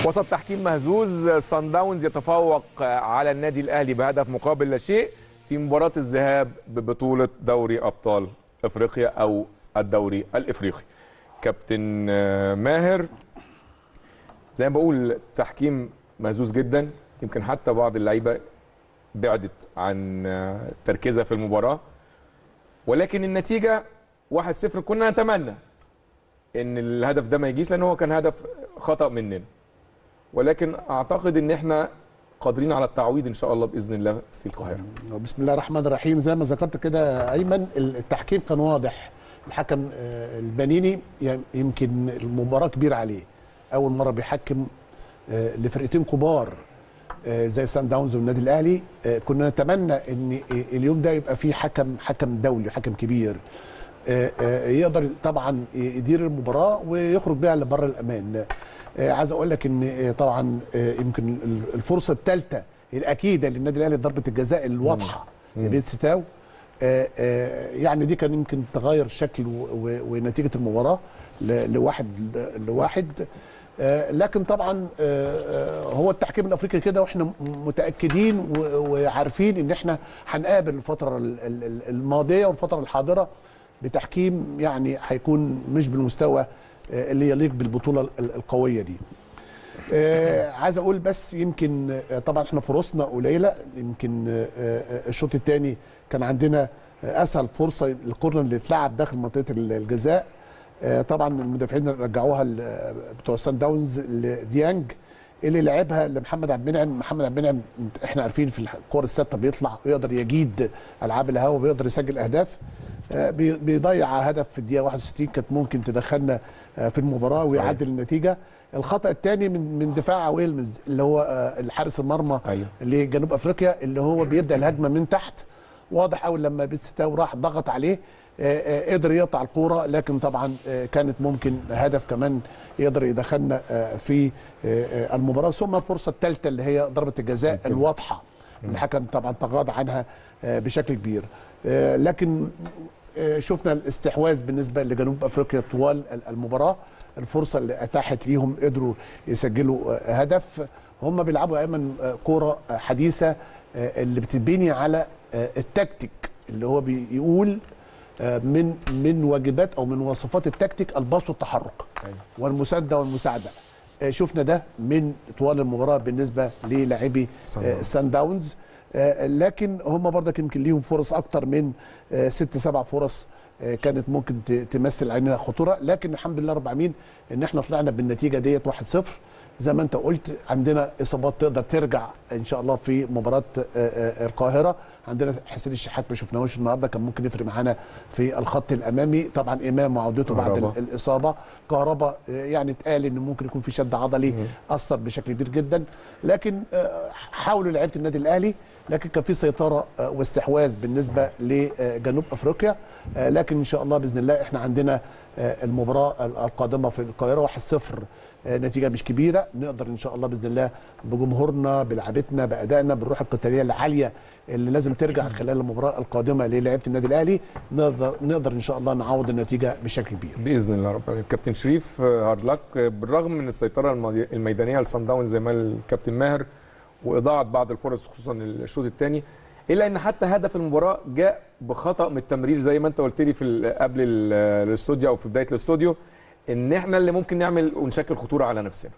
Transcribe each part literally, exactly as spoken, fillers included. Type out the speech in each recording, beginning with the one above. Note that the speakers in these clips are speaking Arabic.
وسط تحكيم مهزوز، صن داونز يتفوق على النادي الاهلي بهدف مقابل لا شيء في مباراه الذهاب ببطوله دوري ابطال افريقيا او الدوري الافريقي. كابتن ماهر، زي ما بقول تحكيم مهزوز جدا، يمكن حتى بعض اللعيبه بعدت عن تركيزها في المباراه، ولكن النتيجه واحد صفر. كنا نتمنى ان الهدف ده ما يجيش لان هو كان هدف خطأ مننا، ولكن اعتقد ان احنا قادرين على التعويض ان شاء الله باذن الله في القاهره. بسم الله الرحمن الرحيم. زي ما ذكرت كده ايمن، التحكيم كان واضح. الحكم البنيني يمكن المباراه كبيره عليه، اول مره بيحكم لفرقتين كبار زي سان داونز والنادي الاهلي. كنا نتمنى ان اليوم ده يبقى فيه حكم حكم دولي، حكم كبير يقدر طبعا يدير المباراه ويخرج بيها لبره الامان. عايز اقول لك ان طبعا يمكن الفرصه الثالثه الاكيده للنادي الاهلي، ضربه الجزاء الواضحه لبيتستاو، يعني دي كان يمكن تغير شكل ونتيجه المباراه لواحد لواحد. لكن طبعا هو التحكيم الافريقي كده، واحنا متاكدين وعارفين ان احنا هنقابل الفتره الماضيه والفتره الحاضره بتحكيم يعني هيكون مش بالمستوى اللي يليق بالبطوله القويه دي. عايز اقول بس يمكن طبعا احنا فرصنا قليله. يمكن الشوط الثاني كان عندنا اسهل فرصه، الكورنر اللي اتلعب داخل منطقه الجزاء. طبعا المدافعين رجعوها بتوع سان داونز لديانج اللي لعبها لمحمد عبد المنعم. محمد عبد المنعم احنا عارفين في الكور الثابته بيطلع ويقدر يجيد العاب الهوا وبيقدر يسجل اهداف. بيضيع هدف في الدقيقه واحد وستين كانت ممكن تدخلنا في المباراه ويعدل النتيجه. الخطا الثاني من من دفاع ويلمز اللي هو الحارس المرمى أيوه. لجنوب افريقيا، اللي هو بيبدا الهجمه من تحت. واضح قوي لما بيتستاو راح ضغط عليه قدر يقطع الكوره، لكن طبعا كانت ممكن هدف كمان يقدر يدخلنا في المباراه. ثم الفرصه الثالثه اللي هي ضربه الجزاء الواضحه، الحكم طبعا تغاضى عنها بشكل كبير. لكن شفنا الاستحواذ بالنسبه لجنوب افريقيا طوال المباراه. الفرصه اللي اتاحت ليهم قدروا يسجلوا هدف. هم بيلعبوا ايمن كوره حديثه اللي بتبني على التكتيك، اللي هو بيقول من من واجبات او من مواصفات التكتيك الباص والتحرك والمسانده والمساعده. شفنا ده من طوال المباراه بالنسبه للاعبي سان داونز. لكن هم برضك يمكن ليهم فرص اكتر من ست سبع فرص كانت ممكن تمثل علينا خطوره، لكن الحمد لله رب العالمين ان احنا طلعنا بالنتيجه ديت واحد صفر. زي ما انت قلت عندنا اصابات تقدر ترجع ان شاء الله في مباراه القاهره. عندنا حسين الشحات ما شفناهوش النهارده، كان ممكن يفرق معانا في الخط الامامي. طبعا امام وعودته بعد الاصابه. كهربا يعني اتقال ان ممكن يكون في شد عضلي اثر بشكل كبير جدا، لكن حاولوا لعيبه النادي الاهلي، لكن كان في سيطره واستحواذ بالنسبه لجنوب افريقيا. لكن ان شاء الله باذن الله احنا عندنا المباراه القادمه في القاهره واحد صفر، نتيجه مش كبيره. نقدر ان شاء الله باذن الله بجمهورنا بلعبتنا بادائنا بالروح القتاليه العاليه اللي لازم ترجع خلال المباراه القادمه للاعيبه النادي الاهلي، نقدر نقدر ان شاء الله نعوض النتيجه بشكل كبير باذن الله رب العالمين. كابتن شريف، هارد لك. بالرغم من السيطره الميدانيه لصن داونز زي ما الكابتن ماهر واضاعه بعض الفرص خصوصا الشوط الثاني، الا ان حتى هدف المباراه جاء بخطا من التمرير زي ما انت قلت لي في قبل الاستوديو او في بدايه الاستوديو، ان احنا اللي ممكن نعمل ونشكل خطوره على نفسنا.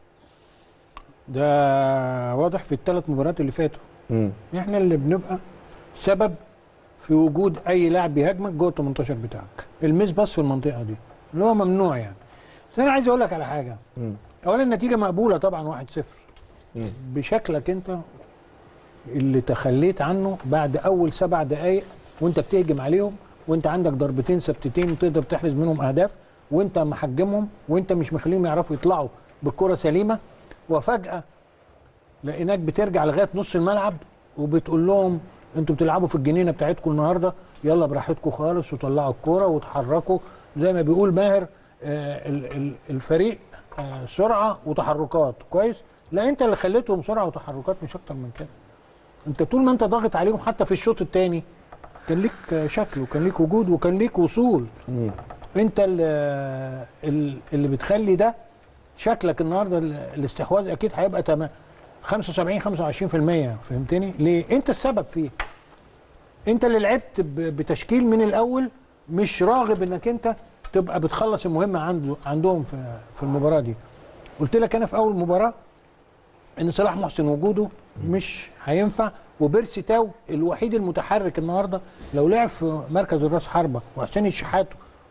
ده واضح في الثلاث مباريات اللي فاتوا. امم احنا اللي بنبقى سبب في وجود اي لاعب بيهاجمك جوه ال تمنتاشر بتاعك، الميس باص في المنطقه دي اللي هو ممنوع يعني. بس انا عايز اقول لك على حاجه. امم اولا النتيجه مقبوله طبعا واحد صفر بشكلك انت اللي تخليت عنه بعد اول سبع دقائق وانت بتهجم عليهم وانت عندك ضربتين ثابتتين تقدر تحرز منهم اهداف، وانت محجمهم وانت مش مخليهم يعرفوا يطلعوا بالكره سليمه، وفجاه لقيناك بترجع لغايه نص الملعب وبتقول لهم انتوا بتلعبوا في الجنينه بتاعتكم النهارده، يلا براحتكم خالص وطلعوا الكوره وتحركوا زي ما بيقول ماهر. آه الفريق آه سرعه وتحركات كويس. لا انت اللي خليتهم سرعه وتحركات مش اكتر من كده. انت طول ما انت ضاغط عليهم حتى في الشوط الثاني كان ليك شكل وكان ليك وجود وكان ليك وصول. مم. انت اللي, اللي بتخلي ده شكلك النهارده ال- الاستحواذ اكيد هيبقى تمام خمسة وسبعين خمسة وعشرين في المية. فهمتني ليه؟ انت السبب فيه. انت اللي لعبت ب- بتشكيل من الاول، مش راغب انك انت تبقى بتخلص المهمه عنده عندهم في في المباراه دي. قلت لك انا في اول مباراه ان صلاح محسن وجوده مش هينفع، وبيرسي تاو الوحيد المتحرك النهارده. لو لعب في مركز الراس حربه وحسين الشحات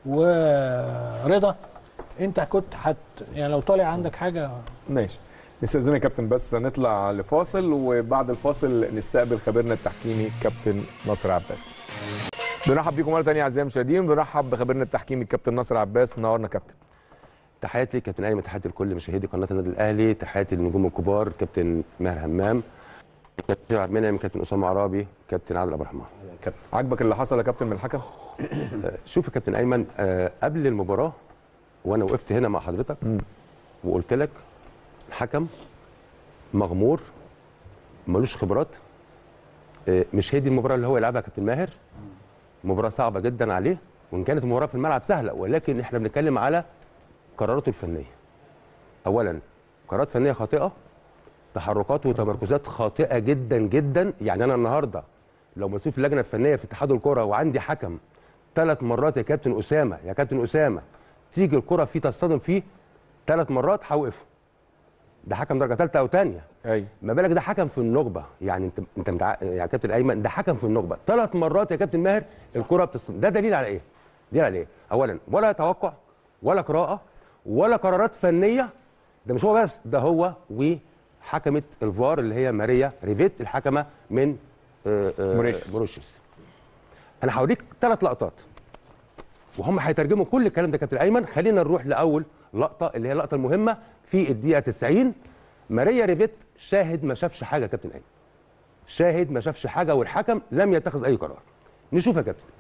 ورضا، انت كنت حت يعني لو طالع عندك حاجه. ماشي، نستأذنك يا كابتن بس نطلع لفاصل، وبعد الفاصل نستقبل خبيرنا التحكيمي كابتن ناصر عباس. بنرحب بيكم مره ثانيه اعزائي المشاهدين، بنرحب بخبيرنا التحكيمي الكابتن ناصر عباس. نورنا كابتن. تحياتي كابتن ايمن، تحياتي لكل مشاهدي قناه النادي الاهلي، تحياتي للنجوم الكبار كابتن ماهر همام، كابتن عبد المنعم، كابتن اسامه عرابي، كابتن عادل ابو الرحمن. كابتن عاجبك اللي حصل يا كابتن من الحكم؟ شوف يا كابتن ايمن، آه قبل المباراه وانا وقفت هنا مع حضرتك م. وقلت لك الحكم مغمور، ملوش خبرات، آه مش هي دي المباراه اللي هو يلعبها كابتن ماهر. مباراه صعبه جدا عليه، وان كانت المباراه في الملعب سهله، ولكن احنا بنتكلم على قراراته الفنيه. اولا قرارات فنيه خاطئه، تحركات وتمركزات خاطئه جدا جدا. يعني انا النهارده لو مسؤول في اللجنه الفنيه في اتحاد الكره وعندي حكم ثلاث مرات يا كابتن اسامه يا كابتن اسامه تيجي الكره فيه تصطدم فيه ثلاث مرات هوقفه. ده حكم درجه ثالثه او ثانيه. ايوه، ما بالك ده حكم في النخبه. يعني انت انت متع... يا كابتن ايمن ده حكم في النخبه ثلاث مرات يا كابتن ماهر الكره بتصطدم. ده دليل على ايه؟ دليل على ايه؟ اولا ولا توقع ولا قراءه ولا قرارات فنيه. ده مش هو بس، ده هو وحكمه الفار اللي هي ماريا ريفيت الحكمه من موريشيوس. انا هوريك ثلاث لقطات وهم هيترجموا كل الكلام ده كابتن ايمن. خلينا نروح لاول لقطه اللي هي اللقطه المهمه في الدقيقه تسعين. ماريا ريفيت شاهد ما شافش حاجه كابتن ايمن، شاهد ما شافش حاجه، والحكم لم يتخذ اي قرار. نشوف يا كابتن.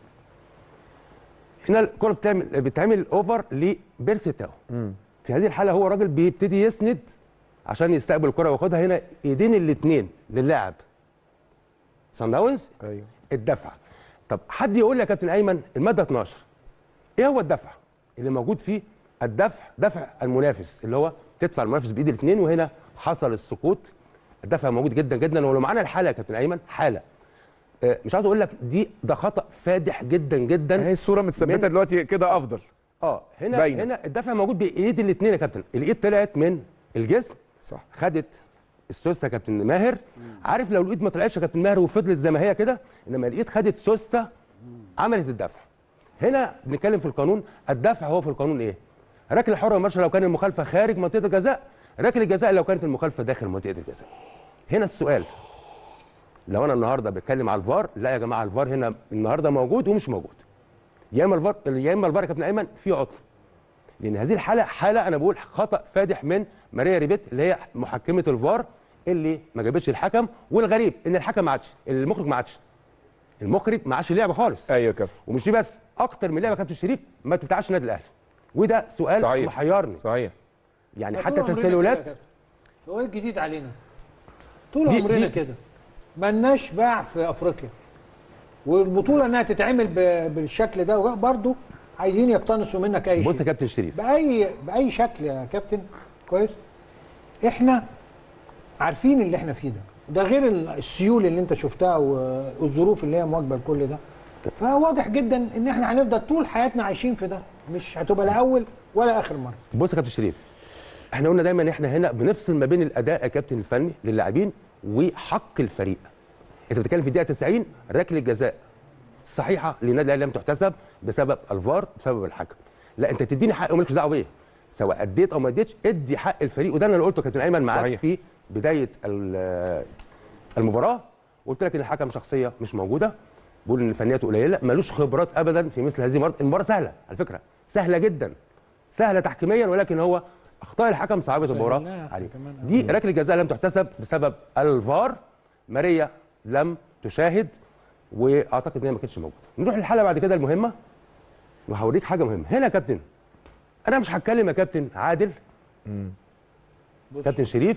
هنا الكره بتعمل بتعمل اوفر لبيرسي تاو. في هذه الحاله هو راجل بيبتدي يسند عشان يستقبل الكره وياخدها. هنا ايدين الاثنين للاعب صن داونز. ايوه، الدفع. طب حد يقول لي يا كابتن ايمن الماده اتناشر ايه هو الدفع اللي موجود فيه؟ الدفع دفع المنافس، اللي هو تدفع المنافس بايد الاثنين، وهنا حصل السقوط. الدفع موجود جدا جدا، ولو معانا الحاله يا كابتن ايمن حاله آه مش عاوز اقول لك دي ده خطا فادح جدا جدا. هي الصوره متثبته دلوقتي كده افضل. اه هنا باينة. هنا الدفع موجود بايد الاثنين يا كابتن. الايد طلعت من الجسم، صح، خدت السوسته يا كابتن ماهر. عارف لو الايد ما طلعتش يا كابتن ماهر وفضلت زي ما هي كده، انما الايد خدت سوسته عملت الدفع. هنا بنتكلم في القانون. الدفع هو في القانون ايه؟ ركله حره مباشره لو كان المخالفه خارج منطقه الجزاء، ركله الجزاء لو كانت المخالفه داخل منطقه الجزاء. هنا السؤال، لو انا النهارده بتكلم على الفار، لا يا جماعه الفار هنا النهارده موجود ومش موجود. يا اما الفار يا اما الفار يا كابتن ايمن في عطل. لان هذه الحاله حاله انا بقول خطا فادح من ماريا ريبيت اللي هي محكمه الفار اللي ما جابتش الحكم. والغريب ان الحكم ما عادش، المخرج ما عادش، المخرج ما عادش لعبه خالص. ايوه يا كابتن. ومش دي بس، اكتر من لعبه كابتن شريف ما بتاعش النادي الاهلي، وده سؤال صحيح. محيرني. صحيح. يعني طول حتى عمرنا التسللات كده. هو ايه الجديد علينا؟ طول دي- عمرنا دي- كده مالناش باع في افريقيا، والبطوله انها تتعمل ب- بالشكل ده برضه عايزين يقتنصوا منك اي بص يا شيء كابتن شريف، باي باي شكل يا كابتن. كويس، احنا عارفين اللي احنا فيه ده، ده غير السيول اللي انت شفتها والظروف اللي هي مواجبه لكل ده. فواضح جدا ان احنا هنفضل طول حياتنا عايشين في ده، مش هتبقى لا اول ولا اخر مره. بص يا كابتن شريف، احنا قلنا دايما ان احنا هنا بنفصل ما بين الاداء يا كابتن الفني للاعبين وحق الفريق. انت بتتكلم في الدقيقه تسعين ركله جزاء صحيحه للنادي الاهلي لم تحتسب بسبب الفار، بسبب الحكم. لا انت تديني حق ومالكش دعوه بيه، سواء اديت او ما اديتش ادي حق الفريق. وده انا اللي قلته يا كابتن ايمن معاك صحيح. في بدايه ال- المباراه. قلت لك ان الحكم شخصيه مش موجوده، بقول ان فنياته قليله، ملوش خبرات ابدا في مثل هذه المباراه. المباراه سهله على فكره، سهله جدا، سهله تحكيميا، ولكن هو اخطاء الحكم صعبت المباراه سهلناها عليه. كمان. دي ركله جزاء لم تحتسب بسبب الفار. ماريا لم تشاهد، واعتقد ان هي ما كانتش موجوده. نروح للحلقه بعد كده المهمه، وهوريك حاجه مهمه هنا يا كابتن. انا مش هتكلم يا كابتن عادل، كابتن شريف،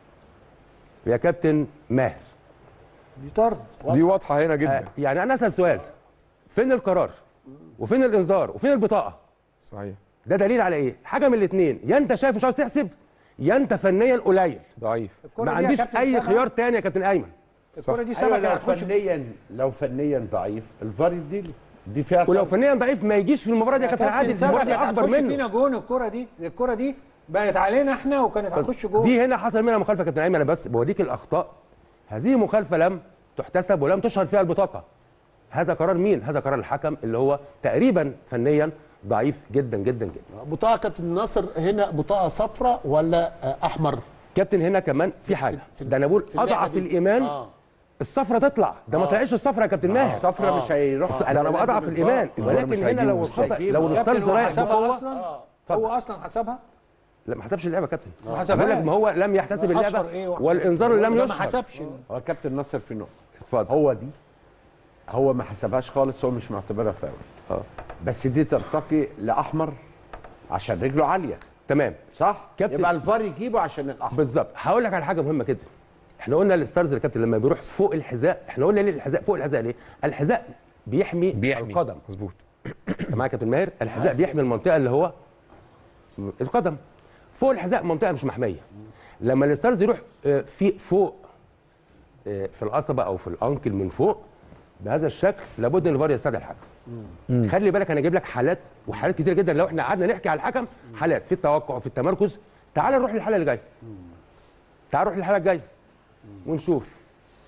يا كابتن ماهر. دي طرد دي واضحه هنا جدا. آه يعني انا اسال سؤال، فين القرار وفين الانذار وفين البطاقه؟ صحيح. ده دليل على ايه؟ حاجه من الاثنين، يا انت شايف مش عاوز تحسب، يا انت فنيا قليل ضعيف. ما عنديش اي خيار تاني يا كابتن ايمن. الكره دي أيوة سبكه لو هتخش فنيا لو فنيا ضعيف الفار يديله دي فيها ولو طرد. فنيا ضعيف ما يجيش في المباراه دي يا كابتن عادل، المباراه دي اكبر منه. فينا جون الكره دي الكره دي بقت علينا احنا وكانت هتخش جون. دي هنا حصل منها مخالفه يا كابتن ايمن، انا بس بوريك الاخطاء. هذه مخالفه لم تحتسب ولم تشهر فيها البطاقه. هذا قرار مين؟ هذا قرار الحكم اللي هو تقريبا فنيا ضعيف جدا جدا جدا. بطاقه كابتن ناصر هنا بطاقه صفراء ولا آه، احمر؟ كابتن هنا كمان في حاجه، في- ده انا بقول في اللعبة اضعف دي. الايمان آه. الصفرة تطلع، ده ما آه. طلعش الصفرة يا كابتن ماهر. صفرة مش هيروح. ده انا بضعف الايمان، ولكن هنا لو الخطا لو الاستاذ رايح بقوه اصلا هو اصلا حسبها. لا ما حسبش اللعبه يا كابتن. ما حسبهاش. بقول لك ما هو لم يحتسب أصفر اللعبه إيه واحد. والانذار لم ده ما يشهر. حسبش. هو كابتن ناصر في نقطه اتفضل. هو دي هو ما حسبهاش خالص، هو مش معتبرها فاول. اه بس دي ترتقي لاحمر عشان رجله عاليه، تمام صح؟ كابتن. يبقى الفار يجيبه عشان الاحمر. بالظبط. هقول لك على حاجه مهمه جدا. احنا قلنا الستارز يا كابتن لما بيروح فوق الحذاء، احنا قلنا ليه الحذاء فوق الحذاء ليه؟ الحذاء بيحمي, بيحمي القدم. مظبوط. انت معايا يا كابتن ماهر؟ الحذاء بيحمي المنطقه اللي هو القدم. فوق الحذاء منطقه مش محميه. لما الستارز يروح آه، في فوق آه، في القصبه او في الانكل من فوق بهذا الشكل، لابد ان الفار يستدعي الحكم. خلي بالك انا جايب لك حالات وحالات كتير جدا، لو احنا قعدنا نحكي على الحكم حالات في التوقع وفي التمركز. تعال نروح للحاله اللي جايه. تعال نروح للحاله الجايه ونشوف.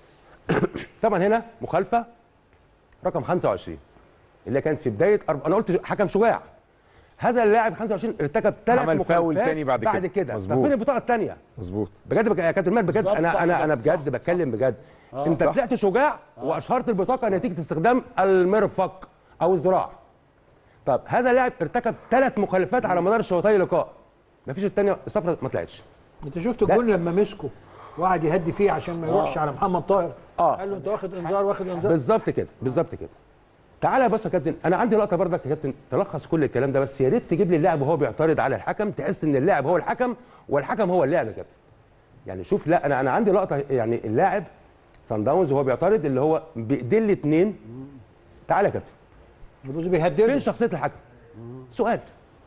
طبعا هنا مخالفه رقم خمسة وعشرين اللي كانت في بدايه أرب... انا قلت حكم شجاع. هذا اللاعب خمسة وعشرين ارتكب ثلاث عمل فاول مخالفات تاني بعد كده. بعد كده. مظبوط. طب فين البطاقه الثانيه؟ مظبوط. بجد بك... يا كابتن ماهر بجد بالظبط، انا صح انا انا كده، بجد صح، بتكلم بجد. آه، انت صح. طلعت شجاع واشهرت البطاقه نتيجه استخدام المرفق او الذراع. طب هذا اللاعب ارتكب ثلاث مخالفات على مدار شوطي اللقاء. مفيش الثانيه الصفرة ما طلعتش. انت شفت الجون لما مسكه وقعد يهدي فيه عشان ما يروحش على محمد طاهر. اه قال له انت واخد انذار واخد انذار. بالظبط كده بالظبط كده. تعالى بص يا كابتن، انا عندي لقطه برضك يا كابتن تلخص كل الكلام ده، بس يا ريت تجيب لي اللاعب وهو بيعترض على الحكم، تحس ان اللاعب هو الحكم والحكم هو اللاعب يا كابتن. يعني شوف، لا انا انا عندي لقطه يعني اللاعب صن داونز وهو بيعترض اللي هو بايدين الاثنين. تعالى يا كابتن، بص بيهدده. فين شخصيه الحكم؟ سؤال.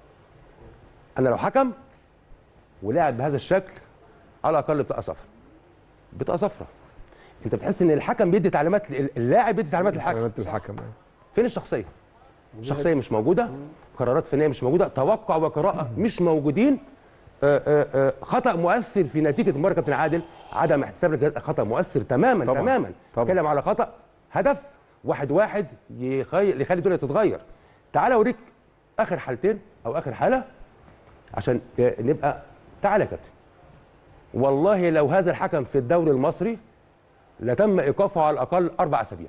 انا لو حكم ولاعب بهذا الشكل على الاقل بطاقه صفراء. بطاقه صفراء. انت بتحس ان الحكم بيدي تعليمات، اللاعب بيدي تعليمات للحكم. تعليمات الحكم. فين الشخصيه؟ الشخصيه مش موجوده، قرارات فنيه مش موجوده، توقع وقراءه مش موجودين. آآ آآ خطا مؤثر في نتيجه المباراه كابتن عادل، عدم احتساب الجزاء خطا مؤثر تماما. طبعاً. تماما طبعاً. اتكلم على خطا هدف واحد واحد يخي... يخلي الدنيا تتغير. تعال اوريك اخر حالتين او اخر حاله عشان نبقى. تعال يا كابتن، والله لو هذا الحكم في الدوري المصري لتم ايقافه على الاقل اربع اسابيع.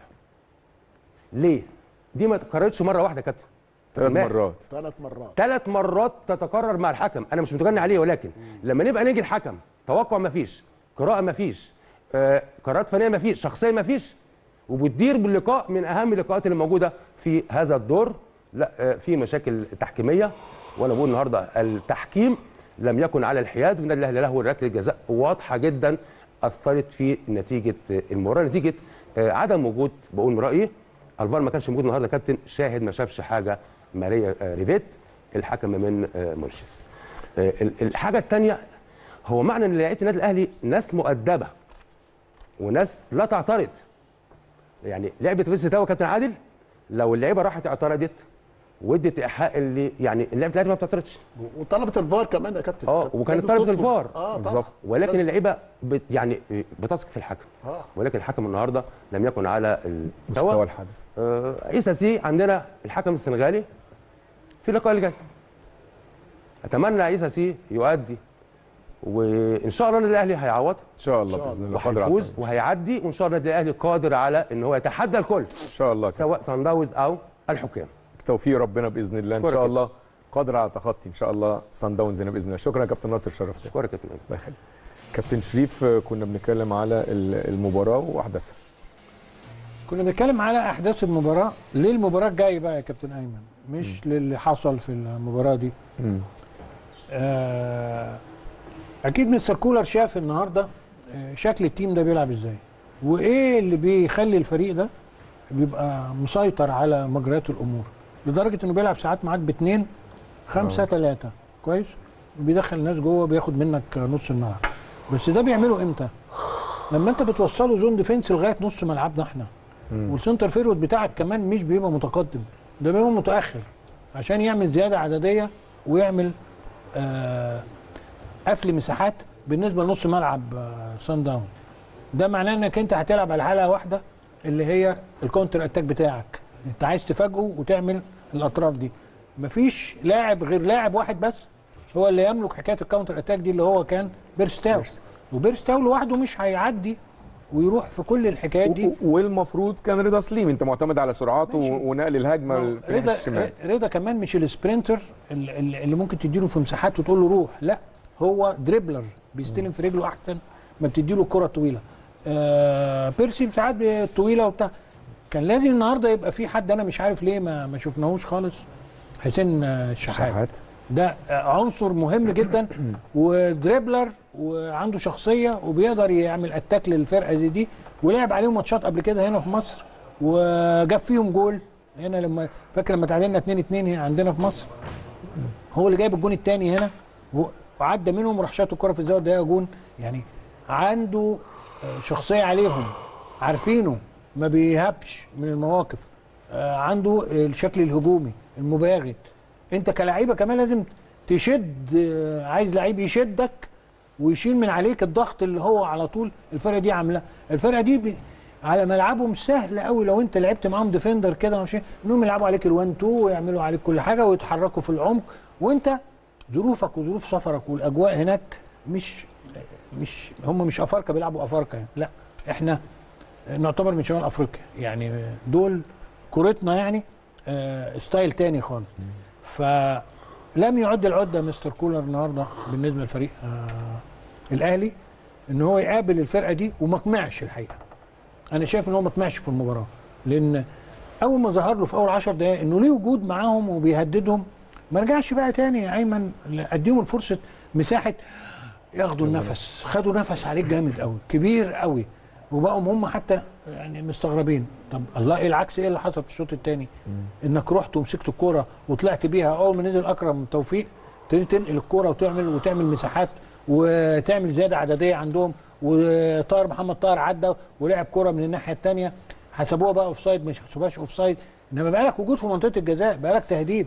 ليه؟ دي ما اتكررتش مره واحده يا كابتن. ثلاث ما- مرات. ثلاث مرات. ثلاث مرات تتكرر مع الحكم. انا مش متغني عليه، ولكن لما نبقى نيجي الحكم توقع ما فيش، قراءه ما فيش، آه قرارات فنيه ما فيش، شخصيه ما فيش، وبتدير باللقاء من اهم اللقاءات اللي موجوده في هذا الدور. لا آه في مشاكل تحكيميه، وانا بقول النهارده التحكيم لم يكن على الحياد، والنادي الاهلي له ركله جزاء واضحه جدا اثرت في نتيجه المباراه، نتيجه آه عدم وجود، بقول من رايي الفار ما كانش موجود النهارده. كابتن شاهد ما شافش حاجه. ماريا آه ريفيت الحكم من آه مونشيس. آه الحاجه الثانيه هو معنى ان لعيبه النادي الاهلي ناس مؤدبه وناس لا تعترض. يعني لعبه بيس تاو كابتن عادل، لو اللعيبه راحت اعترضت وادت ايحاء اللي يعني لعيبه الاهلي ما بتعترضش. وطلبت الفار كمان يا كابتن. اه كانت وكانت لازم طلبت تطلب. الفار. اه بالظبط. ولكن لازم. اللعيبه بت يعني بتثق في الحكم. اه ولكن الحكم النهارده لم يكن على مستوى المستوى. الحدث. آه عيسى سي عندنا الحكم السنغالي في اللقاء اللي جاي. اتمنى عيسى سي يؤدي، وان شاء الله النادي الاهلي هيعوض ان شاء الله باذن الله. قادر على وهيفوز التعويض. وهيعدي، وان شاء الله النادي الاهلي قادر على ان هو يتحدى الكل ان شاء الله. سواء صن داونز او الحكام. توفيق ربنا باذن الله. ان أشكرك شاء يا الله قادر على تخطي ان شاء الله صن داونز هنا باذن الله. شكرا يا كابتن ناصر، شرفتنا. اشكرك يا كابتن. الله يخليك. كابتن شريف، كنا بنتكلم على المباراه واحداثها. كنا بنتكلم على احداث المباراه. ليه المباراه الجايه بقى يا كابتن ايمن، مش للي حصل في المباراه دي. امم آه اكيد مستر كولر شاف النهارده آه، شكل التيم ده بيلعب ازاي، وايه اللي بيخلي الفريق ده بيبقى مسيطر على مجريات الامور، لدرجه انه بيلعب ساعات معاك باثنين خمسة ثلاثة كويس، بيدخل الناس جوه بياخد منك نص الملعب. بس ده بيعمله امتى؟ لما انت بتوصله زون ديفنس لغايه نص ملعبنا احنا، والسنتر فيرود بتاعك كمان مش بيبقى متقدم، ده بيبقى متاخر عشان يعمل زياده عدديه ويعمل آه قفل مساحات بالنسبه لنص ملعب آه سان داون. ده معناه انك انت هتلعب على حاله واحده اللي هي الكونتر اتاك بتاعك، انت عايز تفاجئه وتعمل الاطراف دي. مفيش لاعب غير لاعب واحد بس هو اللي يملك حكايه الكاونتر اتاك دي، اللي هو كان بيرستاو. وبيرستاو لوحده مش هيعدي ويروح في كل الحكايات دي. والمفروض كان رضا سليم انت معتمد على سرعاته ونقل الهجمه في ناحيه الشمال. رضا كمان مش السبرنتر اللي ممكن تديله في مساحات وتقول له روح، لا هو دريبلر بيستلم في رجله احسن ما بتديله الكره طويله. آه بيرسي ساعات طويله وبتاع. كان لازم النهارده يبقى في حد، انا مش عارف ليه ما ما شفناهوش خالص، حسين الشحات. ده عنصر مهم جدا ودريبلر وعنده شخصيه وبيقدر يعمل اتاك للفرقه دي دي ولعب عليهم ماتشات قبل كده هنا في مصر وجاب فيهم جول هنا. لما فاكر لما تعادلنا اتنين اتنين عندنا في مصر، هو اللي جايب الجون الثاني هنا وعدى منهم وراح شاط الكره في الزاويه ده جون. يعني عنده شخصيه عليهم، عارفينه ما بيهبش من المواقف، عنده الشكل الهجومي المباغت. انت كلاعيبه كمان لازم تشد، عايز لعيب يشدك ويشيل من عليك الضغط اللي هو على طول الفرقه دي عاملاه. الفرقه دي بي على ملعبهم سهل قوي لو انت لعبت معاهم ديفندر كده ماشي، انهم يلعبوا عليك الوان تو ويعملوا عليك كل حاجه ويتحركوا في العمق، وانت ظروفك وظروف سفرك والاجواء هناك مش مش هم مش افارقه بيلعبوا افارقه يعني، لا احنا نعتبر من شمال افريقيا يعني، دول كورتنا يعني آه ستايل تاني خالص. فلم يعد العده مستر كولر النهارده بالنسبه للفريق آه الاهلي ان هو يقابل الفرقه دي وما طمعش. الحقيقه انا شايف ان هو ما طمعش في المباراه، لان اول ما ظهر له في اول عشر دقائق انه ليه وجود معاهم وبيهددهم، ما رجعش بقى تاني يا ايمن، اديهم الفرصه مساحه ياخدوا النفس. خدوا نفس عليك جامد قوي كبير قوي، وبقوا هم حتى يعني مستغربين. طب الله ايه العكس، ايه اللي حصل في الشوط الثاني؟ انك رحت ومسكت الكوره وطلعت بيها، اول ما نزل اكرم توفيق تنقل الكوره وتعمل وتعمل مساحات وتعمل زياده عدديه عندهم، وطاهر محمد طاهر عدى ولعب كوره من الناحيه الثانيه، حسبوها بقى اوف سايد مش حسبوهاش اوف سايد. انما بقى لك وجود في منطقه الجزاء، بقى لك تهديد.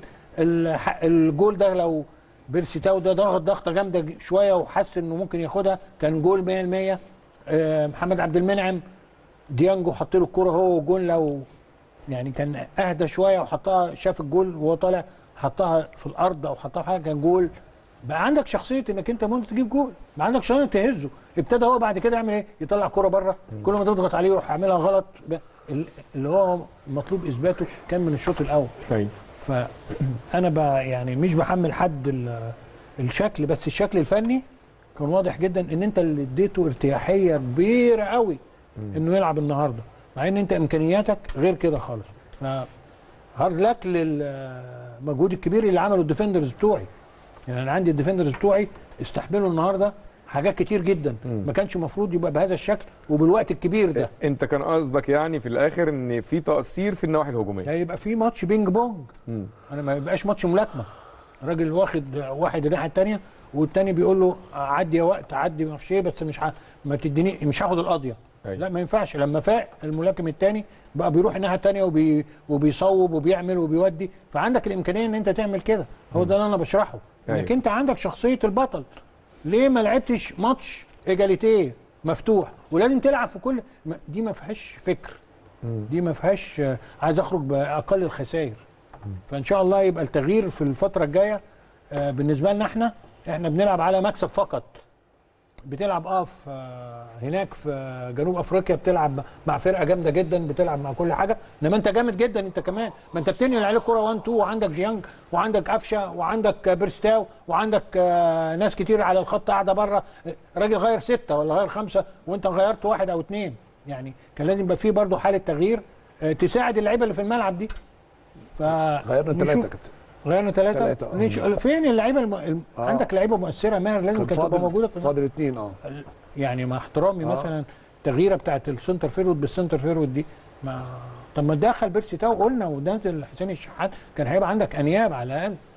الجول ده لو بيرسي تاو ده ضغط ضغطه جامده شويه وحس انه ممكن ياخدها كان جول مية بالمية. آه محمد عبد المنعم ديانجو حط له الكوره هو والجول، لو يعني كان اهدى شويه وحطها، شاف الجول وهو طالع حطها في الارض او حطها في حاجه كان جول. بقى عندك شخصيه انك انت ممكن تجيب جول، بقى عندك شخصيه تهزه. ابتدى هو بعد كده يعمل ايه؟ يطلع كوره بره، كل ما تضغط عليه يروح يعملها غلط، اللي هو مطلوب اثباته كان من الشوط الاول. ايوه. فانا بقى يعني مش بحمل حد الشكل، بس الشكل الفني كان واضح جدا ان انت اللي اديته ارتياحيه كبيره قوي انه يلعب النهارده، مع ان انت امكانياتك غير كده خالص. ف هارد لك للمجهود الكبير اللي عمله الديفندرز بتوعي. يعني انا عندي الديفندرز بتوعي استحملوا النهارده حاجات كتير جدا ما كانش المفروض يبقى بهذا الشكل وبالوقت الكبير ده. انت كان قصدك يعني في الاخر ان في تقصير في النواحي الهجوميه، هيبقى في ماتش بينج بونج. مم. انا ما يبقاش ماتش ملاكمه، الراجل واخد واحد الناحيه الثانيه والثاني بيقول له عدي يا وقت عدي ما اعرفش ايه، بس مش ح... ما تديني مش هاخد القضيه. أي. لا ما ينفعش. لما فاق الملاكم الثاني بقى بيروح الناحيه الثانيه وبي... وبيصوب وبيعمل وبيودي، فعندك الامكانيه ان انت تعمل كده. هو ده اللي انا بشرحه، انك انت عندك شخصيه البطل. ليه ما لعبتش ماتش ايجاليتيه مفتوح ولازم تلعب في كل دي؟ ما فيهاش فكر، دي ما فيهاش عايز اخرج باقل الخسائر. فان شاء الله يبقى التغيير في الفتره الجايه بالنسبه لنا احنا احنا بنلعب على مكسب فقط. بتلعب اه في هناك في جنوب افريقيا بتلعب مع فرقه جامده جدا، بتلعب مع كل حاجه، انما انت جامد جدا انت كمان. ما انت بتنقل عليك كوره واحد اتنين وعندك ديانج وعندك قفشه وعندك بيرستاو وعندك آه ناس كتير على الخط قاعده بره. راجل غير سته ولا غير خمسه وانت غيرت واحد او اثنين. يعني كان لازم يبقى فيه برضه حاله تغيير آه تساعد اللعيبه اللي في الملعب دي. ف غيرنا ثلاثه كده، غيرنا ثلاثة. نش... فين اللعيبه الم... الم... آه. عندك لعيبه مؤثره ماهر لازم كانت تبقى موجوده في فاضل اثنين. اه يعني مع احترامي آه. مثلا التغييره بتاعت السنتر فيرود بالسنتر فيرود دي ما طب ما تدخل بيرسي تاو قلنا ونزل حسين الشحات كان هيبقى عندك انياب على الاقل.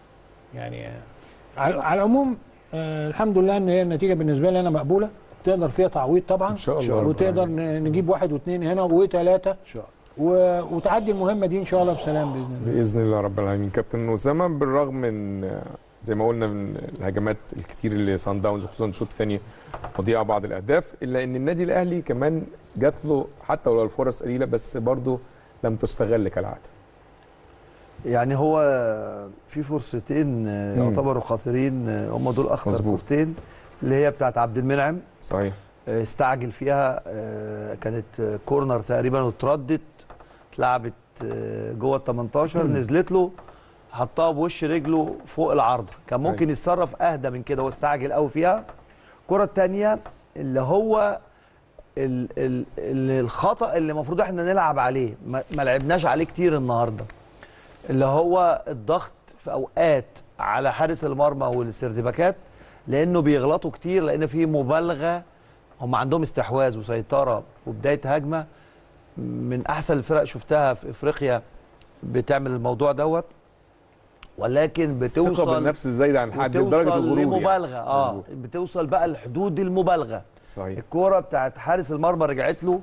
يعني على على العموم آه الحمد لله ان هي النتيجه بالنسبه لي انا مقبوله، تقدر فيها تعويض طبعا ان شاء الله، وتقدر نجيب واحد واثنين هنا وثلاثه ان شاء الله و... وتعدي المهمه دي ان شاء الله بسلام باذن الله. باذن الله رب العالمين. كابتن اسامه، بالرغم من زي ما قلنا من الهجمات الكتير اللي صن داونز خصوصا الشوط الثاني وضيع بعض الاهداف، الا ان النادي الاهلي كمان جات له حتى ولو الفرص قليله بس برضه لم تستغل كالعاده. يعني هو في فرصتين يعتبروا خطيرين، هم دول اخطر كورتين، اللي هي بتاعت عبد المنعم صحيح استعجل فيها، كانت كورنر تقريبا واتردت، اتلعبت جوه ال تمنتاشر نزلت له حطها بوش رجله فوق العارضه، كان ممكن يتصرف اهدى من كده، هو استعجل قوي فيها. الكره الثانيه اللي هو ال ال ال الخطا اللي المفروض احنا نلعب عليه، ما, ما لعبناش عليه كتير النهارده، اللي هو الضغط في اوقات على حارس المرمى والاستردباكات، لانه بيغلطوا كتير، لان في مبالغه، هم عندهم استحواذ وسيطره وبدايه هجمه من احسن الفرق شفتها في افريقيا بتعمل الموضوع دوت، ولكن بتوصل الثقه بالنفس الزايده عن حد لدرجه الغرور لمبالغه يعني. اه مزبوط. بتوصل بقى لحدود المبالغه. صحيح. الكوره بتاعت حارس المرمى رجعت له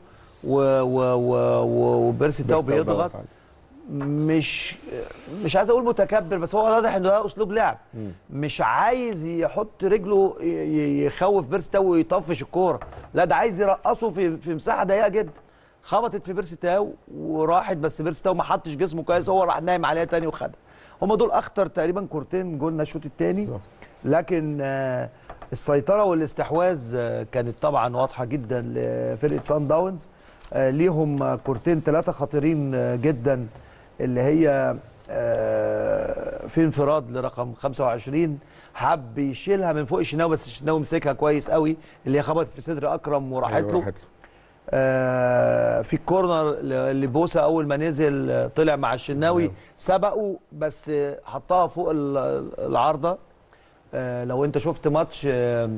وبيرسي تاو بيضغط، مش مش عايز اقول متكبر، بس هو واضح انه ده اسلوب لعب، م. مش عايز يحط رجله يخوف بيرسي تاو ويطفش الكوره، لا ده عايز يرقصه في في مساحه ضيقه جدا، خبطت في بيرسي تاو وراحت، بس بيرسي تاو ما حطش جسمه كويس، هو راح نايم عليها تاني وخدها. هم دول اخطر تقريبا كورتين جولنا الشوط الثاني، لكن آه السيطره والاستحواذ آه كانت طبعا واضحه جدا لفرقه صن داونز، آه ليهم كورتين ثلاثه خطيرين آه جدا، اللي هي آه في انفراد لرقم خمسة وعشرين حب يشيلها من فوق الشناوي، بس الشناوي مسكها كويس قوي، اللي هي خبطت في صدر اكرم وراحت له. آه في الكورنر اللي بوسا اول ما نزل طلع مع الشناوي سبقه، بس حطها فوق العارضه. آه لو انت شفت ماتش آه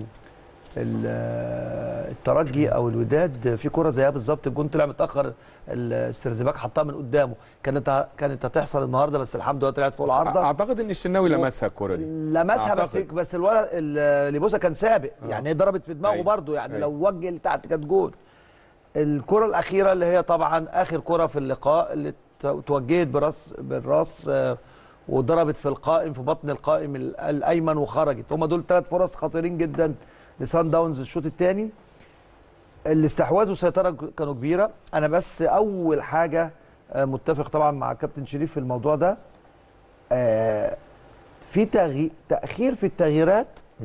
الترجي او الوداد، في كوره زيها بالظبط، الجون طلع متاخر، الاستردباك حطها من قدامه، كانت كانت هتحصل النهارده، بس الحمد لله طلعت فوق العارضه. اعتقد ان الشناوي لمسها الكوره دي، لمسها بس بس الولد اللي بوسا كان سابق، آه. يعني هي ضربت في دماغه برده، يعني أي. لو وجه لتحت كانت جون. الكرة الأخيرة اللي هي طبعا آخر كرة في اللقاء، اللي توجهت براس بالراس وضربت في القائم، في بطن القائم الأيمن وخرجت. هم دول ثلاث فرص خطيرين جدا لصن داونز الشوط الثاني. الاستحواذ والسيطرة كانوا كبيرة. أنا بس أول حاجة متفق طبعا مع كابتن شريف في الموضوع ده، في تغي... تأخير في التغييرات،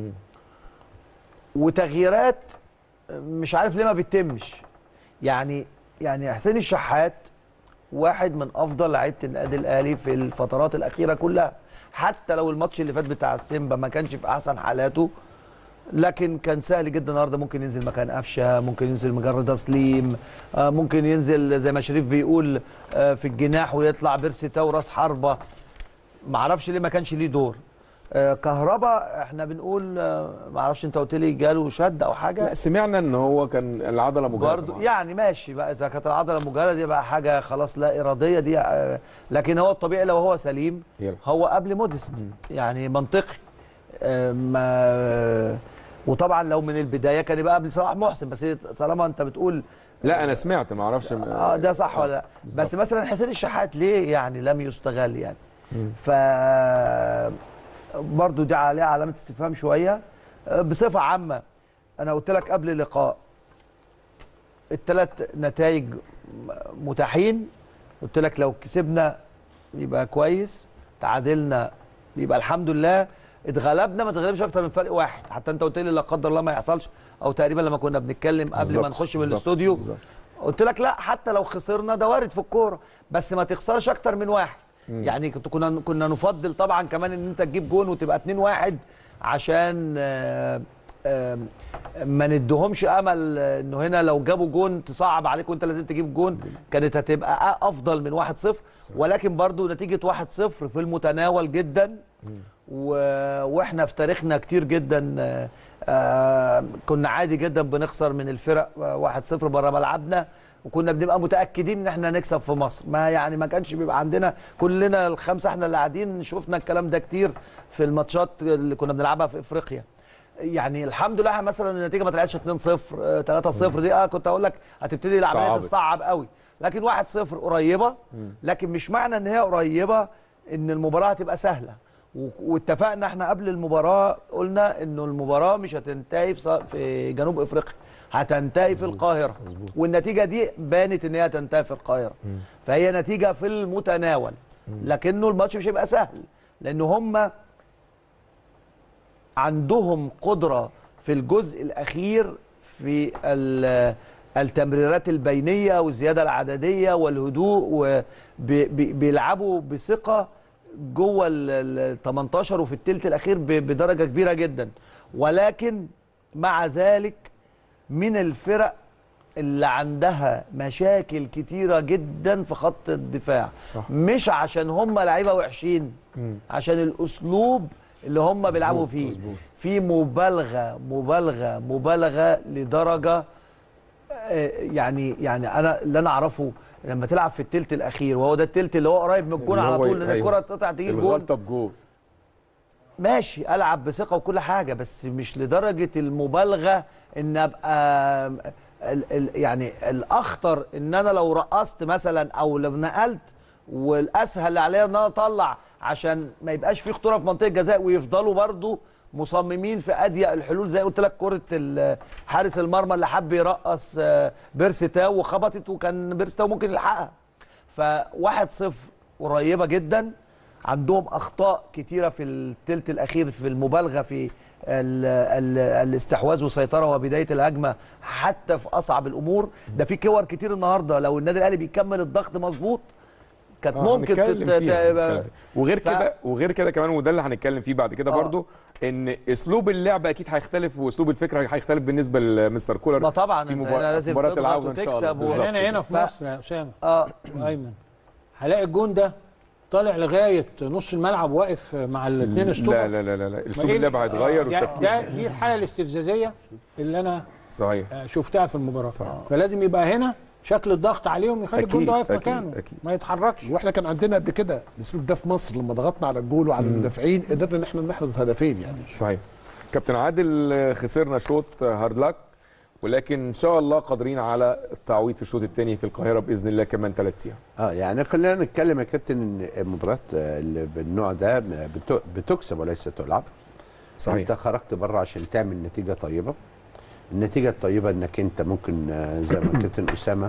وتغييرات مش عارف ليه ما بتتمش. يعني يعني حسين الشحات واحد من افضل لعيبه النادي الاهلي في الفترات الاخيره كلها، حتى لو الماتش اللي فات بتاع السيمبا ما كانش في احسن حالاته، لكن كان سهل جدا النهارده، ممكن ينزل مكان قفشه، ممكن ينزل مجرد تسليم، ممكن ينزل زي ما شريف بيقول في الجناح ويطلع بيرسي تاو راس حربه، ما اعرفش ليه ما كانش ليه دور. كهربا احنا بنقول ما اعرفش، انت قلت لي جاله شد او حاجه؟ لا سمعنا ان هو كان العضله مجهده برضه، يعني ماشي بقى، اذا كانت العضله مجهده دي بقى حاجه خلاص لا اراديه دي، لكن هو الطبيعي لو هو سليم يلا. هو قبل موديست، يعني منطقي. ما وطبعا لو من البدايه كان يبقى قبل صلاح محسن، بس طالما انت بتقول لا انا سمعت ما اعرفش اه ده صح ولا لا، بس مثلا حسين الشحات ليه يعني لم يستغل يعني؟ مم. ف برضو دي عليها علامه استفهام شويه. بصفه عامه انا قلت لك قبل اللقاء الثلاث نتائج متاحين، قلت لك لو كسبنا يبقى كويس، تعادلنا يبقى الحمد لله، اتغلبنا ما تغلبش اكتر من فرق واحد، حتى انت قلت لي لا قدر الله ما يحصلش، او تقريبا لما كنا بنتكلم قبل بالزبط. ما نخش من الاستوديو بالزبط. قلت لك لا حتى لو خسرنا ده وارد في الكوره، بس ما تخسرش اكتر من واحد. مم. يعني كنا كنا نفضل طبعا كمان ان انت تجيب جون وتبقى اتنين واحد، عشان آآ آآ ما ندهمش امل انه هنا لو جابوا جون تصعب عليك وانت لازم تجيب جون، كانت هتبقى افضل من واحد صفر، ولكن برضو نتيجه واحد صفر في المتناول جدا. و... واحنا في تاريخنا كتير جدا آه كنا عادي جدا بنخسر من الفرق واحد صفر بره ملعبنا، وكنا بنبقى متاكدين ان احنا نكسب في مصر. ما يعني ما كانش بيبقى عندنا كلنا الخمسه احنا اللي قاعدين شفنا الكلام ده كتير في الماتشات اللي كنا بنلعبها في افريقيا. يعني الحمد لله مثلا النتيجه ما طلعتش اتنين صفر تلاتة صفر، دي اه كنت اقول لك هتبتدي العمليه تصعب قوي، لكن واحد صفر قريبه. لكن مش معنى ان هي قريبه ان المباراه هتبقى سهله. واتفقنا احنا قبل المباراه قلنا انه المباراه مش هتنتهي في جنوب افريقيا، هتنتهي في القاهره. والنتيجه دي بانت ان هي هتنتهي في القاهره، فهي نتيجه في المتناول. لكنه الماتش مش هيبقى سهل، لان هم عندهم قدره في الجزء الاخير في التمريرات البينيه والزياده العدديه والهدوء، وبيلعبوا بثقه جوه ال تمنتاشر وفي الثلث الاخير بدرجه كبيره جدا. ولكن مع ذلك من الفرق اللي عندها مشاكل كتيره جدا في خط الدفاع. صح. مش عشان هم لعيبه وحشين، م. عشان الاسلوب اللي هم بيلعبوا فيه مزبوط. في مبالغه مبالغه مبالغه لدرجه يعني يعني انا اللي انا اعرفه لما تلعب في الثلث الاخير، وهو ده الثلث اللي هو قريب من الجون على طول، لان الكره تقطع تجيب جول، الغلطه بجول. ماشي العب بثقه وكل حاجه، بس مش لدرجه المبالغه ان ابقى ال ال يعني الاخطر ان انا لو رقصت مثلا او لو نقلت، والاسهل عليا ان انا اطلع عشان ما يبقاش في خطوره في منطقه الجزاء، ويفضلوا برضو مصممين في اضيق الحلول. زي قلت لك كره حارس المرمى اللي حب يرقص بيرسي تاو وخبطت، وكان بيرسي تاو ممكن يلحقها. فواحد صفر قريبه جدا. عندهم اخطاء كتيره في الثلث الاخير في المبالغه في ال ال الاستحواذ والسيطره وبدايه الهجمه حتى في اصعب الامور. ده في كور كتير النهارده لو النادي الاهلي بيكمل الضغط مظبوط كانت آه ممكن تت... وغير ف... كده وغير كده كمان، وده اللي هنتكلم فيه بعد كده آه. برضو، ان اسلوب اللعب اكيد هيختلف، واسلوب الفكره هيختلف بالنسبه لمستر كولر. ما طبعا في مبار... لازم مباراه العوده ان شاء الله. انا هنا في مصر يا اسامه اه ايمن هلاقي الجون ده طالع لغايه نص الملعب واقف مع الاثنين اسطوره. لا لا لا لا اسلوب اللعب هيتغير والتفكير. ده دي الحاله الاستفزازيه اللي انا صحيح شفتها في المباراه. صحيح. فلازم يبقى هنا شكل الضغط عليهم يخلي الجون ده واقف مكانه أكيد. ما يتحركش. واحنا كان عندنا قبل كده الاسلوب ده في مصر، لما ضغطنا على الجول وعلى المدافعين قدرنا ان احنا نحرز هدفين يعني. صحيح. كابتن عادل، خسرنا شوط هارد لك، ولكن ان شاء الله قادرين على التعويض في الشوط الثاني في القاهره باذن الله كمان ثلاث ايام. اه يعني خلينا نتكلم يا كابتن ان المباريات اللي بالنوع ده بتكسب وليس تلعب. صحيح. انت خرجت بره عشان تعمل نتيجه طيبه. النتيجه الطيبه انك انت ممكن زي ما كابتن اسامه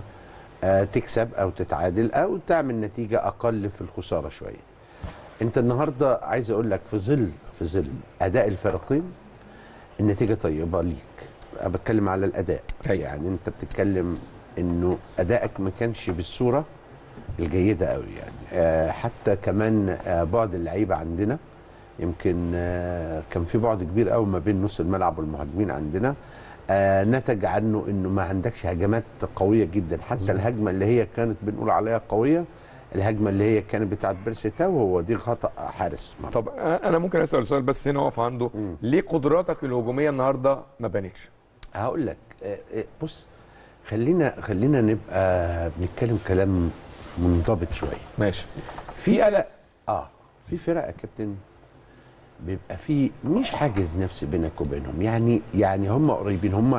تكسب او تتعادل او تعمل نتيجه اقل في الخساره شويه. انت النهارده عايز اقول لك في ظل في ظل اداء الفريقين النتيجه طيبه ليك. انا بتكلم على الاداء. هي. يعني انت بتتكلم انه ادائك ما كانش بالصوره الجيده قوي يعني. آه حتى كمان آه بعد اللعيبه عندنا يمكن آه كان في بعد كبير قوي ما بين نص الملعب والمهاجمين عندنا. آه نتج عنه انه ما عندكش هجمات قويه جدا. حتى الهجمه اللي هي كانت بنقول عليها قويه، الهجمه اللي هي كانت بتاعت بيرسي تاو، هو دي خطا حارس مرمى. طب انا ممكن اسال سؤال بس هنا اقف عنده. م. ليه قدراتك الهجوميه النهارده ما بانتش؟ هقول لك بص، خلينا خلينا نبقى بنتكلم كلام منضبط شويه. ماشي. في قلق اه في فرق يا كابتن بيبقى في مش حاجز نفسي بينك وبينهم، يعني يعني هم قريبين. هم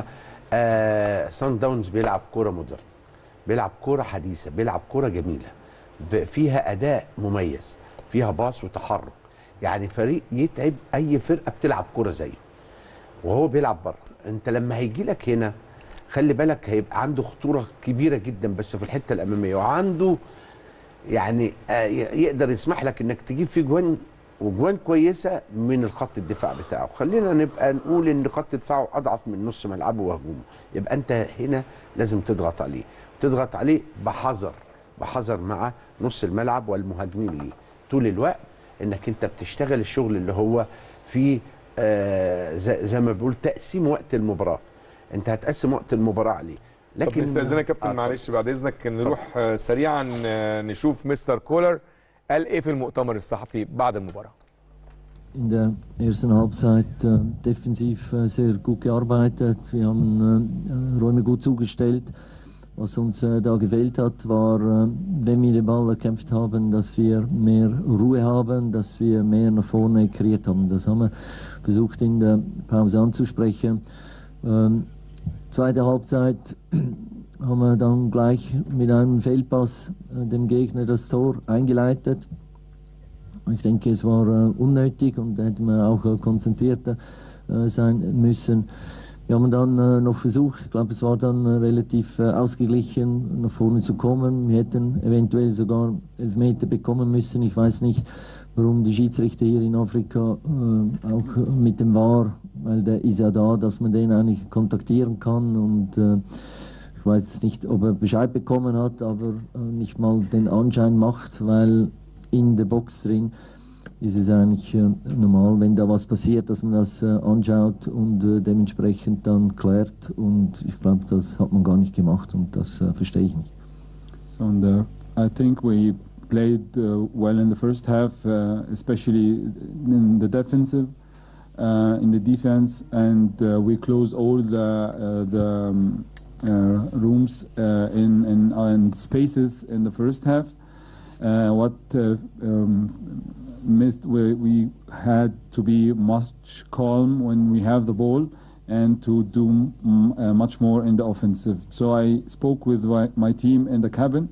آه سان داونز بيلعب كوره مودرن، بيلعب كوره حديثه، بيلعب كوره جميله فيها اداء مميز، فيها باص وتحرك، يعني فريق يتعب اي فرقه بتلعب كوره زيه وهو بيلعب بره. انت لما هيجي لك هنا خلي بالك هيبقى عنده خطوره كبيره جدا بس في الحته الاماميه، وعنده يعني يقدر يسمح لك انك تجيب فيه جوان وجوان كويسه من الخط الدفاع بتاعه. خلينا نبقى نقول ان خط دفاعه اضعف من نص ملعبه وهجومه، يبقى انت هنا لازم تضغط عليه، تضغط عليه بحذر بحذر مع نص الملعب والمهاجمين ليه طول الوقت، انك انت بتشتغل الشغل اللي هو في آه زي, زي ما بيقول تقسيم وقت المباراه. انت هتقسم وقت المباراه عليه. لكن نستاذنك يا كابتن آه معلش بعد اذنك نروح آه سريعا آه نشوف مستر كولر قال ايه في المؤتمر الصحفي بعد المباراه. in der ersten Halbzeit äh, defensiv äh, sehr gut gearbeitet. Wir haben äh, Räume gut zugestellt. Was uns äh, da gefehlt hat, war, äh, wenn wir den Ball erkämpft haben, dass wir mehr Ruhe haben, dass wir mehr nach vorne kreiert haben. Das haben wir versucht in der Pause anzusprechen. Ähm, zweite Halbzeit haben wir dann gleich mit einem Fehlpass äh, dem Gegner das Tor eingeleitet. Ich denke, es war äh, unnötig und da hätten wir auch äh, konzentrierter äh, sein müssen. Wir haben dann äh, noch versucht, ich glaube, es war dann äh, relativ äh, ausgeglichen, nach vorne zu kommen. Wir hätten eventuell sogar Elfmeter bekommen müssen. Ich weiß nicht, warum die Schiedsrichter hier in Afrika äh, auch mit dem V A R, weil der ist ja da, dass man den eigentlich kontaktieren kann. Und äh, ich weiß nicht, ob er Bescheid bekommen hat, aber äh, nicht mal den Anschein macht, weil in der Box drin ist es eigentlich äh, normal, wenn da was passiert, dass man das äh, anschaut und äh, dementsprechend dann klärt. Und ich glaube, das hat man gar nicht gemacht und das äh, verstehe ich nicht. So in the, I think we played uh, well in the first half, uh, especially in the defensive, uh, in the defense, and uh, we closed all the uh, the um, uh, rooms uh, in in, uh, in spaces in the first half. Uh, what uh, um, missed, we, we had to be much calm when we have the ball and to do mm, uh, much more in the offensive. So I spoke with my, my team in the cabin.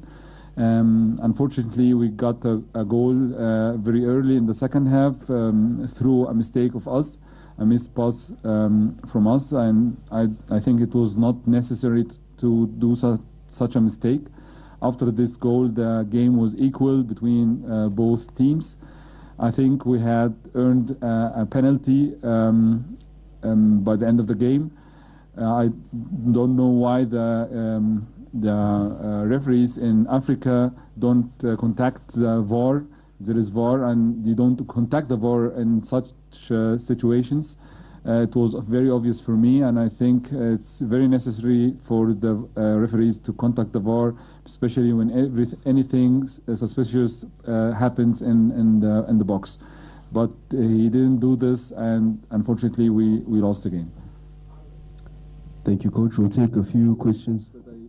Um, unfortunately, we got a, a goal uh, very early in the second half um, through a mistake of us, a missed pass um, from us, and I, I think it was not necessary to do su such a mistake. After this goal, the game was equal between uh, both teams. I think we had earned uh, a penalty um, um, by the end of the game. Uh, I don't know why the um, the uh, referees in Africa don't uh, contact the V A R. There is V A R, and you don't contact the V A R in such uh, situations. Uh, it was very obvious for me, and I think it's very necessary for the uh, referees to contact the V A R, especially when every, anything suspicious uh, happens in, in, the, in the box. But uh, he didn't do this, and unfortunately we, we lost the game. Thank you, Coach. We'll take a few questions.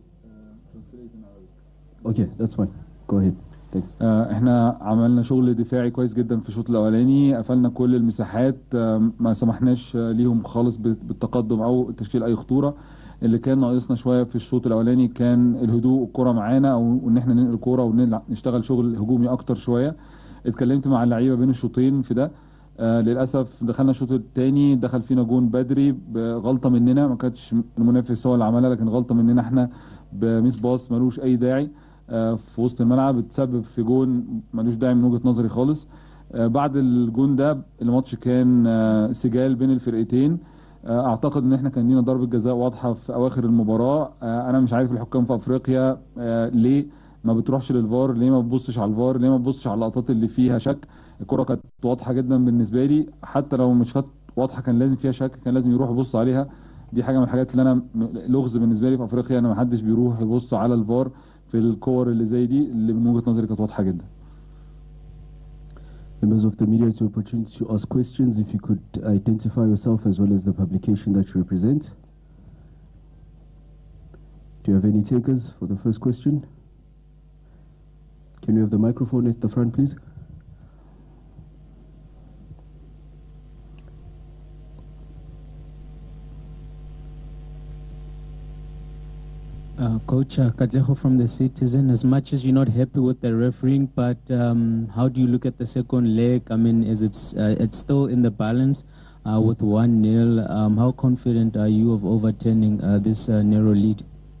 Okay, that's fine. Go ahead. Thanks. آه، احنا عملنا شغل دفاعي كويس جدا في الشوط الاولاني، قفلنا كل المساحات، آه، ما سمحناش آه، ليهم خالص بالتقدم او تشكيل اي خطوره. اللي كان ناقصنا شويه في الشوط الاولاني كان الهدوء، الكره معانا، او ان احنا ننقل الكره ونشتغل شغل هجومي اكتر شويه. اتكلمت مع اللعيبه بين الشوطين في ده. آه للاسف دخلنا الشوط الثاني دخل فينا جون بدري بغلطه مننا، ما كانتش المنافس هو اللي عملها، لكن غلطه مننا احنا بميس باص ملوش اي داعي آه في وسط الملعب، اتسبب في جون ملوش داعي من وجهه نظري خالص. آه بعد الجون ده الماتش كان آه سجال بين الفرقتين. آه اعتقد ان احنا كان لينا ضربه جزاء واضحه في اواخر المباراه. آه انا مش عارف الحكام في افريقيا آه ليه ما بتروحش للفار، ليه ما بتبصش على الفار، ليه ما بتبصش على اللقطات اللي فيها شك. الكره كانت واضحه جدا بالنسبه لي، حتى لو مش كانت واضحه كان لازم فيها شك، كان لازم يروح يبص عليها. دي حاجه من الحاجات اللي انا لغز بالنسبه لي في افريقيا، انا ما حدش بيروح يبص على الفار في الكور اللي زي دي اللي من وجهه نظري كانت واضحه جدا. Members of the media, it's your opportunity to ask questions. If you could identify yourself as well as the publication that you represent. Do you have any takers for the first question? Can we have the microphone at the front, please? Uh, Coach uh, Katlego from the Citizen, as much as you're not happy with the refereeing, but um, how do you look at the second leg? I mean, is it uh, it's still in the balance uh, with one nil? Um, how confident are you of overturning uh, this uh, narrow lead?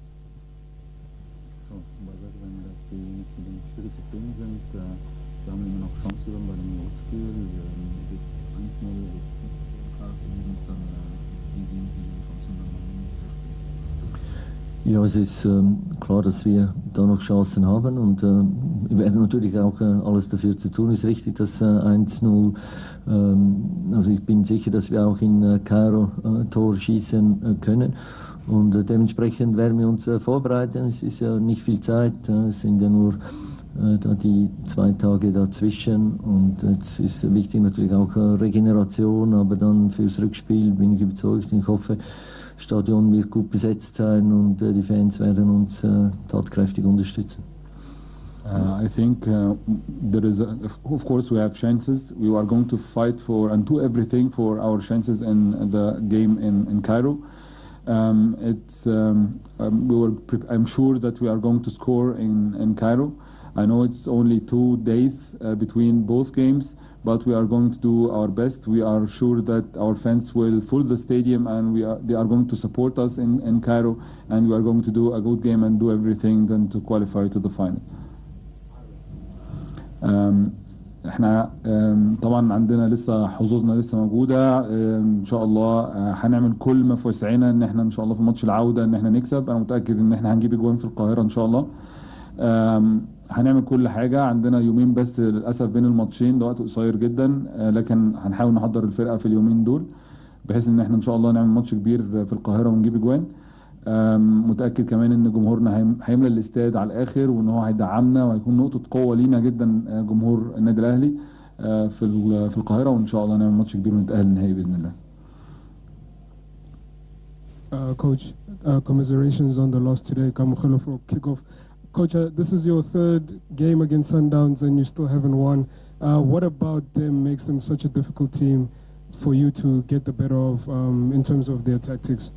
Ja, es ist ähm, klar, dass wir da noch Chancen haben und äh, wir werden natürlich auch äh, alles dafür zu tun. Es ist richtig, dass äh, eins null, ähm, also ich bin sicher, dass wir auch in äh, Kairo äh, Tor schießen äh, können und äh, dementsprechend werden wir uns äh, vorbereiten. Es ist ja nicht viel Zeit, äh, es sind ja nur äh, da die zwei Tage dazwischen. Und jetzt ist wichtig natürlich auch Regeneration, aber dann fürs Rückspiel bin ich überzeugt. Ich hoffe, das Stadion wird gut besetzt sein und äh, die Fans werden uns äh, tatkräftig unterstützen. Uh, I think uh, there is, a, of course, we have chances. We are going to fight for and do everything for our chances in the game in, in Cairo. Um, it's, um, um, we were I'm sure that we are going to score in, in Cairo. I know it's only two days uh, between both games, but we are going to do our best. We are sure that our fans will fill the stadium, and we are, they are going to support us in, in Cairo, and we are going to do a good game and do everything then to qualify to the final. احنا طبعا عندنا لسه حظوظنا لسه موجوده، ان شاء الله هنعمل كل ما في وسعنا ان احنا ان شاء الله في ماتش العوده ان احنا نكسب. انا متاكد ان احنا هنجيب اجوان في القاهره ان شاء الله. هنعمل كل حاجه. عندنا يومين بس للاسف بين الماتشين، ده وقت قصير جدا، لكن هنحاول نحضر الفرقه في اليومين دول بحيث ان احنا ان شاء الله نعمل ماتش كبير في القاهره ونجيب اجوان. متاكد كمان ان جمهورنا هيملى الاستاد على الاخر، وان هو هيدعمنا وهيكون نقطه قوه لينا جدا جمهور النادي الاهلي في في القاهره، وان شاء الله نعمل ماتش كبير ونتاهل النهائي باذن الله. Uh, Coach, uh, commiserations on the loss today. Kamukhelo for kickoff. Coach, uh, this is your third game against Sundowns and you still haven't won. Uh, what about them makes them such a difficult team for you to get the better of um, in terms of their tactics?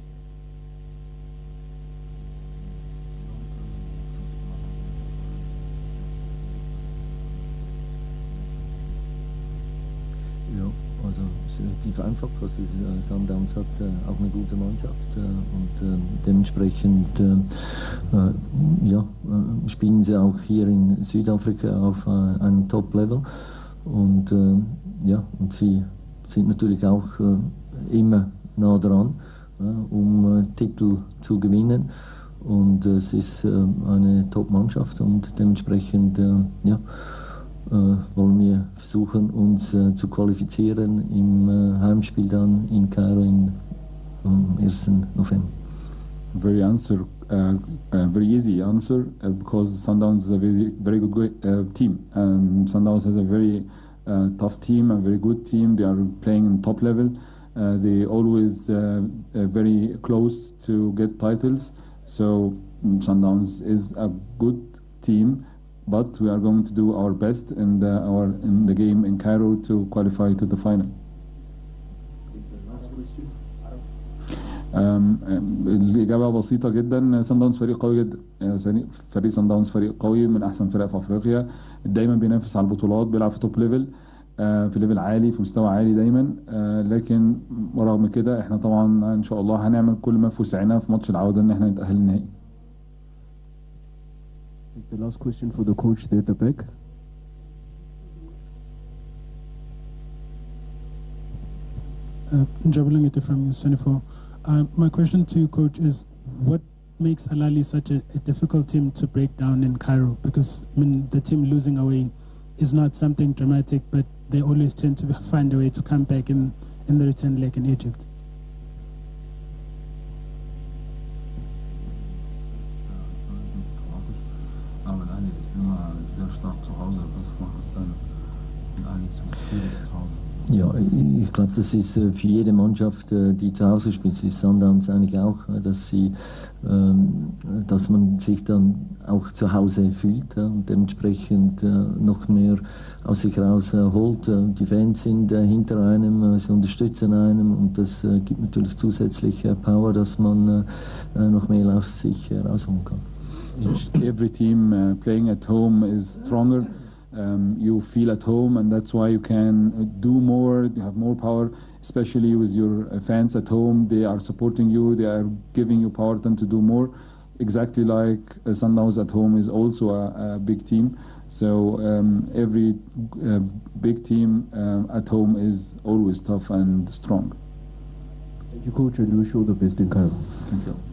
Also es ist relativ einfach. Also Sundowns hat äh, auch eine gute Mannschaft äh, und äh, dementsprechend äh, äh, ja, äh, spielen sie auch hier in Südafrika auf äh, einem Top-Level und äh, ja, und sie sind natürlich auch äh, immer nah dran, äh, um äh, Titel zu gewinnen, und äh, es ist äh, eine Top-Mannschaft und dementsprechend äh, ja, Uh, wollen wir versuchen, uns uh, zu qualifizieren im uh, Heimspiel dann in Kairo in, am ersten November. Very answer, uh, uh, very easy answer, uh, because Sundowns is a very, very good uh, team, and Sundowns has a very uh, tough team, a very good team. They are playing in top level. Uh, they always uh, uh, very close to get titles. So um, Sundowns is a good team. But we are going to do our best in the, our, in the game in Cairo to qualify to the final. الإجابة بسيطة جدا. سانداونز فريق قوي جدا. فريق سانداونز فريق قوي من أحسن فرق في أفريقيا. دايما بينافس على البطولات، بيلعب في توب ليفل، في ليفل عالي، في مستوى عالي دايما. لكن ورغم كده احنا طبعا إن شاء الله هنعمل كل ما في وسعنا في ماتش العودة إن احنا نتأهل النهائي. The last question for the coach there at the back. Uh, Jabalingite from News twenty-four. Uh, my question to you, Coach, is what makes Al Ahly such a, a difficult team to break down in Cairo? Because I mean, the team losing away is not something dramatic, but they always tend to find a way to come back in, in the return leg in Egypt. Aber Al Ahly ist immer sehr stark zu Hause. Das macht es dann Al Ahly so schwierig zu Hause. Ja, ich glaube, das ist für jede Mannschaft, die zu Hause spielt, das ist Sundowns eigentlich auch, dass sie, dass man sich dann auch zu Hause fühlt und dementsprechend noch mehr aus sich rausholt. Die Fans sind hinter einem, sie unterstützen einem, und das gibt natürlich zusätzlich Power, dass man noch mehr aus sich rausholen kann. Every team uh, playing at home is stronger. Um, you feel at home, and that's why you can do more. You have more power, especially with your fans at home. They are supporting you. They are giving you power then to do more. Exactly like uh, Sundowns at home is also a, a big team. So um, every uh, big team uh, at home is always tough and strong. Thank you, Coach, and wish you all the best in Cairo. Thank you.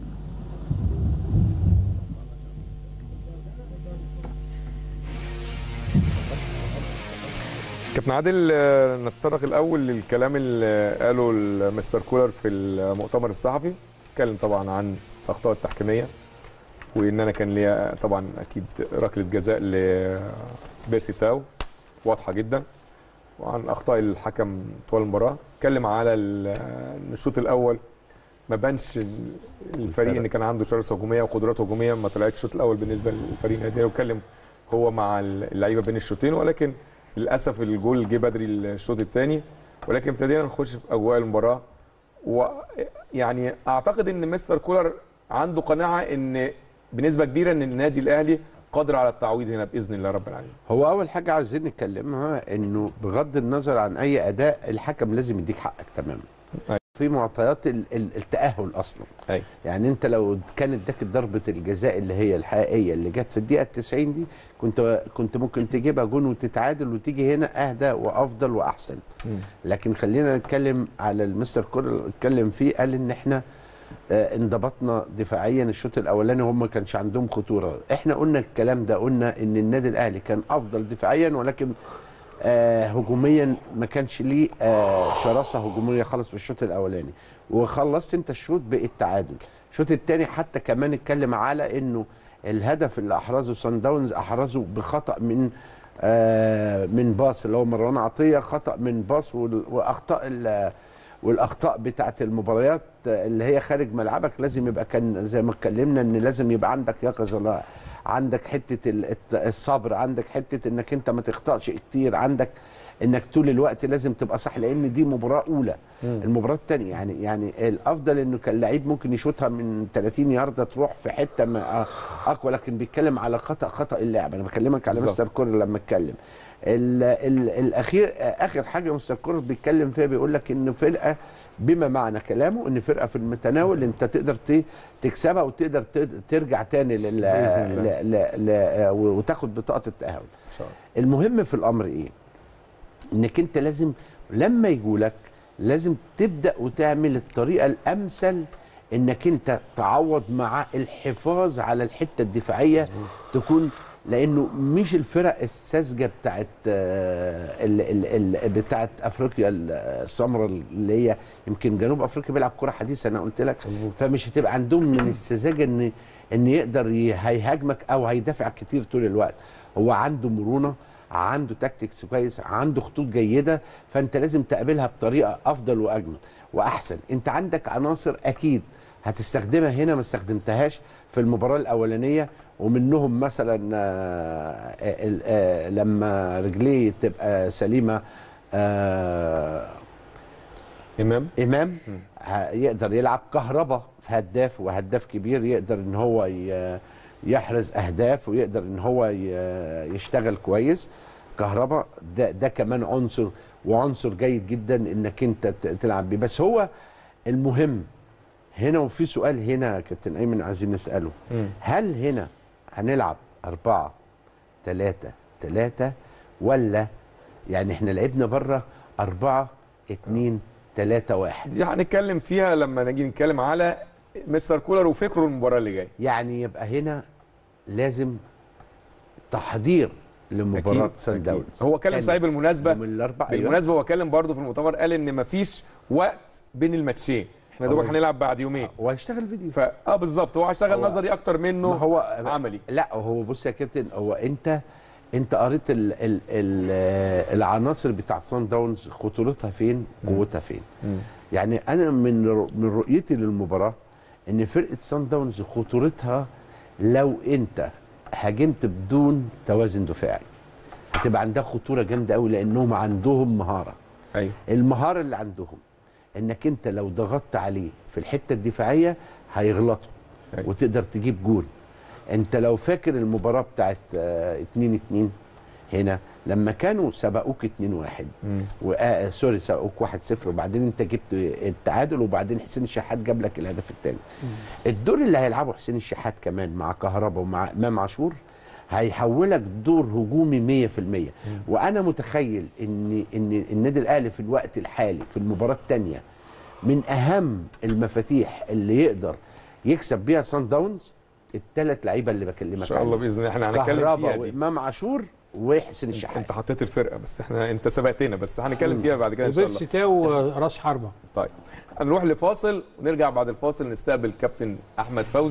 كابتن عادل، نتطرق الاول للكلام اللي قاله المستر كولر في المؤتمر الصحفي. اتكلم طبعا عن الاخطاء التحكيميه وان انا كان ليا طبعا اكيد ركله جزاء لبيرسي تاو واضحه جدا، وعن اخطاء الحكم طوال المباراه. اتكلم على الشوط الاول ما بانش الفريق ان كان عنده شراسه هجوميه وقدرات هجوميه، ما طلعتش الشوط الاول بالنسبه للفريق النادي. واتكلم هو مع اللعيبه بين الشوطين، ولكن للاسف الجول جه بدري الشوط الثاني، ولكن ابتدينا نخش في اجواء المباراه. ويعني اعتقد ان مستر كولر عنده قناعه ان بنسبه كبيره ان النادي الاهلي قادر على التعويض هنا باذن الله رب العالمين. هو اول حاجه عايزين نتكلمها انه بغض النظر عن اي اداء الحكم لازم يديك حقك تماما. أي. في معطيات التاهل اصلا. أي. يعني انت لو كان اداك ضربه الجزاء اللي هي الحقيقيه اللي جت في الدقيقه تسعين دي كنت كنت ممكن تجيبها جون وتتعادل وتيجي هنا اهدى وافضل واحسن. م. لكن خلينا نتكلم على المستر كولر اتكلم فيه، قال ان احنا آه انضبطنا دفاعيا الشوط الاولاني وهم ما كانش عندهم خطوره. احنا قلنا الكلام ده، قلنا ان النادي الاهلي كان افضل دفاعيا ولكن آه هجوميا ما كانش ليه آه شراسه هجوميه خالص في الشوط الاولاني، وخلصت انت الشوط بالتعادل. الشوط الثاني حتى كمان اتكلم على انه الهدف اللي احرزه صن داونز احرزه بخطا من آه من باص اللي هو مروان عطيه، خطا من باص، واخطاء والاخطاء بتاعه المباريات اللي هي خارج ملعبك لازم يبقى كان زي ما اتكلمنا ان لازم يبقى عندك يقظه، عندك حته الصبر، عندك حته انك انت ما تخطاش كتير، عندك انك طول الوقت لازم تبقى صح، لان دي مباراه اولى. مم. المباراه الثانيه يعني يعني الافضل انه كان لعيب ممكن يشوطها من ثلاثين يارده تروح في حته اقوى، لكن بيتكلم على خطا خطا اللاعب. انا بكلمك على مستر كولر لما اتكلم ال ال الاخير اخر حاجه مستر كولر بيتكلم فيها، بيقول لك ان فرقه بما معنى كلامه ان فرقه في المتناول انت تقدر تكسبها وتقدر ترجع تاني لل ل ل وتاخد بطاقه التاهل. المهم في الامر ايه؟ انك انت لازم لما يجولك لازم تبدا وتعمل الطريقه الامثل انك انت تعوض مع الحفاظ على الحته الدفاعيه تكون، لانه مش الفرق الساذجه بتاعت ال ال ال بتاعت افريقيا السمراء اللي هي يمكن جنوب افريقيا بيلعب كره حديثه انا قلت لك، فمش هتبقى عندهم من السذاجه ان ان يقدر هيهاجمك او هيدافع كتير طول الوقت. هو عنده مرونه، عنده تاكتكس كويس، عنده خطوط جيده، فانت لازم تقابلها بطريقه افضل واجمل واحسن. انت عندك عناصر اكيد هتستخدمها هنا ما استخدمتهاش في المباراه الاولانيه، ومنهم مثلا آآ آآ لما رجليه تبقى سليمه امام امام يقدر يلعب كهربا في هداف، وهداف كبير يقدر ان هو يحرز اهداف ويقدر ان هو يشتغل كويس. كهربا ده ده كمان عنصر وعنصر جيد جدا انك انت تلعب بيه. بس هو المهم هنا، وفي سؤال هنا يا كابتن ايمن عايزين نساله، م. هل هنا هنلعب أربعة ثلاثة ثلاثة ولا يعني احنا لعبنا بره أربعة اتنين ثلاثة واحد؟ دي هنتكلم فيها لما نيجي نتكلم على مستر كولر وفكره المباراه اللي جايه. يعني يبقى هنا لازم تحضير لمباراه سان داونز. هو كلم صحيح بالمناسبه بالمناسبه بالمناسبه هو كلم برضه في المؤتمر، قال ان مفيش وقت بين الماتشين، احنا دوبك هنلعب بعد يومين وهيشتغل فيديو. فا اه بالظبط، هو هيشتغل نظري اكتر منه هو عملي. لا هو بص يا كابتن، هو انت انت قريت ال ال ال العناصر بتاعت سان داونز خطورتها فين، قوتها فين. م. يعني انا من من رؤيتي للمباراه ان فرقه سان داونز خطورتها لو انت هاجمت بدون توازن دفاعي هتبقى عندها خطوره جامده قوي، لانهم عندهم مهاره. ايوه المهاره اللي عندهم انك انت لو ضغطت عليه في الحته الدفاعيه هيغلطوا. أيوة. وتقدر تجيب جول. انت لو فاكر المباراه بتاعت اتنين اتنين هنا لما كانوا سبقوك اتنين واحد وآه سوري سبقوك واحد صفر وبعدين انت جبت التعادل وبعدين حسين الشحات جاب لك الهدف الثاني. الدور اللي هيلعبه حسين الشحات كمان مع كهربا ومع امام عاشور هيحولك دور هجومي مية في المية. وانا متخيل ان ان النادي الاهلي في الوقت الحالي في المباراه الثانيه من اهم المفاتيح اللي يقدر يكسب بيها سان داونز الثلاث لعيبه اللي بكلمك ان شاء الله باذن الله. احنا هنتكلم فيها دي، وامام عاشور وحسين الشحات. انت حطيت الفرقه بس احنا انت سبقتنا، بس هنتكلم فيها بعد كده ان شاء الله. وبيرسي تاو راس حربه. طيب هنروح لفاصل ونرجع بعد الفاصل نستقبل كابتن احمد فوزي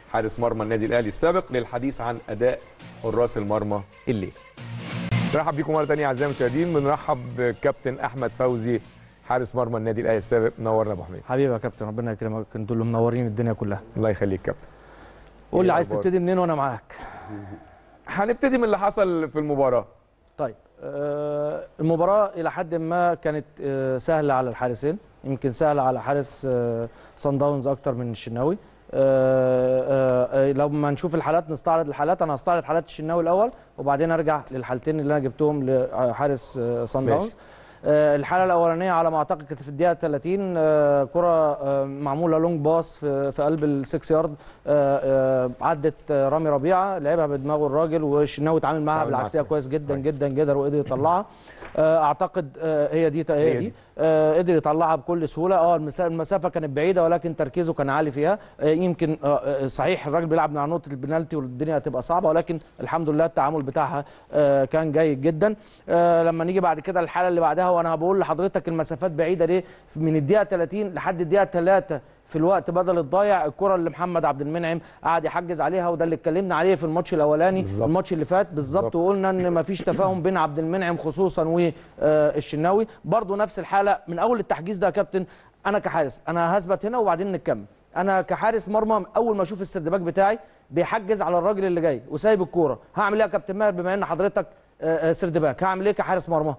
حارس مرمى النادي الاهلي السابق للحديث عن اداء حراس المرمى الليل. نرحب بيكم مره ثانيه اعزائي المشاهدين، بنرحب بكابتن احمد فوزي حارس مرمى النادي الاهلي السابق. منورنا ابو حميد. حبيبي يا كابتن، ربنا يكرمك، انتوا اللي منورين الدنيا كلها. الله يخليك كابتن. قول لي عايز تبتدي منين وانا معاك. هنبتدي من اللي حصل في المباراه. طيب آه المباراه الى حد ما كانت آه سهله على الحارسين، يمكن سهله على حارس آه صن داونز اكتر من الشناوي. آه آه لما نشوف الحالات نستعرض الحالات، انا هستعرض حالات الشناوي الاول وبعدين ارجع للحالتين اللي انا جبتهم لحارس آه صن داونز. آه الحاله الاولانيه على ما اعتقد كانت في الدقيقه ثلاثين، آه كره آه معموله لونج باص في, في قلب السكس يارد، آه آه عدت آه رامي ربيعه لعبها بدماغه الراجل، والشناوي اتعامل معاها بالعكسيه كويس جدا جدا جدا وقدر يطلعها. آه اعتقد آه هي دي هي دي آه قدر يطلعها بكل سهوله. اه المسافه كانت بعيده ولكن تركيزه كان عالي فيها. آه يمكن آه صحيح الراجل بيلعب من على نقطه البنالتي والدنيا هتبقى صعبه، ولكن الحمد لله التعامل بتاعها آه كان جيد جدا. آه لما نيجي بعد كده الحاله اللي بعدها، وانا بقول لحضرتك المسافات بعيده ليه، من الدقيقه ثلاثين لحد الدقيقه ثلاثة في الوقت بدل الضايع، الكره اللي محمد عبد المنعم قعد يحجز عليها، وده اللي اتكلمنا عليه في الماتش الاولاني الماتش اللي فات بالظبط، وقلنا ان مفيش تفاهم بين عبد المنعم خصوصا والشناوي. برضو نفس الحاله من اول التحجيز ده يا كابتن. انا كحارس انا هثبت هنا وبعدين نكمل. انا كحارس مرمى اول ما اشوف السردباك بتاعي بيحجز على الراجل اللي جاي وسايب الكوره، هعمل ايه يا كابتن ماهر بما ان حضرتك سردباك؟ هعمل ايه كحارس مرمى؟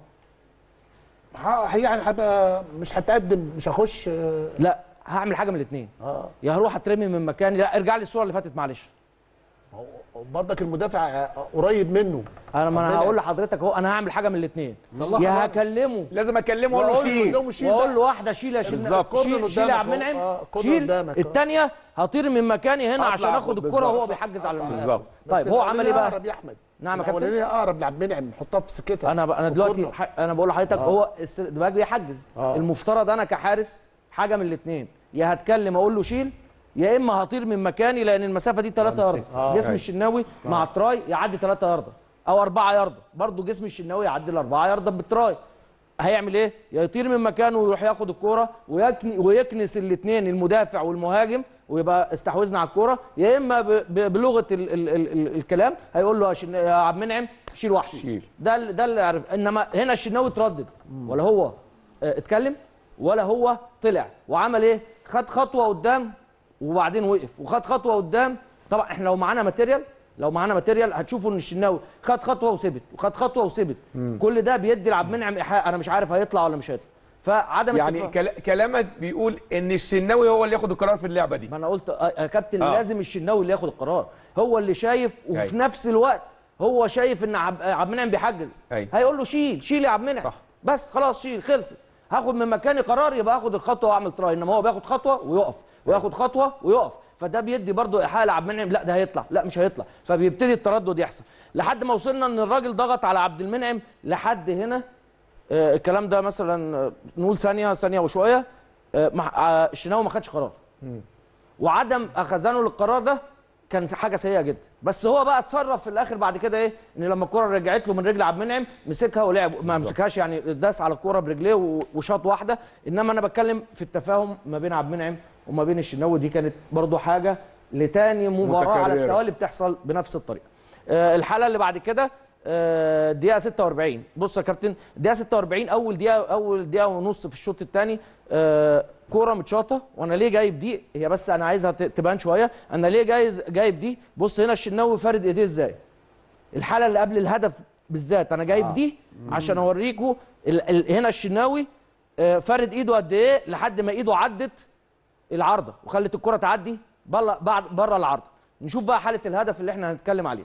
يعني هبقى مش هتقدم، مش هخش. لا هعمل حاجه من الاثنين. اه يا هروح اترمي من مكاني، لا ارجع لي الصوره اللي فاتت معلش. برضك المدافع قريب منه. انا ما انا هقول لحضرتك اهو، انا هعمل حاجه من الاثنين. يا هكلمه، لازم اكلمه واقول له شيل، واقول له واحده شيل يا شيل، شيل, شيل يا عبد المنعم، آه شيل. الثانيه هطير من مكاني هنا عشان اخد الكره وهو بيحجز على الملعب. بالظبط. طيب هو عمل ايه بقى؟ يا احمد نعم يا كابتن. الاولانيه اقرب لعبد المنعم، حطها في سكتها. انا انا دلوقتي انا بقول لحضرتك آه. هو السردباك بيحجز. آه. المفترض انا كحارس حاجه من الاثنين، يا هتكلم اقول له شيل، يا اما هطير من مكاني لان المسافه دي ثلاثة يارده. آه. جسم الشناوي آه. مع التراي يعدي ثلاثة يارده او أربعة يارده، برضه جسم الشناوي يعدي الأربعة يارده بالتراي. هيعمل ايه؟ يا يطير من مكانه ويروح ياخد الكوره ويكنس الاثنين المدافع والمهاجم ويبقى استحوذنا على الكوره، يا اما بلغه ال ال ال ال الكلام هيقول له يا عبد المنعم شيل وحشي. ده ده اللي عرف. انما هنا الشناوي اتردد، ولا هو اتكلم ولا هو طلع وعمل ايه؟ خد خطوه قدام وبعدين وقف، وخد خطوه قدام. طبعا احنا لو معانا ماتيريال لو معانا ماتيريال هتشوفوا ان الشناوي خد خطوه وثبت وخد خطوه وثبت، كل ده بيدي لعبد المنعم ايحاء، انا مش عارف هيطلع ولا مش هيطلع. فعدم يعني التفاهم. كلامك بيقول ان الشناوي هو اللي ياخد القرار في اللعبه دي. ما انا قلت يا كابتن آه. لازم الشناوي اللي ياخد القرار، هو اللي شايف، وفي أي. نفس الوقت هو شايف ان عبد المنعم بيحجز، هيقول له شيل شيل يا عبد المنعم، بس خلاص شيل خلصت. هاخد من مكاني قرار يبقى هاخد الخطوه واعمل تراي، انما هو بياخد خطوه ويقف وياخد خطوه ويقف، فده بيدي برضه ايحاء لعبد المنعم لا ده هيطلع لا مش هيطلع، فبيبتدي التردد يحصل لحد ما وصلنا ان الراجل ضغط على عبد المنعم لحد هنا. آه الكلام ده مثلا نقول ثانيه ثانيه وشويه. آه آه الشناوي ما خدش قرار، وعدم اخذانه للقرار ده كان حاجه سيئه جدا. بس هو بقى اتصرف في الاخر بعد كده ايه، ان لما الكره رجعت له من رجل عبد المنعم مسكها ولعب، ما مسكهاش يعني داس على الكره برجليه وشاط واحده. انما انا بتكلم في التفاهم ما بين عبد المنعم وما بين الشناوي، دي كانت برضو حاجه لتاني مباراه على التوالي بتحصل بنفس الطريقه. آه الحاله اللي بعد كده آه دقيقه ستة وأربعين. بص يا كابتن، دقيقه ستة وأربعين اول دقيقه اول دقيقه ونص في الشوط الثاني، آه كوره متشاطه. وانا ليه جايب دي، هي بس انا عايزها تبان شويه، انا ليه جايز جايب دي. بص هنا الشناوي فارد ايديه ازاي، الحاله اللي قبل الهدف بالذات انا جايب آه. دي عشان اوريكم هنا الشناوي آه فارد ايده قد ايه لحد ما ايده عدت العارضه وخلت الكره تعدي بره بره العارضه. نشوف بقى حاله الهدف اللي احنا هنتكلم عليه.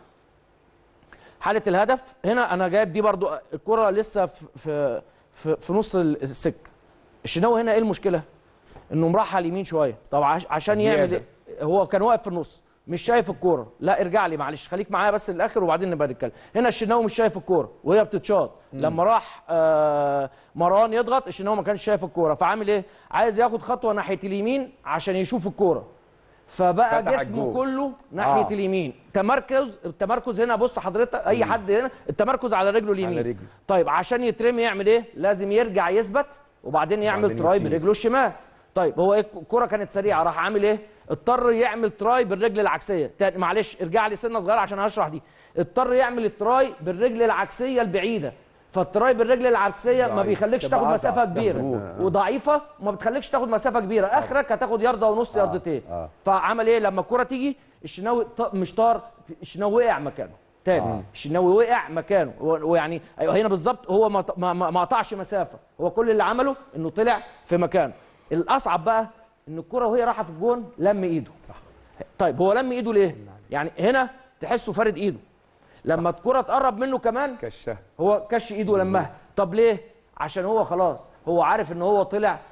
حاله الهدف هنا انا جايب دي برضو الكره لسه في في في, في نص السك. الشناوي هنا ايه المشكله؟ انه مرحل اليمين شويه. طب عشان زيادة. يعمل ايه؟ هو كان واقف في النص مش شايف الكوره. لا ارجع لي معلش، خليك معايا بس للاخر وبعدين نبقى نتكلم. هنا الشناوي مش شايف الكوره وهي بتتشاط. لما راح آه مروان يضغط الشناوي ما كانش شايف الكوره، فعامل ايه؟ عايز ياخد خطوه ناحيه اليمين عشان يشوف الكوره، فبقى جسمه كله ناحيه آه. اليمين. تمركز التمركز هنا بص حضرتك اي حد هنا التمركز على رجله اليمين. على رجله. طيب عشان يترمي يعمل ايه؟ لازم يرجع يثبت وبعدين يعمل تراي برجله الشمال. طيب هو ايه الكره كانت سريعه، راح عامل ايه؟ اضطر يعمل تراي بالرجل العكسيه. معلش ارجع لي سنه صغيره عشان هشرح دي. اضطر يعمل التراي بالرجل العكسيه البعيده، فالتراي بالرجل العكسيه ما بيخليكش تاخد مسافه كبيره وضعيفه وما بتخليكش تاخد مسافه كبيره، اخرك هتاخد يارده ونص ياردتين. فعمل ايه لما الكره تيجي؟ الشناوي مش طار، الشناوي وقع مكانه تاني. آه. الشناوي وقع مكانه، ويعني ايوه هنا بالظبط هو ما ما ما قطعش مسافه، هو كل اللي عمله انه طلع في مكانه. الاصعب بقى ان الكره وهي رايحه في الجون لم ايده. صح. طيب هو لم ايده ليه؟ يعني هنا تحسه فارد ايده، لما الكره تقرب منه كمان كشها، هو كش ايده ولمها. طب ليه؟ عشان هو خلاص هو عارف ان هو طلع آآ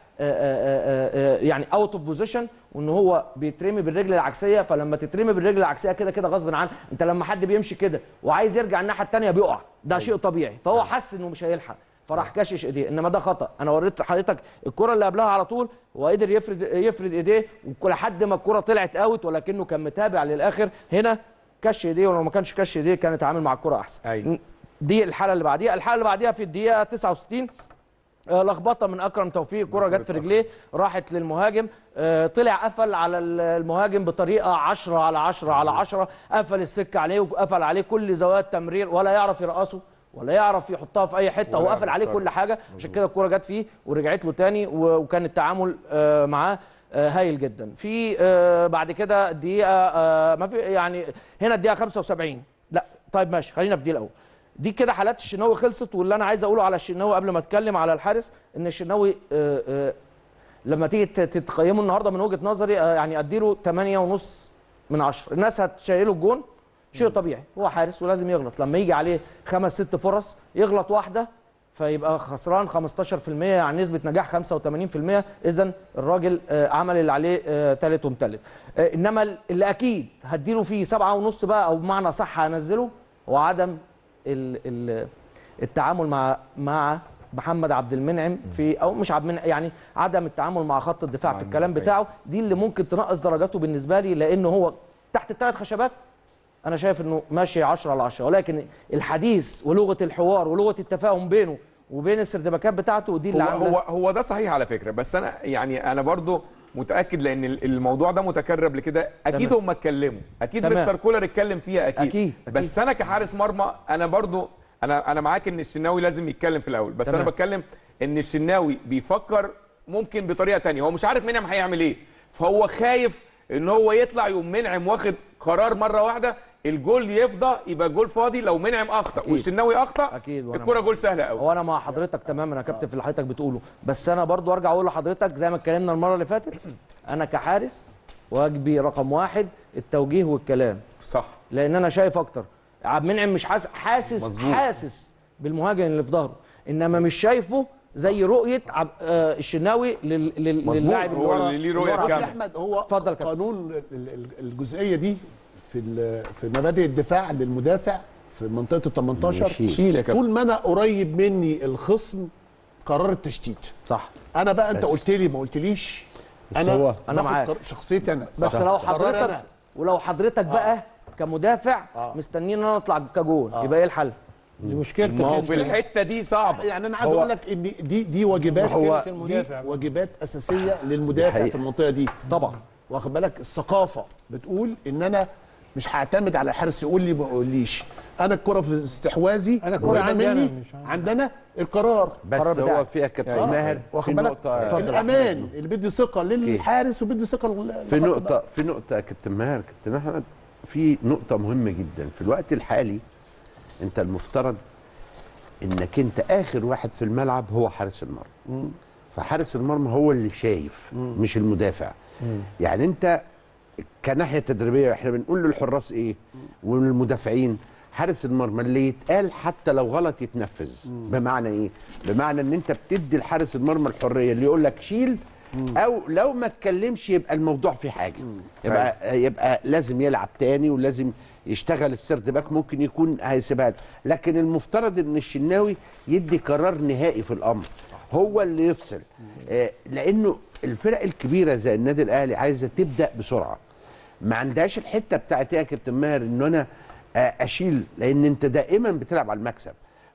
آآ آآ يعني اوت اوف بوزيشن، وان هو بيترمي بالرجل العكسيه. فلما تترمي بالرجل العكسيه كده كده غصب عنه، انت لما حد بيمشي كده وعايز يرجع الناحيه الثانيه بيقع، ده شيء طبيعي. فهو حس انه مش هيلحق فراح كشش ايديه، انما ده خطا. انا وريت حضرتك الكره اللي قبلها على طول هو قدر يفرد يفرد ايديه لحد ما الكره طلعت اوت، ولكنه كان متابع للاخر. هنا كش ايديه، ولو ما كانش كش ايديه كان اتعامل مع الكره احسن. أيوة. دي الحاله اللي بعديها. الحاله اللي بعديها في الدقيقه تسعة وستين آه لخبطه من اكرم توفيق، الكره جت في رجليه راحت للمهاجم، آه طلع قفل على المهاجم بطريقه عشرة على عشرة على عشرة، قفل السكه عليه وقفل عليه كل زوايا التمرير، ولا يعرف يرقصه ولا يعرف يحطها في اي حته، هو قفل عليه كل حاجه. عشان كده الكره جت فيه ورجعت له تاني، وكان التعامل آه معاه آه هايل جدا. في آه بعد كده الدقيقه آه ما في يعني هنا الدقيقه خمسة وسبعين. لا طيب ماشي خلينا في دي الاول. دي كده حالات الشناوي خلصت. واللي انا عايز اقوله على الشناوي قبل ما اتكلم على الحارس، ان الشناوي آه آه لما تيجي تتقيمه النهارده من وجهه نظري آه يعني اديله ثمانية ونص من عشرة. الناس هتشيله الجون، شيء طبيعي، هو حارس ولازم يغلط. لما يجي عليه خمس ست فرص يغلط واحده فيبقى خسران خمستاشر في المية، يعني نسبه نجاح خمسة وثمانين في المية. اذا الراجل آه عمل اللي عليه آه ثالث ومثلث. آه انما اللي اكيد هديله فيه سبعة ونص بقى، او بمعنى صح هنزله، هو عدم التعامل مع مع محمد عبد المنعم في، او مش عبد المنعم يعني عدم التعامل مع خط الدفاع في الكلام بتاعه. دي اللي ممكن تنقص درجاته بالنسبه لي، لانه هو تحت الثلاث خشبات انا شايف انه ماشي عشرة على عشرة، ولكن الحديث ولغه الحوار ولغه التفاهم بينه وبين السردباكات بتاعته دي اللي هو عامله. هو هو ده صحيح على فكره. بس انا يعني انا برضو متاكد لان الموضوع ده متكرر قبل كده، اكيد هم اتكلموا، اكيد مستر كولر اتكلم فيها أكيد. أكيد. أكيد بس انا كحارس مرمى انا برضو انا انا معاك ان الشناوي لازم يتكلم في الاول، بس تمام. انا بتكلم ان الشناوي بيفكر ممكن بطريقه ثانيه، هو مش عارف منعم هيعمل ايه، فهو خايف ان هو يطلع يقوم منعم واخد قرار مره واحده الجول يفضى يبقى الجول فاضي. لو منعم اخطا والشناوي اخطا اكيد الكره جول سهله قوي. هو انا مع حضرتك تماما يا كابتن في اللي حضرتك بتقوله، بس انا برضو ارجع اقول لحضرتك زي ما اتكلمنا المره اللي فاتت، انا كحارس واجبي رقم واحد التوجيه والكلام. صح. لان انا شايف اكتر عبد المنعم مش حاسس حاسس مزبوط. حاسس بالمهاجم اللي في ظهره، انما مش شايفه زي رؤيه عب... آه الشناوي لل... للاعب اللي ورا. اللي ليه رؤيه كامله. احمد هو اتفضل قانون الجزئيه دي في في مبادئ الدفاع للمدافع في منطقه ال تمنتاشر، طول ما انا قريب مني الخصم قرار التشتيت. صح. انا بقى انت قلت لي ما قلتليش، انا هو انا معاك شخصيتي انا. بس لو حضرتك ولو حضرتك بقى آه. كمدافع آه. مستنيين ان انا اطلع كجول آه. يبقى ايه الحل؟ دي مشكلتك. ما هو في الحته دي صعبه. يعني انا عايز اقول لك ان دي دي واجبات هو دي واجبات اساسيه للمدافع في المنطقه دي طبعا. واخد بالك الثقافه بتقول ان انا مش هعتمد على الحارس يقول لي ما يقوليش، انا الكره في استحواذي انا الكره عندي مني عندنا القرار. بس القرار هو فيها كابتن آه. ماهر واخد بالك الامان اللي بيدي ثقه للحارس وبيدي ثقه في نقطه في نقطه يا كابتن ماهر كابتن احمد، في نقطه مهمه جدا في الوقت الحالي. انت المفترض انك انت اخر واحد في الملعب هو حارس المرمى، فحارس المرمى هو اللي شايف مم. مش المدافع. مم. يعني انت كناحيه تدريبيه احنا بنقول للحراس ايه والمدافعين، حارس المرمى اللي يتقال حتى لو غلط يتنفذ. مم. بمعنى ايه؟ بمعنى ان انت بتدي لحارس المرمى الحريه اللي يقول لك شيل، مم. او لو ما اتكلمش يبقى الموضوع فيه حاجه. مم. يبقى يبقى لازم يلعب تاني ولازم يشتغل السرد باك، ممكن يكون هيسيبها له، لكن المفترض ان الشناوي يدي قرار نهائي في الامر، هو اللي يفصل. آه لانه الفرق الكبيره زي النادي الاهلي عايزه تبدا بسرعه، ما عندهاش الحته بتاعت ايه يا كابتن ماهر ان انا آه اشيل، لان انت دائما بتلعب على المكسب،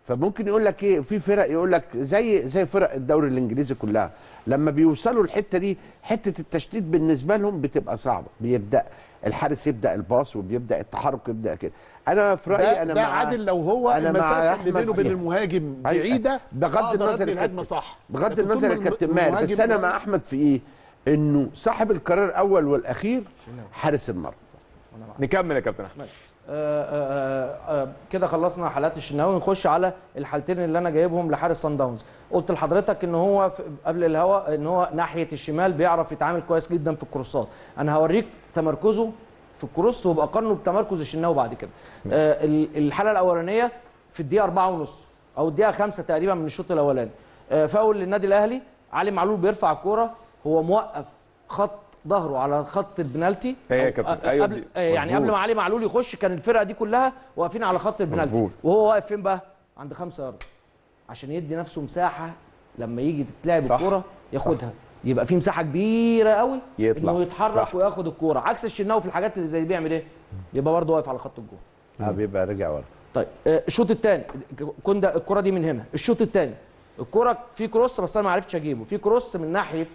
فممكن يقول لك ايه، في فرق يقول لك زي زي فرق الدوري الانجليزي كلها لما بيوصلوا الحته دي، حته التشتيت بالنسبه لهم بتبقى صعبه، بيبدا الحارس يبدا الباص وبيبدا التحرك يبدا كده. انا في رايي انا ده مع عادل لو هو المسافه اللي بينه وبين المهاجم بعيده بغض النظر الهجمه صح، بغض النظر يا كابتن ماهر، بس انا مع احمد في ايه؟ انه صاحب القرار الاول والاخير حارس المرمى. نكمل يا كابتن احمد. آه آه آه كده خلصنا حالات الشناوي، نخش على الحالتين اللي انا جايبهم لحارس صن داونز. قلت لحضرتك ان هو قبل الهوا ان هو ناحيه الشمال بيعرف يتعامل كويس جدا في الكروسات. انا هوريك تمركزه في الكروس وبقارنه بتمركز الشناوي بعد كده. آه الحاله الاولانيه في الدقيقه أربعة ونص او الدقيقه خمسة تقريبا من الشوط الاولاني، آه فاول للنادي الاهلي. علي معلول بيرفع الكوره، هو موقف خط ظهره على خط البنالتي. هي يا كابتن ايوه قبل يعني قبل ما علي معلول يخش كان الفرقه دي كلها واقفين على خط البنالتي، مظبوط. وهو واقف فين بقى؟ عند خمسة يارد عشان يدي نفسه مساحه لما يجي تتلعب الكوره ياخدها، صح. يبقى في مساحه كبيره قوي يطلع انه يتحرك راحت. وياخد الكوره، عكس الشناوي في الحاجات اللي زي دي بيعمل ايه؟ يبقى برضه واقف على خط الجول. اه بيبقى راجع ورا. طيب الشوط الثاني كنت الكوره دي من هنا، الشوط الثاني الكوره في كروس بس انا ما عرفتش اجيبه، في كروس من ناحيه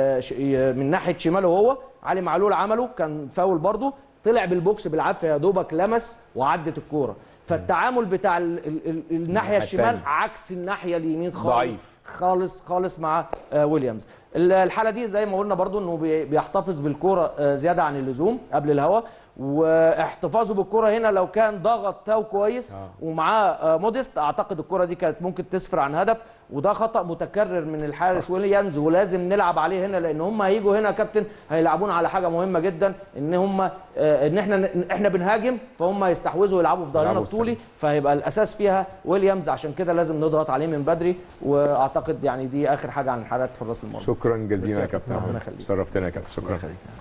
من ناحيه شماله، وهو علي معلول عمله كان فاول برضه، طلع بالبوكس بالعافيه يا دوبك لمس وعدت الكوره. فالتعامل بتاع ال ال ال الناحيه الشمال عكس الناحيه اليمين خالص ضعيف. خالص خالص مع آه ويليامز. الحاله دي زي ما قلنا برضو انه بيحتفظ بالكوره آه زياده عن اللزوم قبل الهوا، واحتفاظه بالكوره هنا لو كان ضغط تاو كويس آه. ومعاه آه موديست اعتقد الكوره دي كانت ممكن تسفر عن هدف، وده خطا متكرر من الحارس صح. ويليامز، ولازم نلعب عليه هنا لان هم هيجوا هنا يا كابتن هيلعبونا على حاجه مهمه جدا، ان هم آه ان احنا احنا بنهاجم فهم هيستحوذوا ويلعبوا في ظهرنا بطولي، فهيبقى الاساس فيها ويليامز، عشان كده لازم نضغط عليه من بدري. واعتقد يعني دي اخر حاجه عن حالات حراس المرمى. شكرا جزيلا يا كابتن ربنا يخليك، شرفتنا يا كابتن. شكرا.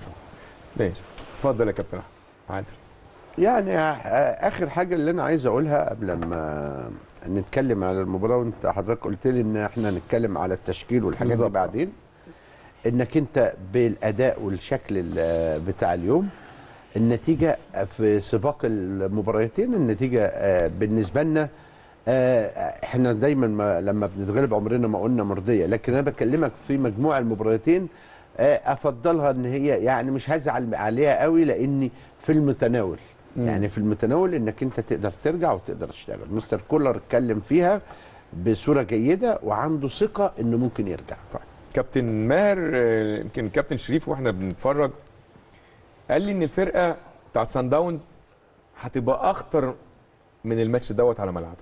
ماشي اتفضل يا كابتن عادل. يعني اخر حاجه اللي انا عايز اقولها قبل ما نتكلم على المباراه، وانت حضرتك قلت لي ان احنا نتكلم على التشكيل والحاجات دي بعدين، انك انت بالاداء والشكل بتاع اليوم النتيجه في سباق المباراتين، النتيجه بالنسبه لنا احنا دايما ما لما بنتغلب عمرنا ما قلنا مرضيه، لكن انا بكلمك في مجموع المباراتين افضلها ان هي يعني مش هزعل عليها قوي لاني في المتناول. مم. يعني في المتناول انك انت تقدر ترجع وتقدر تشتغل. مستر كولر اتكلم فيها بصوره جيده وعنده ثقه انه ممكن يرجع. طيب كابتن ماهر، يمكن كابتن شريف واحنا بنتفرج قال لي ان الفرقه بتاعت سان داونز هتبقى اخطر من الماتش دوت على ملعبك.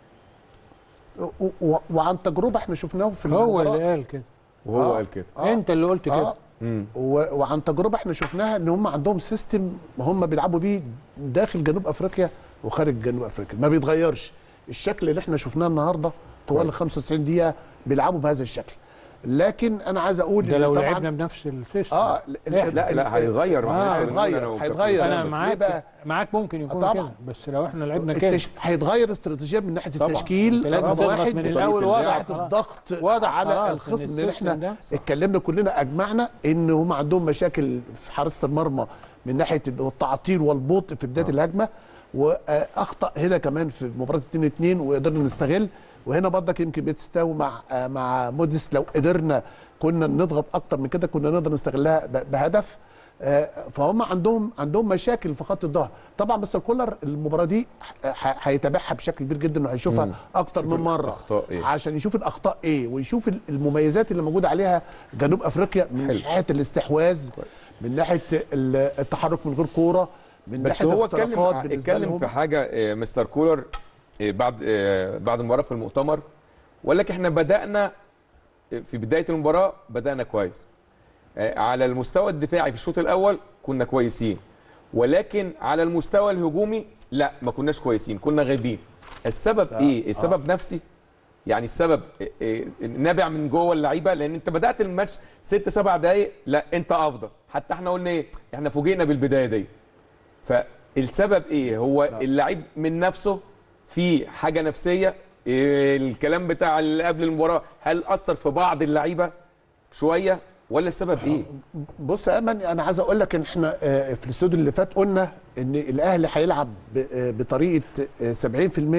وعن تجربه احنا شفناه في هو اللي قال كده وهو آه. قال كده آه. انت اللي قلت كده آه. وعن تجربه احنا شفناها ان هم عندهم سيستم هم بيلعبوا بيه داخل جنوب افريقيا وخارج جنوب افريقيا، ما بيتغيرش. الشكل اللي احنا شفناه النهارده طوال ال خمسة وتسعين دقيقه بيلعبوا بهذا الشكل. لكن انا عايز اقول ده لو لعبنا بنفس السيستم اه لا لا, لا هيتغير. آه هيتغير هيتغير انا معاك معاك ممكن يكون كده، بس لو احنا لعبنا كده هيتغير استراتيجيه من ناحيه التشكيل رقم واحد، من الاول واضح الضغط على الخصم، اللي احنا اتكلمنا كلنا اجمعنا ان هم عندهم مشاكل في حراسه المرمى من ناحيه التعطيل والبطء في بدايه آه. الهجمه، واخطا هنا كمان في مباراه اتنين اتنين وقدرنا نستغل. وهنا برضك يمكن بيتستاو مع مع موديس، لو قدرنا كنا نضغط اكتر من كده كنا نقدر نستغلها بهدف. فهم عندهم عندهم مشاكل في خط الظهر. طبعا مستر كولر المباراه دي هيتابعها بشكل كبير جدا وهيشوفها اكتر من مره إيه؟ عشان يشوف الاخطاء ايه ويشوف المميزات اللي موجوده عليها جنوب افريقيا من حل. ناحيه الاستحواذ، من ناحيه التحرك من غير كوره، من بس ناحيه هو اتكلم اتكلم في حاجه مستر كولر بعد بعد المباراه في المؤتمر، وقال لك احنا بدانا في بدايه المباراه بدانا كويس على المستوى الدفاعي. في الشوط الاول كنا كويسين، ولكن على المستوى الهجومي لا ما كناش كويسين، كنا غايبين. السبب آه. ايه؟ السبب آه. نفسي، يعني السبب إيه؟ نابع من جوه اللعيبه، لان انت بدات الماتش ست سبع دقائق لا انت افضل، حتى احنا قلنا ايه؟ احنا فوجئنا بالبدايه دي. فالسبب ايه؟ هو اللعيب من نفسه في حاجه نفسيه. إيه الكلام بتاع اللي قبل المباراه هل اثر في بعض اللعيبه شويه ولا السبب ايه؟ بص يا ايمن، انا عايز اقول لك ان احنا في الاستوديو اللي فات قلنا ان الاهلي هيلعب بطريقه سبعين في المية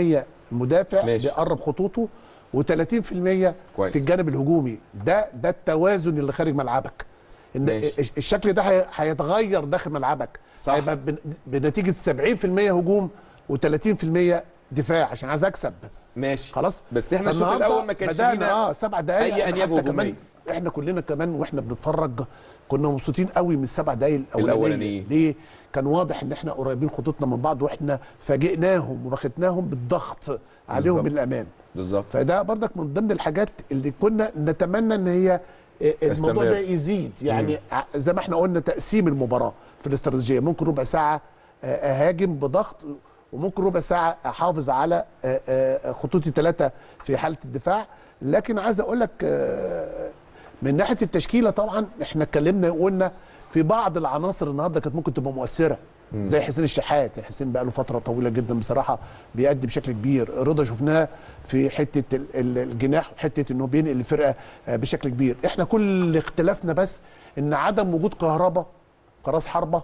المدافع ماشي. بيقرب خطوطه وثلاثين في المية كويس. في الجانب الهجومي. ده ده التوازن اللي خارج ملعبك. ان ماشي. الشكل ده هي- هيتغير داخل ملعبك، صح. هيبقى بن- بنتيجه سبعين في المية هجوم وثلاثين في المية دفاع عشان عايز اكسب بس. ماشي خلاص. بس احنا الشوط فالنهاردة الاول ما كانش بدأنا فينا اه سبع دقائق اي انياب حتى كمان هجوميه. احنا كلنا كمان واحنا بنتفرج كنا مبسوطين قوي من السبع دقائق الاولانيه. الأولانيين. ليه؟ كان واضح ان احنا قريبين خطوطنا من بعض واحنا فاجئناهم وبختناهم بالضغط عليهم بالظبط. من الامام. بالظبط. فده برضك من ضمن الحاجات اللي كنا نتمنى ان هي الموضوع يستمر. ده يزيد يعني. ع- زي ما احنا قلنا تقسيم المباراه في الاستراتيجيه، ممكن ربع ساعه آه، اهاجم بضغط وممكن ربع ساعه احافظ على آه، آه، خطوطي ثلاثه في حاله الدفاع. لكن عايز اقول لك آه، من ناحيه التشكيله طبعا احنا اتكلمنا وقلنا في بعض العناصر النهارده كانت ممكن تبقى مؤثره زي حسين الشحات. حسين بقى له فتره طويله جدا بصراحه بيأدي بشكل كبير. رضا شفناه في حته ال- ال- الجناح وحته انه بينقل الفرقه آه، بشكل كبير. احنا كل اختلافنا بس ان عدم وجود كهربا كراس حربه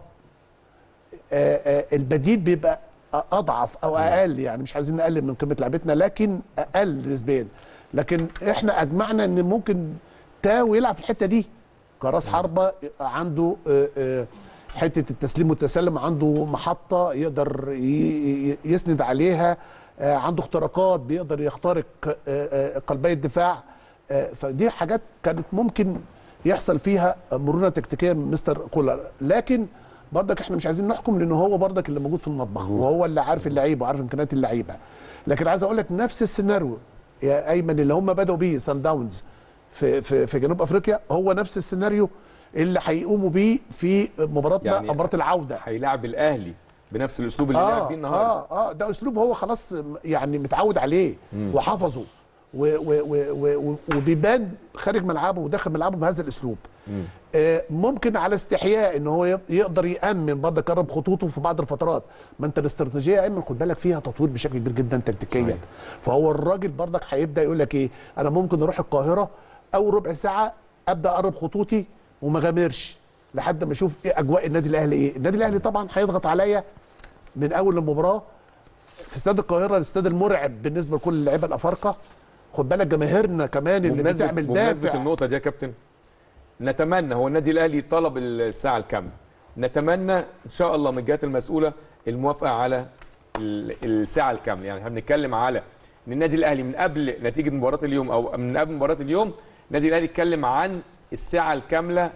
آه، آه، البديل بيبقى اضعف او اقل. يعني مش عايزين نقلل من قيمه لعبتنا لكن اقل نسبيا. لكن احنا اجمعنا ان ممكن تاو يلعب في الحته دي كراس حربه عنده آه، آه، حته التسليم والتسلم، عنده محطه يقدر ي- ي- يسند عليها، آه، عنده اختراقات بيقدر يخترق آه، آه، قلبي الدفاع. آه، فدي حاجات كانت ممكن يحصل فيها مرونه تكتيكيه من مستر كولر. لكن برضك احنا مش عايزين نحكم لان هو برضك اللي موجود في المطبخ وهو اللي عارف اللعيبه وعارف امكانيات اللعيبه. لكن عايز اقول لك نفس السيناريو يا ايمن اللي هم بداوا بيه سان داونز في في في جنوب افريقيا هو نفس السيناريو اللي هيقوموا بيه في مباراتنا يعني مباراه العوده. هيلاعب الاهلي بنفس الاسلوب اللي لعب بيه النهارده. اه اه ده اسلوب هو خلاص يعني متعود عليه مم. وحفظه و- و- و- و- وبيبان خارج ملعبه وداخل ملعبه بهذا الاسلوب. مم. آه، ممكن على استحياء ان هو ي- يقدر يامن برضه يقرب خطوطه في بعض الفترات. ما انت الاستراتيجيه يا ايمن خد بالك فيها تطوير بشكل كبير جدا تكتيكيا. فهو الراجل برضك هيبدا يقول لك ايه، انا ممكن اروح القاهره اول ربع ساعه ابدا اقرب خطوطي وما غامرش لحد ما اشوف ايه اجواء النادي الاهلي ايه. النادي الاهلي طبعا هيضغط عليا من اول المباراه في استاد القاهره، الاستاد المرعب بالنسبه لكل اللعيبه الافارقه. خد بالك جماهيرنا كمان اللي بمناسبة بتعمل بمناسبة دافع. النقطة دي يا كابتن، نتمنى هو النادي الأهلي طلب الساعة الكاملة، نتمنى إن شاء الله من الجهات المسؤولة الموافقة على ال- الساعة الكاملة. يعني احنا بنتكلم على إن النادي الأهلي من قبل نتيجة مباراة اليوم أو من قبل مباراة اليوم النادي الأهلي اتكلم عن الساعة الكاملة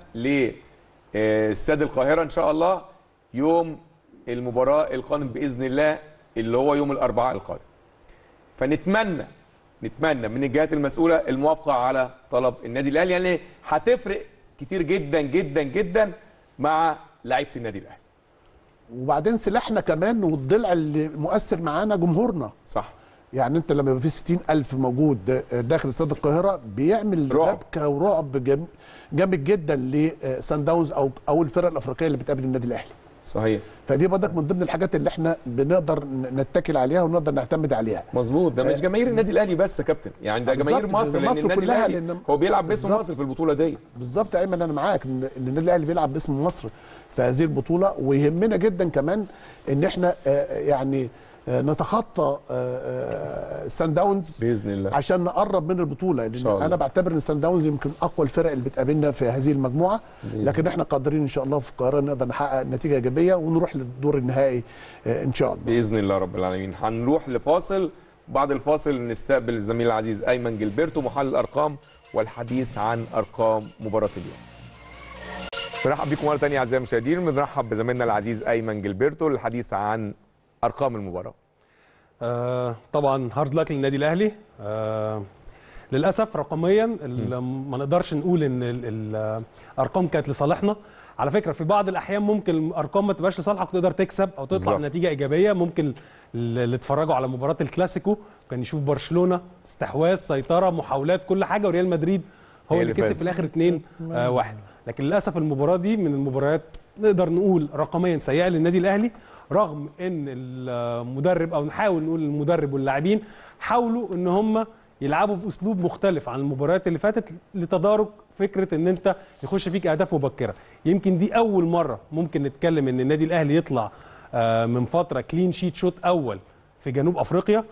لاستاد القاهرة إن شاء الله يوم المباراة القادم بإذن الله اللي هو يوم الأربعاء القادم. فنتمنى نتمنى من الجهات المسؤوله الموافقه على طلب النادي الاهلي، يعني هتفرق كتير جدا جدا جدا مع لعيبه النادي الاهلي. وبعدين سلاحنا كمان والضلع اللي مؤثر معانا جمهورنا. صح. يعني انت لما يبقى في ستين ألف موجود داخل استاد القاهره بيعمل رعب. ربكه ورعب جام- جامد جدا لسان داونز او او الفرق الافريقيه اللي بتقابل النادي الاهلي. صحيح. فدي برضك من ضمن الحاجات اللي احنا بنقدر نتكل عليها ونقدر نعتمد عليها. مظبوط. ده مش جماهير النادي الاهلي بس يا كابتن، يعني ده جماهير بالظبط، مصر ده لان مصر النادي كلها، الاهلي لأن- هو بيلعب باسم بالظبط. مصر في البطوله دي. بالظبط يا ايمن انا معاك ان إن النادي الاهلي بيلعب باسم مصر في هذه البطوله. ويهمنا جدا كمان ان احنا آه، يعني آه، نتخطى آه، آه، سان داونز باذن الله عشان نقرب من البطوله. شاء لان الله. انا بعتبر ان سان داونز يمكن اقوى الفرق اللي بتقابلنا في هذه المجموعه. بإذن لكن احنا قادرين ان شاء الله في القاهره نقدر نحقق نتيجه ايجابيه ونروح للدور النهائي آه، ان شاء الله باذن الله رب العالمين. هنروح لفاصل، بعد الفاصل نستقبل الزميل العزيز ايمن جilberto محلل الارقام والحديث عن ارقام مباراه اليوم. بنرحب بكم مره ثانيه اعزائي المشاهدين، بنرحب بزميلنا العزيز ايمن جilberto للحديث عن ارقام المباراه. آه طبعا هارد لك للنادي الاهلي. آه للاسف رقميا ال- ما نقدرش نقول ان ال- ال- الارقام كانت لصالحنا. على فكره في بعض الاحيان ممكن الارقام ما تبقاش لصالحك وتقدر تكسب او تطلع بالظبط. بنتيجه ايجابيه. ممكن اللي اتفرجوا على مباراه الكلاسيكو كان يشوف برشلونه استحواذ سيطره محاولات كل حاجه وريال مدريد هو هي اللي اللي كسب فاز. في الاخر اتنين واحد. لكن للاسف المباراه دي من المباريات نقدر نقول رقميا سيئه للنادي الاهلي، رغم ان المدرب او نحاول نقول المدرب واللاعبين حاولوا ان هم يلعبوا باسلوب مختلف عن المباريات اللي فاتت لتدارك فكره ان انت يخش فيك اهداف مبكره. يمكن دي اول مره ممكن نتكلم ان النادي الاهلي يطلع آه، من فتره كلين شيت شوت اول في جنوب افريقيا.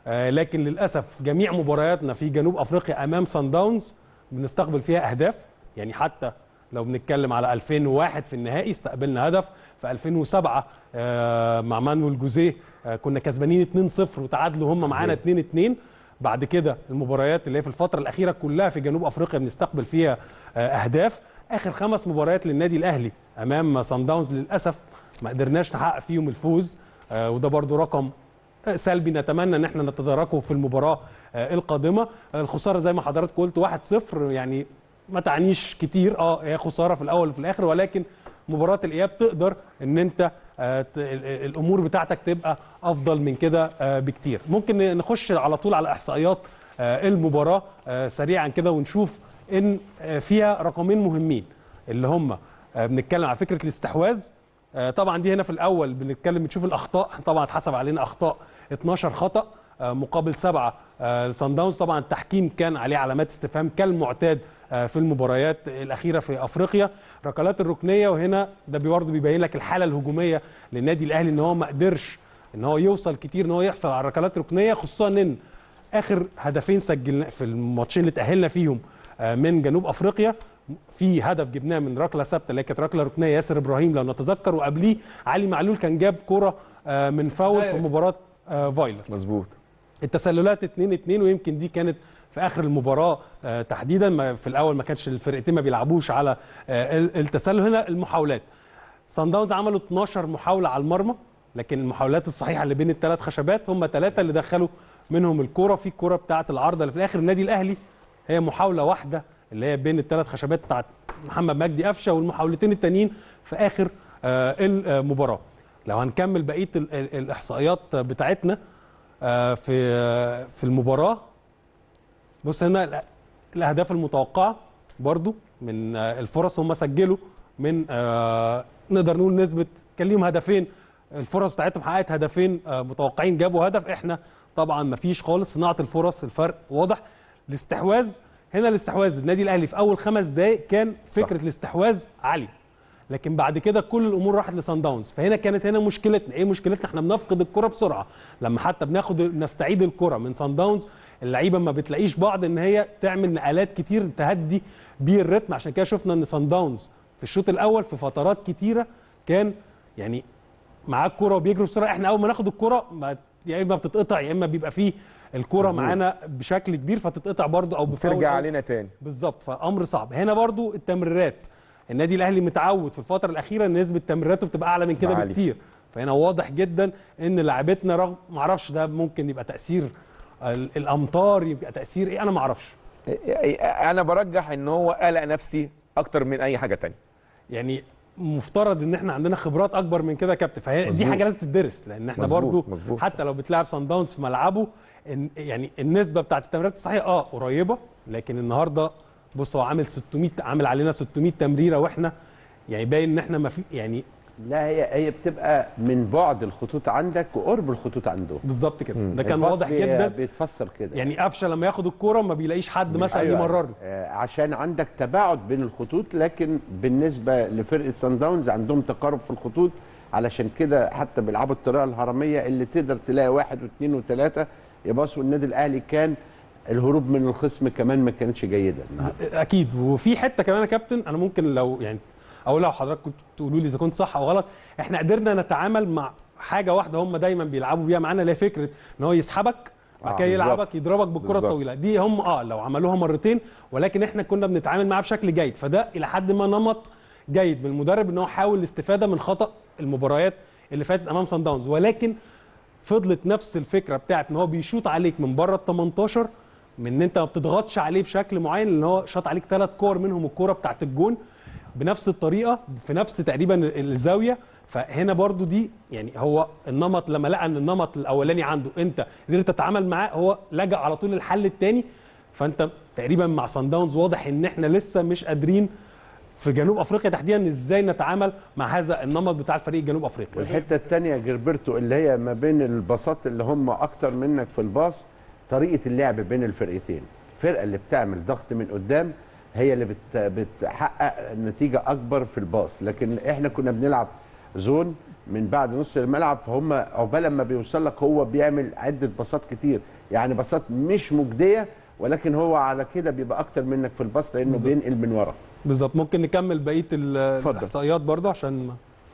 آه لكن للاسف جميع مبارياتنا في جنوب افريقيا امام سان داونز بنستقبل فيها اهداف. يعني حتى لو بنتكلم على ألفين وواحد في النهائي استقبلنا هدف، في ألفين وسبعة آه مع مانويل جوزيه آه كنا كسبانين اتنين صفر وتعادلوا هم معانا اتنين اتنين. بعد كده المباريات اللي هي في الفتره الاخيره كلها في جنوب افريقيا بنستقبل فيها آه اهداف. اخر خمس مباريات للنادي الاهلي امام سان داونز للاسف ما قدرناش نحقق فيهم الفوز، آه وده برضو رقم سلبي نتمنى ان احنا نتداركه في المباراه آه القادمه. آه الخساره زي ما حضرتك قلت واحد صفر يعني ما تعنيش كتير، اه هي خساره في الاول وفي الاخر، ولكن مباراه الاياب تقدر ان انت آه الامور بتاعتك تبقى افضل من كده آه بكتير. ممكن نخش على طول على احصائيات آه المباراه آه سريعا كده ونشوف ان آه فيها رقمين مهمين اللي هم آه بنتكلم على فكره الاستحواذ. آه طبعا دي هنا في الاول بنتكلم بنشوف الاخطاء، طبعا اتحسب علينا اخطاء اتناشر خطا آه مقابل سبعه آه سان داونز. طبعا التحكيم كان عليه علامات استفهام كالمعتاد في المباريات الاخيره في افريقيا. ركلات الركنيه، وهنا ده برضه بيبين لك الحاله الهجوميه للنادي الاهلي ان هو ما قدرش ان هو يوصل كتير ان هو يحصل على ركلات ركنيه، خصوصا ان اخر هدفين سجلنا في الماتشين اللي تاهلنا فيهم من جنوب افريقيا في هدف جبناه من ركله ثابته اللي كانت ركله ركنيه ياسر ابراهيم لو نتذكر، وقبليه علي معلول كان جاب كره من فاول في مباراه فايلر. مظبوط. التسللات اتنين اتنين، ويمكن دي كانت في اخر المباراه آه تحديدا. في الاول ما كانش الفرقتين ما بيلعبوش على آه التسلل. هنا المحاولات صن داونز عملوا اتناشر محاوله على المرمى، لكن المحاولات الصحيحه اللي بين الثلاث خشبات هم ثلاثه اللي دخلوا منهم الكوره. في الكوره بتاعه العارضه اللي في الاخر النادي الاهلي هي محاوله واحده اللي هي بين الثلاث خشبات بتاعه محمد مجدي قفشه، والمحاولتين التانيين في اخر آه المباراه. لو هنكمل بقيه الاحصائيات بتاعتنا آه في آه في المباراه، بص هنا الاهداف المتوقعه برضو من الفرص هم سجلوا من آه نقدر نقول نسبه كان ليهم هدفين، الفرص بتاعتهم حققت هدفين آه متوقعين جابوا هدف، احنا طبعا ما فيش خالص. صناعه الفرص الفرق واضح. الاستحواذ هنا الاستحواذ النادي الاهلي في اول خمس دقائق كان فكره صح. الاستحواذ عاليه، لكن بعد كده كل الامور راحت لصن داونز. فهنا كانت هنا مشكلتنا ايه؟ مشكلتنا احنا بنفقد الكره بسرعه. لما حتى بناخد نستعيد الكره من صن داونز اللعيبه ما بتلاقيش بعض ان هي تعمل نقلات كتير تهدي بيه الريتم. عشان كده شفنا ان صن داونز في الشوط الاول في فترات كتيره كان يعني معاه الكره وبيجري بسرعه. احنا اول ما ناخد الكره يا اما بتتقطع يا اما بيبقى فيه الكره معانا بشكل كبير فتتقطع برده او بترجع علينا تاني. بالظبط، فامر صعب. هنا برده التمريرات النادي الاهلي متعود في الفتره الاخيره ان نسبه تمريراته بتبقى اعلى من كده بكتير. فهنا واضح جدا ان لاعبتنا رغم ما اعرفش ده ممكن يبقى تاثير الامطار، يبقى تاثير ايه انا ما اعرفش. انا برجح ان هو قلق نفسي اكتر من اي حاجه تانية. يعني مفترض ان احنا عندنا خبرات اكبر من كده يا كابتن، فهي دي حاجه لازم تدرس، لان احنا مزبوط. برضو مزبوط. حتى لو بتلعب صن داونز في ملعبه يعني النسبه بتاعت التمريرات الصحيحه اه قريبه، لكن النهارده بص هو عامل ستمية عامل علينا ستمية تمريره، واحنا يعني باين ان احنا ما في يعني لا هي هي بتبقى من بعد الخطوط عندك وقرب الخطوط عندهم بالظبط كده. ده كان واضح جدا بيتفسر كده. يعني قفشه لما ياخد الكوره ما بيلاقيش حد مثلا أيوة يمرر له آه عشان عندك تباعد بين الخطوط، لكن بالنسبه لفرقه صن داونز عندهم تقارب في الخطوط، علشان كده حتى بيلعبوا الطريقه الهرميه اللي تقدر تلاقي واحد واثنين وثلاثه يباصوا. النادي الاهلي كان الهروب من الخصم كمان ما كانتش جيده اكيد. وفي حته كمان يا كابتن انا ممكن لو يعني او لو حضرتك كنت تقولوا لي اذا كنت صح او غلط، احنا قدرنا نتعامل مع حاجه واحده هم دايما بيلعبوا بيها معانا اللي هي فكره ان هو يسحبك بعد كده آه يلعبك يضربك بالكره الطويله دي. هم اه لو عملوها مرتين، ولكن احنا كنا بنتعامل معاها بشكل جيد. فده الى حد ما نمط جيد من المدرب ان هو حاول الاستفاده من خطا المباريات اللي فاتت امام صن داونز، ولكن فضلت نفس الفكره بتاعت ان هو بيشوط عليك من بره ال تمنتاشر، من ان انت ما بتضغطش عليه بشكل معين، ان هو شاط عليك ثلاث كور منهم الكوره بتاعت الجون بنفس الطريقه في نفس تقريبا الزاويه. فهنا برضو دي يعني هو النمط لما لقى ان النمط الاولاني عنده انت قدرت تتعامل معاه، هو لجأ على طول الحل الثاني. فانت تقريبا مع صن داونز واضح ان احنا لسه مش قادرين في جنوب افريقيا تحديدا ازاي نتعامل مع هذا النمط بتاع الفريق جنوب افريقيا. والحته الثانيه جيربرتو اللي هي ما بين الباصات اللي هم اكتر منك في الباص، طريقه اللعب بين الفرقتين. الفرقه اللي بتعمل ضغط من قدام هي اللي بت بتحقق نتيجه اكبر في الباص، لكن احنا كنا بنلعب زون من بعد نص الملعب، فهم عقبال ما بيوصل لك هو بيعمل عده باصات كتير، يعني باصات مش مجديه، ولكن هو على كده بيبقى اكتر منك في الباص لانه بالزبط. بينقل من ورا. بالظبط. ممكن نكمل بقيه الاحصائيات برضه عشان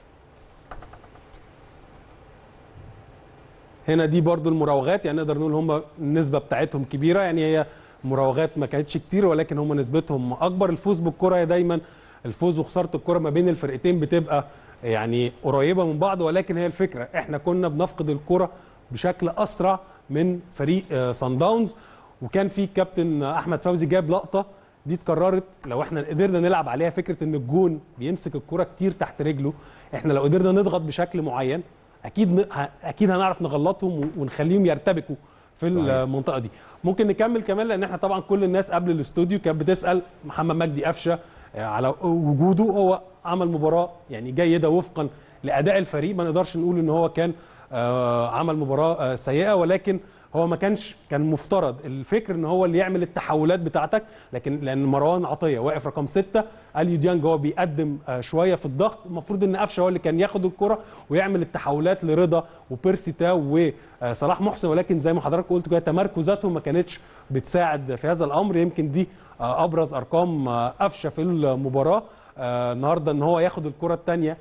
هنا دي برضو المراوغات، يعني نقدر نقول هم النسبه بتاعتهم كبيره، يعني هي مراوغات ما كانتش كتير ولكن هم نسبتهم اكبر. الفوز بالكره هي دايما الفوز وخساره الكره ما بين الفرقتين بتبقى يعني قريبه من بعض، ولكن هي الفكره احنا كنا بنفقد الكره بشكل اسرع من فريق صن داونز. وكان في كابتن احمد فوزي جاب لقطه دي اتكررت، لو احنا قدرنا نلعب عليها فكره ان الجون بيمسك الكره كتير تحت رجله، احنا لو قدرنا نضغط بشكل معين اكيد اكيد هنعرف نغلطهم ونخليهم يرتبكوا في صحيح. المنطقه دي. ممكن نكمل كمان لان احنا طبعا كل الناس قبل الاستوديو كانت بتسال محمد مجدي قفشه على وجوده. هو عمل مباراه يعني جيده وفقا لاداء الفريق، ما نقدرش نقول ان هو كان عمل مباراه سيئه، ولكن هو ما كانش كان مفترض الفكر ان هو اللي يعمل التحولات بتاعتك، لكن لان مروان عطيه واقف رقم ستة، اليو ديانج هو بيقدم شويه في الضغط، المفروض ان قفشه هو اللي كان ياخد الكره ويعمل التحولات لرضا وبيرسي تاو وصلاح محسن، ولكن زي ما حضرتك قلت كده تمركزاتهم ما كانتش بتساعد في هذا الامر. يمكن دي ابرز ارقام قفشه في المباراه النهارده، ان هو ياخد الكره الثانيه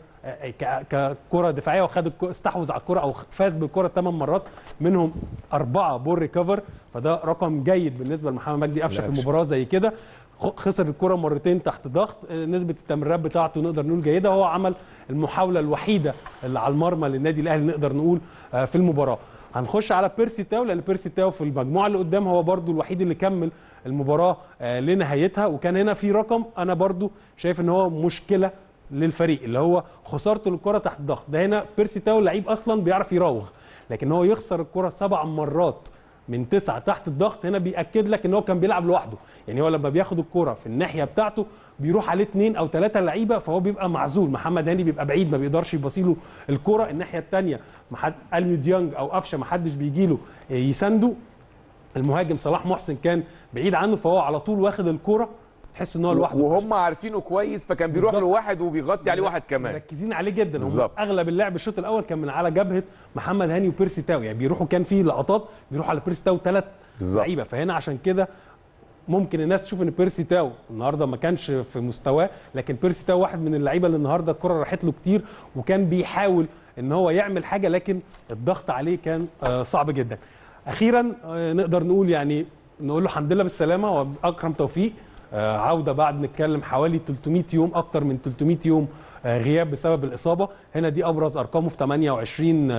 ككره دفاعيه وخد استحوذ على الكره او فاز بالكره ثمان مرات منهم اربعه بول ريكفر، فده رقم جيد بالنسبه لمحمد مجدي قفشه في المباراه زي كده. خسر الكره مرتين تحت ضغط، نسبه التمريرات بتاعته نقدر نقول جيده، هو عمل المحاوله الوحيده اللي على المرمى للنادي الاهلي نقدر نقول في المباراه. هنخش على بيرسي تاو، لان بيرسي تاو في المجموعه اللي قدام هو برده الوحيد اللي كمل المباراه لنهايتها، وكان هنا في رقم انا برده شايف ان هو مشكله للفريق اللي هو خسارته الكره تحت ضغط. ده هنا بيرسي تاو لعيب اصلا بيعرف يراوغ، لكن هو يخسر الكره سبع مرات من تسعه تحت الضغط، هنا بياكد لك ان هو كان بيلعب لوحده. يعني هو لما بياخد الكره في الناحيه بتاعته بيروح عليه اثنين او ثلاثه لعيبه، فهو بيبقى معزول. محمد هاني بيبقى بعيد ما بيقدرش يباصي له الكره، الناحيه الثانيه محد اليو ديانج او قفشه ما حدش بيجي له يسنده، المهاجم صلاح محسن كان بعيد عنه، فهو على طول واخد الكره تحس ان هو لوحده، وهم عارفينه كويس فكان بيروح له واحد وبيغطي عليه واحد كمان، مركزين عليه جدا. هم اغلب اللعب الشوط الاول كان من على جبهه محمد هاني وبيرسي تاو، يعني بيروحوا كان في لقطات بيروحوا على بيرسي تاو ثلاث لعيبه، فهنا عشان كده ممكن الناس تشوف ان بيرسي تاو النهارده ما كانش في مستواه، لكن بيرسي تاو واحد من اللعيبه اللي النهارده الكره راحت له كتير وكان بيحاول ان هو يعمل حاجه، لكن الضغط عليه كان صعب جدا. اخيرا نقدر نقول يعني نقول له الحمد لله بالسلامه، واكرم توفيق عوده بعد نتكلم حوالي ثلاثمائة يوم، اكتر من ثلاثمائة يوم غياب بسبب الاصابه. هنا دي ابرز ارقامه في ثمانية وعشرين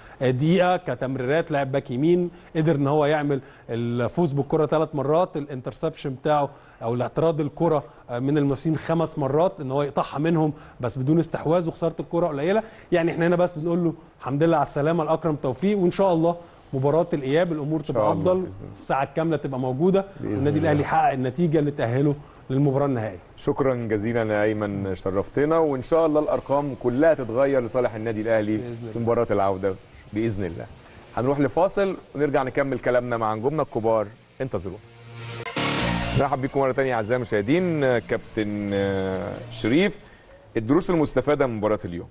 دقيقه كتمريرات، لاعب باك يمين قدر ان هو يعمل الفوز بالكره ثلاث مرات، الانترسبشن بتاعه او الاعتراض الكره من المنافسين خمس مرات ان هو يقطعها منهم بس بدون استحواذ، وخساره الكره قليله. يعني احنا هنا بس بنقول له الحمد لله على السلامه لاكرم توفيق، وان شاء الله مباراه الاياب الامور تبقى افضل، الساعه الكامله تبقى موجوده، والنادي الاهلي يحقق النتيجه اللي تاهله للمباراه النهائيه. شكرا جزيلا يا ايمن، شرفتنا، وان شاء الله الارقام كلها تتغير لصالح النادي الاهلي في مباراه العوده باذن الله. هنروح لفاصل ونرجع نكمل كلامنا مع نجومنا الكبار، انتظرونا. نرحب بكم مره ثانيه اعزائي المشاهدين. كابتن شريف، الدروس المستفاده من مباراه اليوم.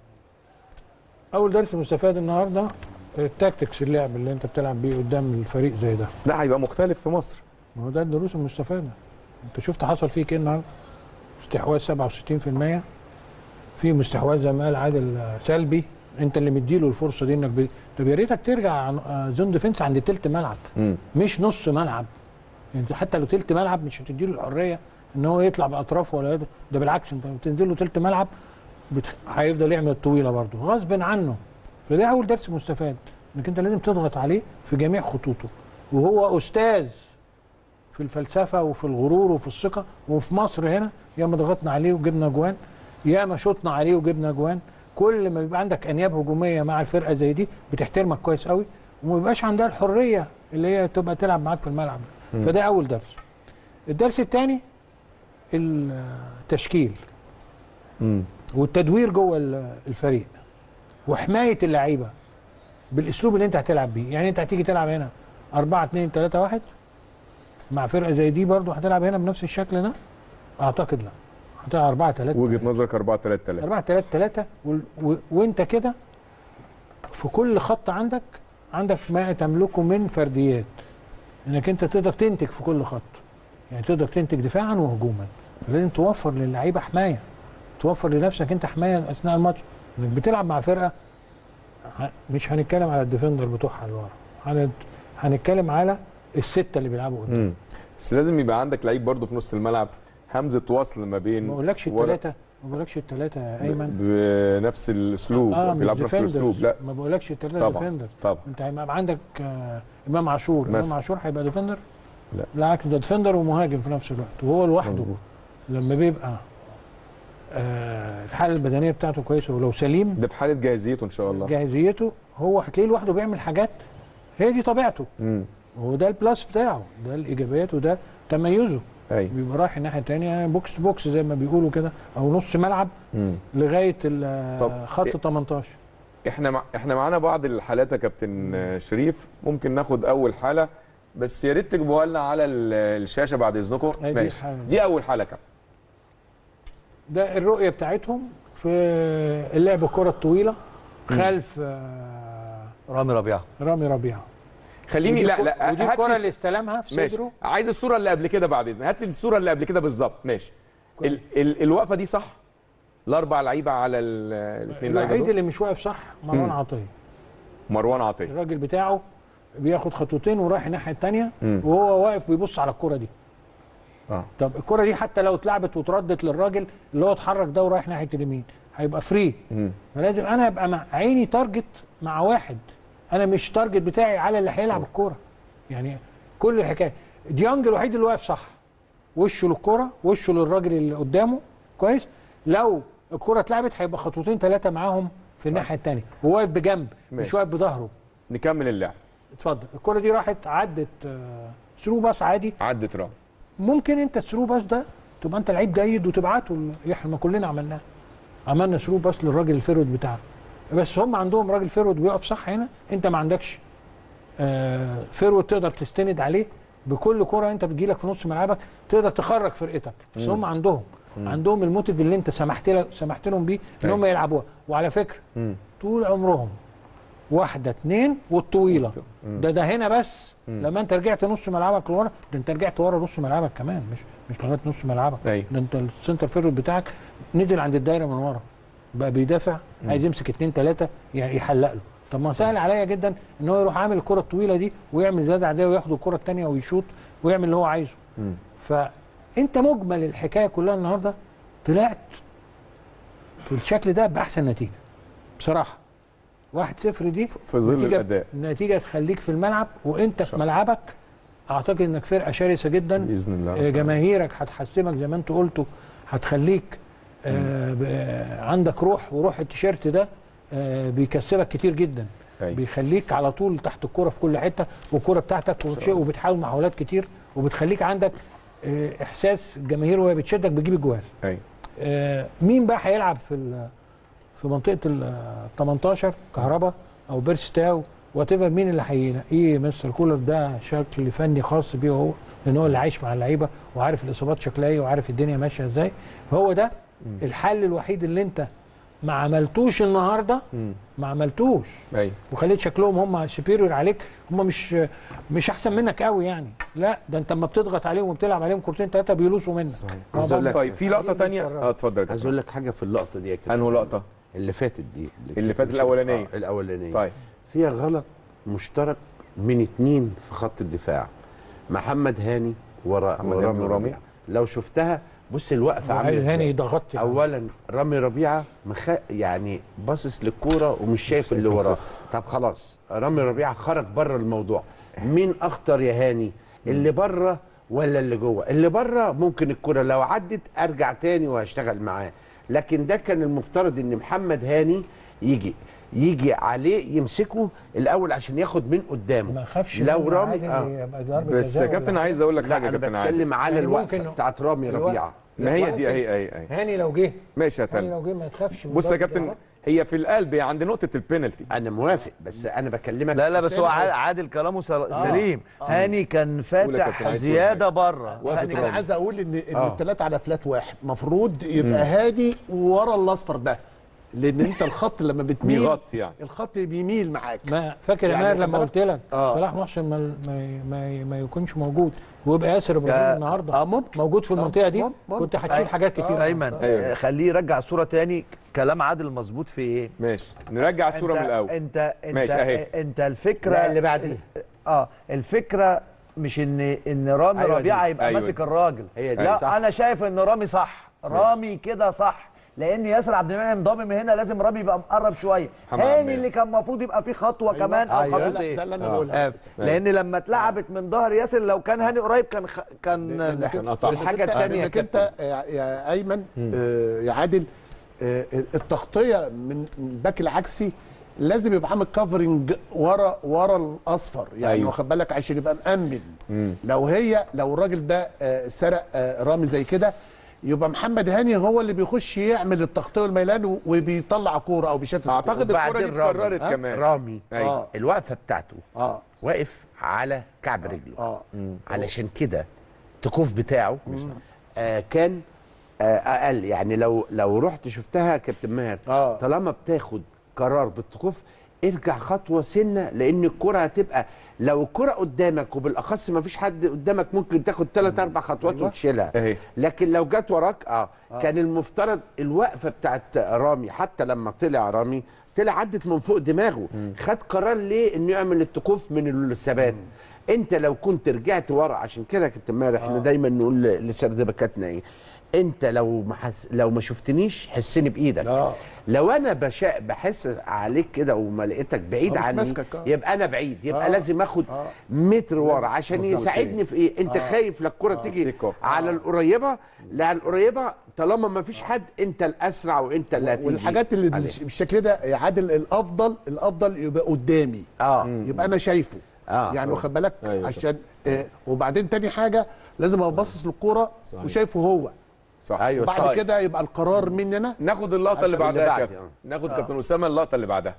اول درس مستفاد النهارده التاكتكس، اللعب اللي انت بتلعب بيه قدام الفريق زي ده، لا هيبقى مختلف في مصر. ما هو ده الدروس المستفاده. انت شفت حصل فيك ايه النهارده؟ استحواذ سبعة وستين في المية، في مستحواذ زي ما قال عادل سلبي، انت اللي مديله الفرصه دي انك ب... طب يا ريتك ترجع زون ديفنس عند تلت ملعب م. مش نص ملعب. انت حتى لو تلت ملعب مش هتديله الحريه ان هو يطلع باطرافه ولا ده, ده بالعكس، انت بتنزل له تلت ملعب بت... هيفضل يعمل الطويله برده غصب عنه. فده اول درس مستفاد، انك انت لازم تضغط عليه في جميع خطوطه، وهو استاذ في الفلسفه وفي الغرور وفي الثقه. وفي مصر هنا ياما ضغطنا عليه وجبنا جوان، ياما شطنا عليه وجبنا جوان. كل ما بيبقى عندك انياب هجوميه مع الفرقه زي دي بتحترمك كويس قوي، وما بيبقاش عندها الحريه اللي هي تبقى تلعب معاك في الملعب. م. فده اول درس. الدرس الثاني التشكيل م. والتدوير جوه الفريق وحمايه اللعيبه بالاسلوب اللي انت هتلعب بيه. يعني انت هتيجي تلعب هنا أربعة اتنين ثلاثة واحد مع فرقه زي دي برضو هتلعب هنا بنفس الشكل ده؟ اعتقد لا. هتلعب أربعة ثلاثة وجهه نظرك أربعة ثلاثة ثلاثة أربعة ثلاثة ثلاثة و... و... وانت كده في كل خط عندك عندك ما تملكه من فرديات، انك انت تقدر تنتج في كل خط، يعني تقدر تنتج دفاعا وهجوما. لازم توفر للعيبه حمايه، توفر لنفسك انت حمايه اثناء الماتش، انك بتلعب مع فرقه مش هنتكلم على الديفندر بتوعها اللي ورا، هنتكلم على السته اللي بيلعبوا قدام. بس لازم يبقى عندك لعيب برضه في نص الملعب، همزه وصل ما بين، ما بقولكش الثلاثه ما بقولكش الثلاثه يا ايمن بنفس الاسلوب، آه بيلعبوا نفس الاسلوب. لا ما بقولكش الثلاثه ديفندر طبعا. انت هيبقى عندك آه امام عاشور، مثل. امام عاشور هيبقى ديفندر؟ لا بالعكس ده ديفندر ومهاجم في نفس الوقت، وهو لوحده مزبوط. لما بيبقى آه الحاله البدنيه بتاعته كويسه ولو سليم، ده في حاله جاهزيته ان شاء الله، جاهزيته هو هتلاقيه لوحده بيعمل حاجات هي دي طبيعته، امم وده البلاس بتاعه، ده الايجابيات وده تميزه. ايوه بيبقى رايح الناحيه الثانيه بوكس تو بوكس زي ما بيقولوا كده، او نص ملعب مم. لغايه خط تمنتاشر. احنا مع... احنا معانا بعض الحالات يا كابتن شريف، ممكن ناخد اول حاله بس يا ريت تجيبوها لنا على الشاشه بعد اذنكم. ماشي، دي اول حاله كابتن. ده الرؤيه بتاعتهم في اللعب الكره الطويله خلف آه رامي ربيعه رامي ربيعه خليني لا لا ودي الكره اللي استلمها في ماشي. صدره. عايز الصوره اللي قبل كده بعد اذنك، هات لي الصوره اللي قبل كده بالظبط. ماشي، ال ال الوقفه دي صح؟ الاربع لعيبه على الاثنين لعيبه الوحيد اللي مش واقف صح مروان عطيه. مروان عطيه الراجل بتاعه بياخد خطوتين ورايح الناحيه الثانيه وهو واقف بيبص على الكره دي. اه طب الكره دي حتى لو اتلعبت واتردت للراجل اللي هو اتحرك ده ورايح ناحيه اليمين هيبقى فري. فلازم انا ابقى مع عيني تارجت مع واحد، انا مش تارجت بتاعي على اللي هيلعب الكوره. يعني كل الحكايه ديانج الوحيد اللي واقف صح، وشه للكوره وشه للراجل اللي قدامه كويس. لو الكوره اتلعبت هيبقى خطوتين ثلاثه معاهم في الناحيه الثانيه، هو واقف بجنب مش واقف بظهره. نكمل اللعب. اتفضل. الكوره دي راحت عدت ثرو باس عادي، عدت رام. ممكن انت الثرو باس ده تبقى انت لعيب جيد وتبعته، احنا كلنا عملناه، عملنا ثرو باس للراجل الفيرود بتاعنا، بس هم عندهم راجل فيرود بيقف صح، هنا انت ما عندكش آه فيرود تقدر تستند عليه بكل كره انت بتجيلك في نص ملعبك تقدر تخرج فرقتك، بس هم عندهم مم. عندهم الموتيف اللي انت سمحت له سمحت لهم بيه ان هم يلعبوها. وعلى فكره مم. طول عمرهم واحده اثنين والطويله مم. ده ده هنا بس مم. لما انت رجعت نص ملعبك لورا، ده انت رجعت ورا نص ملعبك كمان، مش مش لغايه نص ملعبك، ده انت السنتر فيرود بتاعك نزل عند الدايره من ورا بقى بيدافع، عايز يمسك اثنين ثلاثه يحلق له. طب ما سهل عليا جدا ان هو يروح عامل الكره الطويله دي ويعمل زياده عاديه وياخد الكره الثانيه ويشوط ويعمل اللي هو عايزه. مم. فانت مجمل الحكايه كلها النهارده طلعت في الشكل ده باحسن نتيجه بصراحه. واحد صفر دي في ظل الاداء، النتيجه تخليك في الملعب وانت في ملعبك. اعتقد انك فرقه شرسه جدا باذن الله. جماهيرك هتحسمك زي ما انتوا قلتوا، هتخليك آه عندك روح، وروح التيشيرت ده آه بيكسبك كتير جدا. أي. بيخليك على طول تحت الكرة في كل حته، والكرة بتاعتك وبتحاول محاولات كتير، وبتخليك عندك آه احساس الجماهير وهي بتشدك بتجيب الجوال. آه مين بقى هيلعب في في منطقه ال تمنتاشر؟ كهربا او بيرستاو وات ايفر، مين اللي هينقيه مستر كولر؟ ده شكل فني خاص بيه هو، لان هو اللي عايش مع اللعيبه وعارف الاصابات شكلها ايه وعارف الدنيا ماشيه ازاي. فهو ده مم. الحل الوحيد اللي انت ما عملتوش النهارده، مم. ما عملتوش. ايوه، وخليت شكلهم هم سوبيريور عليك، هم مش مش احسن منك قوي يعني، لا ده انت اما بتضغط عليهم وبتلعب عليهم كورتين ثلاثه بيلوسوا منك. طيب في لقطه ثانيه اه اتفضل. عايز اقول لك حاجه في اللقطه دي يا كابتن. انهي لقطه؟ اللي فاتت دي، اللي, اللي فاتت الاولانيه. آه الاولانيه طيب فيها غلط مشترك من اتنين في خط الدفاع، محمد هاني ورامي ربيعه. لو شفتها بص الوقفه عامله ازاي. هاني ضغط يعني. اولا رامي ربيعه مخ... يعني باصص للكوره ومش شايف اللي وراه. طب خلاص رامي ربيعه خرج بره الموضوع. مين اخطر يا هاني؟ اللي بره ولا اللي جوه؟ اللي بره ممكن الكوره لو عدت ارجع تاني وهشتغل معاه، لكن ده كان المفترض ان محمد هاني يجي يجي عليه يمسكه الاول عشان ياخد من قدامه. ما خافش لو رامي آه. بس يا كابتن عايز اقول لك حاجه. انا بتكلم على الوقفه بتاعت رامي ربيعه. ما هي دي اهي اهي هاني لو جه ماشي يا هاني لو جه ما تخافش. بص يا كابتن هي في القلب، هي عند نقطه البينالتي. انا موافق، بس انا بكلمك. لا لا بس هو عادل كلامه سليم. آه. هاني كان فاتح زياده بره. انا كان عايز اقول ان ان آه. الثلاثه على فلات واحد المفروض يبقى هادي ورا الاصفر ده، لان انت الخط لما بتميل بيغطي يعني الخط بيميل معاك. ما فاكر يا ماهر لما قلت لك آه. صلاح محسن ما, ما, ما, ما يكونش موجود ويبقى ياسر ابراهيم النهارده آه ممكن. موجود في المنطقه دي كنت هتشيل حاجات كتير. آه. ايمن آه. خليه يرجع الصوره تاني. كلام عادل مظبوط في ايه؟ ماشي نرجع الصوره من الاول. انت انت ماشي اهي. انت الفكره اللي بعدين اه الفكره مش ان ان رامي أيوة ربيعه يبقى أيوة ماسك الراجل. هي دي لا صح. انا شايف ان رامي صح. رامي كده صح، لان ياسر عبد المنعم ضامم هنا، لازم رامي يبقى مقرب شويه. هاني اللي كان المفروض يبقى فيه خطوه أيوة. كمان او أيوة. خطوتين. ده اللي انا بقولها. آه. لان لما اتلعبت من ظهر ياسر لو كان هاني قريب كان خ... كان الحاجه الثانيه انك انت يا ايمن آه يا عادل آه التغطيه من الباك العكسي لازم يبقى عامل كفرنج ورا ورا الاصفر، يعني أيوة. واخد بالك عشان يبقى مأمن. مم. لو هي لو الراجل ده آه سرق آه رامي زي كده، يبقى محمد هاني هو اللي بيخش يعمل التغطيه والميلان وبيطلع كوره او بيشتت. اعتقد الكوره دي اتكررت كمان. رامي أيوة. الوقفه بتاعته اه واقف على كعب رجله اه علشان كده التكوف بتاعه آه كان آه اقل. يعني لو لو رحت شفتها كابتن ماهر آه. طالما بتاخد قرار بالتكوف ارجع خطوه سنه، لان الكره هتبقى لو الكره قدامك وبالاخص ما فيش حد قدامك ممكن تاخد ثلاث اربع خطوات أيوة. وتشيلها. أيه. لكن لو جت وراك اه, آه. كان المفترض الوقفه بتاعت رامي حتى لما طلع رامي طلع عدت من فوق دماغه. مم. خد قرار ليه انه يعمل التكوف من الثبات. انت لو كنت رجعت ورا، عشان كده يا كابتن ماهر احنا آه. دايما نقول لسردبكاتنا ايه، انت لو ما حس... لو ما شفتنيش حسني بايدك. آه. لو انا بشا... بحس عليك كده وما لقيتك بعيد عني يبقى انا بعيد، يبقى آه. لازم اخد آه. متر ورا عشان يساعدني في ايه. انت آه. خايف لا الكره آه. تيجي آه. على القريبه، لا القريبه طالما ما فيش حد انت الاسرع وانت اللي هتيجي. والحاجات اللي بالشكل ده يا عادل الافضل الافضل يبقى قدامي اه يبقى انا شايفه آه. يعني واخد بالك أيوة. عشان آه وبعدين تاني حاجه لازم ابصص للكوره وشايفه هو صح. ايوه بعد صحيح. كده يبقى القرار مننا. ناخد اللقطه اللي بعدها يا كابتن. ناخد آه. كابتن اسامه اللقطه اللي بعدها.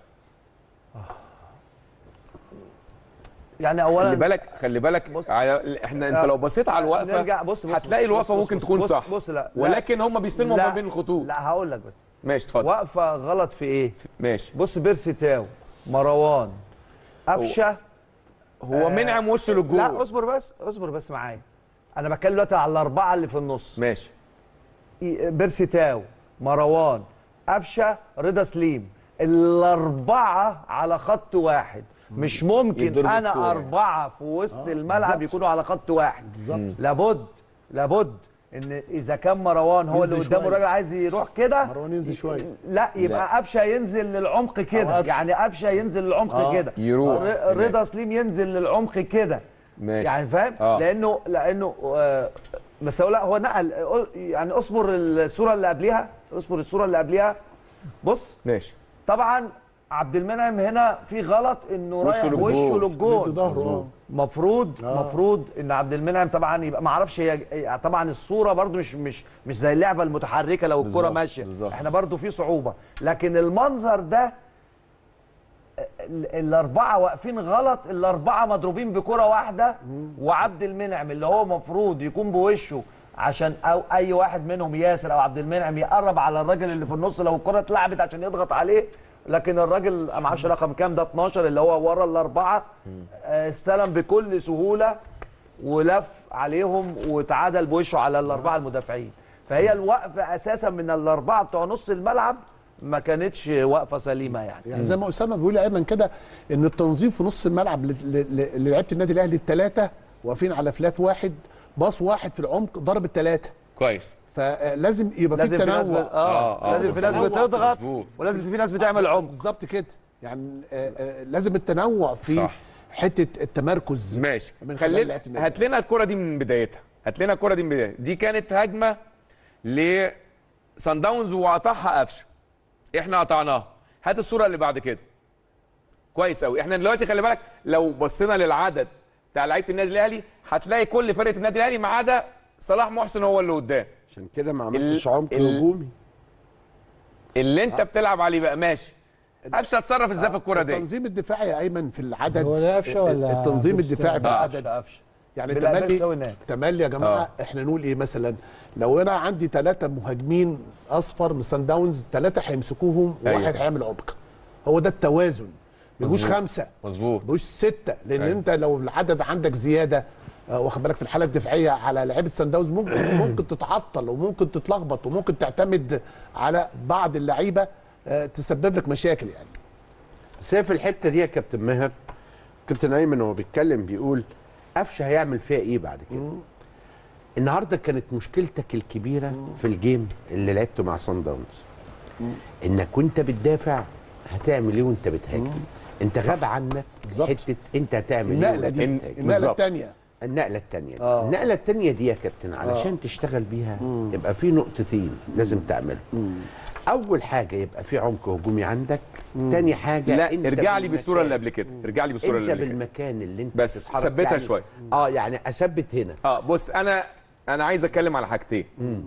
يعني اولا خلي بالك خلي بالك بص. احنا انت لو بصيت على الوقفه نرجع بص بص هتلاقي الوقفه ممكن تكون بص صح بص لا ولكن هم بيستلموا ما بين الخطوط. لا هقول لك بس ماشي اتفضل. وقفه غلط في ايه؟ ماشي بص بيرسي تاو مروان قفشه هو, هو منعم وشه للجول. لا اصبر بس اصبر بس معايا، انا بتكلم دلوقتي على الاربعه اللي في النص. ماشي بيرسي تاو مروان قفشه رضا سليم، الاربعه على خط واحد. مش ممكن انا اربعه في وسط آه. الملعب يكونوا على خط واحد. بالظبط. لابد لابد ان اذا كان مروان هو اللي قدامه الراجل عايز يروح كده مروان ينزل شويه، لا يبقى قفشه ينزل للعمق كده، يعني قفشه ينزل للعمق آه. كده يروح رضا سليم ينزل للعمق كده. ماشي. يعني فاهم آه. لانه لانه آه بس هو لا هو نقل يعني اصبر الصوره اللي قبليها اصبر الصوره اللي قبليها. بص ماشي. طبعا عبد المنعم هنا في غلط انه رايح وشه للجول. مفروض آه. مفروض ان عبد المنعم طبعا يبقى ما اعرفش هي طبعا الصوره برده مش مش مش زي اللعبه المتحركه لو الكره ماشيه بالزبط. احنا برده في صعوبه، لكن المنظر ده الاربعه واقفين غلط، الاربعه مضروبين بكره واحده وعبد المنعم اللي هو مفروض يكون بوشه عشان او اي واحد منهم ياسر او عبد المنعم يقرب على الراجل اللي في النص لو الكره اتلعبت عشان يضغط عليه، لكن الراجل ما اعرفش رقم كام ده اتناشر اللي هو ورا الاربعه استلم بكل سهوله ولف عليهم وتعادل بوشه على الاربعه المدافعين. فهي الوقفه اساسا من الاربعه بتوع نص الملعب ما كانتش وقفه سليمه يعني. يعني زي ما اسامه بيقول يا ايمن كده ان التنظيم في نص الملعب للعيبه النادي الاهلي الثلاثه واقفين على فلات واحد، باص واحد في العمق ضرب الثلاثه كويس. فلازم يبقى في تنوع. آه. آه. آه. لازم في ناس بتضغط ولازم في ناس بتعمل عمق. بالظبط كده يعني آه آه لازم التنوع في صح. حته التمركز. ماشي. خلينا هات لنا الكره دي من بدايتها، هات لنا الكره دي من بدايتها. دي كانت هجمه لصن داونز وقطعها قفشه، احنا قطعناها. هات الصوره اللي بعد كده. كويس قوي. احنا دلوقتي خلي بالك لو بصينا للعدد بتاع لعيبه النادي الاهلي هتلاقي كل فرقه النادي الاهلي ما عدا صلاح محسن هو اللي قدام. عشان كده ما عملتش عمق هجومي. اللي انت بتلعب عليه بقى ماشي. قفشه اتصرف ازاي في الكوره دي؟ التنظيم الدفاعي يا ايمن في العدد، هو ده قفشه ولا التنظيم الدفاعي في قفشه العدد قفشه يعني بيلعب تملي سوي هناك. تملي يا جماعه آه. احنا نقول ايه مثلا لو انا عندي ثلاثه مهاجمين اصفر من سان داونز، ثلاثه هيمسكوهم أيوة. وواحد هيعمل عمق. هو ده التوازن، ما يجوش مظبوط. خمسه، مظبوط. ما يجوش سته، لان أيوة. انت لو العدد عندك زياده آه، واخد بالك في الحاله الدفاعيه على لعيبه سان داونز ممكن ممكن تتعطل وممكن تتلخبط وممكن تعتمد على بعض اللعيبه آه، تسبب لك مشاكل يعني. بس هي في الحته دي يا كابتن ماهر، كابتن ايمن وهو بيتكلم بيقول قفشه هيعمل فيها ايه بعد كده؟ مم. النهارده كانت مشكلتك الكبيره مم. في الجيم اللي لعبته مع سان داونز مم. انك وانت بتدافع هتعمل ايه وانت بتهاجم؟ انت غاب عنك حته انت هتعمل ايه النقله دي، النقله الثانيه النقله الثانيه آه. النقله الثانيه دي يا كابتن علشان آه. تشتغل بيها مم. يبقى في نقطتين لازم تعملهم. اول حاجه يبقى في عمق هجومي عندك. مم. تاني حاجه لا ارجع لي بالصوره اللي قبل كده، ارجع لي بالصوره اللي قبل كده. انت بالمكان اللي انت بس ثبتها يعني شويه. اه يعني اثبت هنا. اه بص انا انا عايز اتكلم على حاجتين.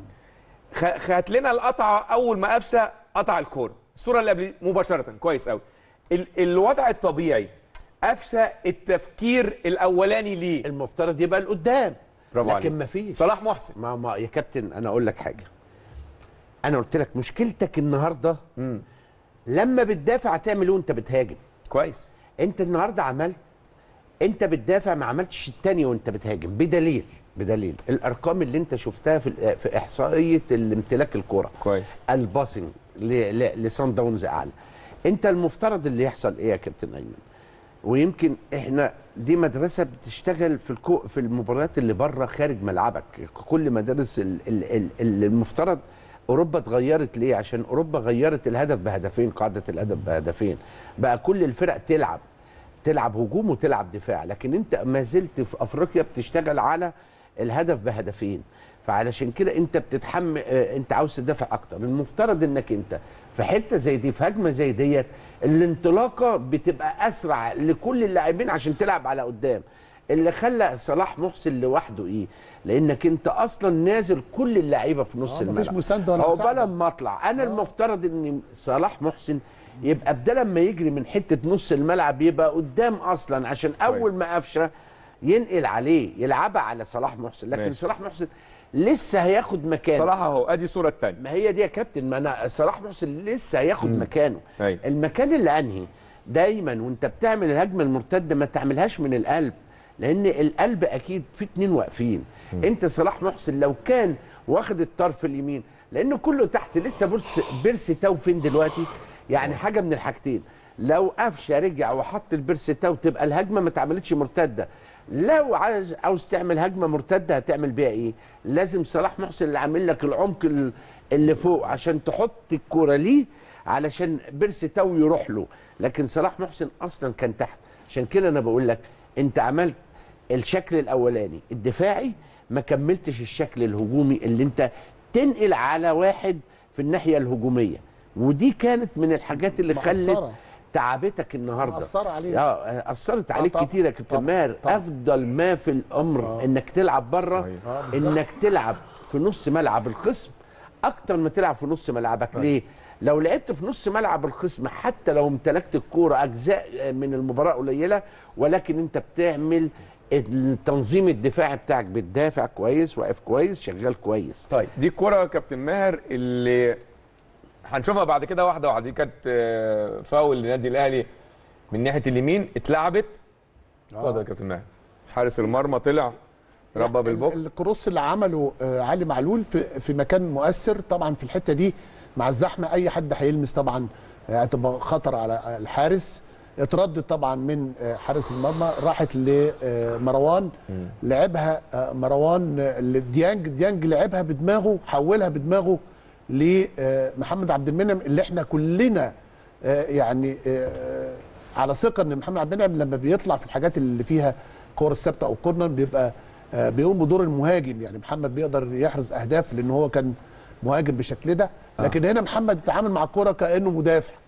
خدت لنا القطعه اول ما قفشه قطع الكوره، الصوره اللي قبل مباشره كويس قوي. ال الوضع الطبيعي قفشه التفكير الاولاني ليه المفترض يبقى لقدام، لكن ما فيش. صلاح محسن ما, ما يا كابتن انا اقول لك حاجه، انا قلت لك مشكلتك النهارده مم. لما بتدافع هتعمل ايه وانت بتهاجم؟ كويس. انت النهارده عملت، انت بتدافع ما عملتش الثاني وانت بتهاجم، بدليل بدليل الارقام اللي انت شفتها في في احصائيه الامتلاك الكره كويس، الباسنج لسان داونز اعلى. انت المفترض اللي يحصل ايه يا كابتن ايمن؟ ويمكن احنا دي مدرسه بتشتغل في الكو في المباريات اللي بره خارج ملعبك، كل مدارس ال ال ال المفترض اوروبا اتغيرت ليه؟ عشان اوروبا غيرت الهدف بهدفين، قاعده الهدف بهدفين، بقى كل الفرق تلعب تلعب هجوم وتلعب دفاع، لكن انت ما زلت في افريقيا بتشتغل على الهدف بهدفين، فعلشان كده انت بتتحمل، انت عاوز تدافع اكتر. المفترض انك انت في حته زي دي، في هجمه زي ديت، الانطلاقه بتبقى اسرع لكل اللاعبين عشان تلعب على قدام. اللي خلى صلاح محسن لوحده ايه؟ لانك انت اصلا نازل كل اللعيبه في نص الملعب، مفيش مسانده ولا مساعده. عقبال ما اطلع انا، المفترض ان صلاح محسن يبقى بدل ما يجري من حته نص الملعب يبقى قدام اصلا، عشان اول ما قفشه ينقل عليه يلعبها على صلاح محسن، لكن ماشي. صلاح محسن لسه هياخد مكانه. صلاح اهو ادي الصوره الثانيه، ما هي دي يا كابتن، ما انا صلاح محسن لسه هياخد مم. مكانه. أي. المكان اللي انهي دايما وانت بتعمل الهجمه المرتده ما تعملهاش من القلب، لان القلب اكيد في اتنين واقفين. مم. انت صلاح محسن لو كان واخد الطرف اليمين، لانه كله تحت لسه بيرس بيرسي تاو فين دلوقتي؟ يعني مم. حاجه من الحاجتين، لو قفشه رجع وحط البيرسي تاو تبقى الهجمه ما اتعملتش مرتده. لو عايز عاوز تعمل هجمه مرتده هتعمل بيها ايه؟ لازم صلاح محسن اللي عامل لك العمق اللي فوق عشان تحط الكوره ليه، علشان بيرسي تاو يروح له، لكن صلاح محسن اصلا كان تحت. عشان كده انا بقول لك انت عملت الشكل الاولاني الدفاعي، ما كملتش الشكل الهجومي اللي انت تنقل على واحد في الناحيه الهجوميه، ودي كانت من الحاجات اللي خلت تعبتك النهارده. اثر عليك. اه اثرت عليك كتير يا كابتن ماهر. افضل ما في الامر آه. انك تلعب بره، آه. انك تلعب في نص ملعب الخصم اكتر ما تلعب في نص ملعبك. آه. ليه؟ لو لعبت في نص ملعب الخصم حتى لو امتلكت الكوره اجزاء من المباراه قليله، ولكن انت بتعمل التنظيم الدفاعي بتاعك، بتدافع كويس، واقف كويس، شغال كويس. طيب دي الكوره يا كابتن ماهر اللي هنشوفها بعد كده واحده واحده. دي كانت فاول للنادي الاهلي من ناحيه اليمين، اتلعبت. اتفضل يا كابتن ماهر. حارس المرمى طلع ربى بالبوكس. الكروس اللي عمله علي معلول في في مكان مؤثر طبعا في الحته دي، مع الزحمه اي حد هيلمس طبعا هتبقى خطر على الحارس. اتردد طبعا من حارس المرمى، راحت لمروان، لعبها مروان لديانج، ديانج لعبها بدماغه، حولها بدماغه لمحمد عبد المنعم، اللي احنا كلنا يعني على ثقه ان محمد عبد المنعم لما بيطلع في الحاجات اللي فيها كور الثابته او كورنر بيبقى بيقوم بدور المهاجم. يعني محمد بيقدر يحرز اهداف لان هو كان مهاجم بالشكل ده، لكن هنا محمد بيتعامل مع الكوره كانه مدافع.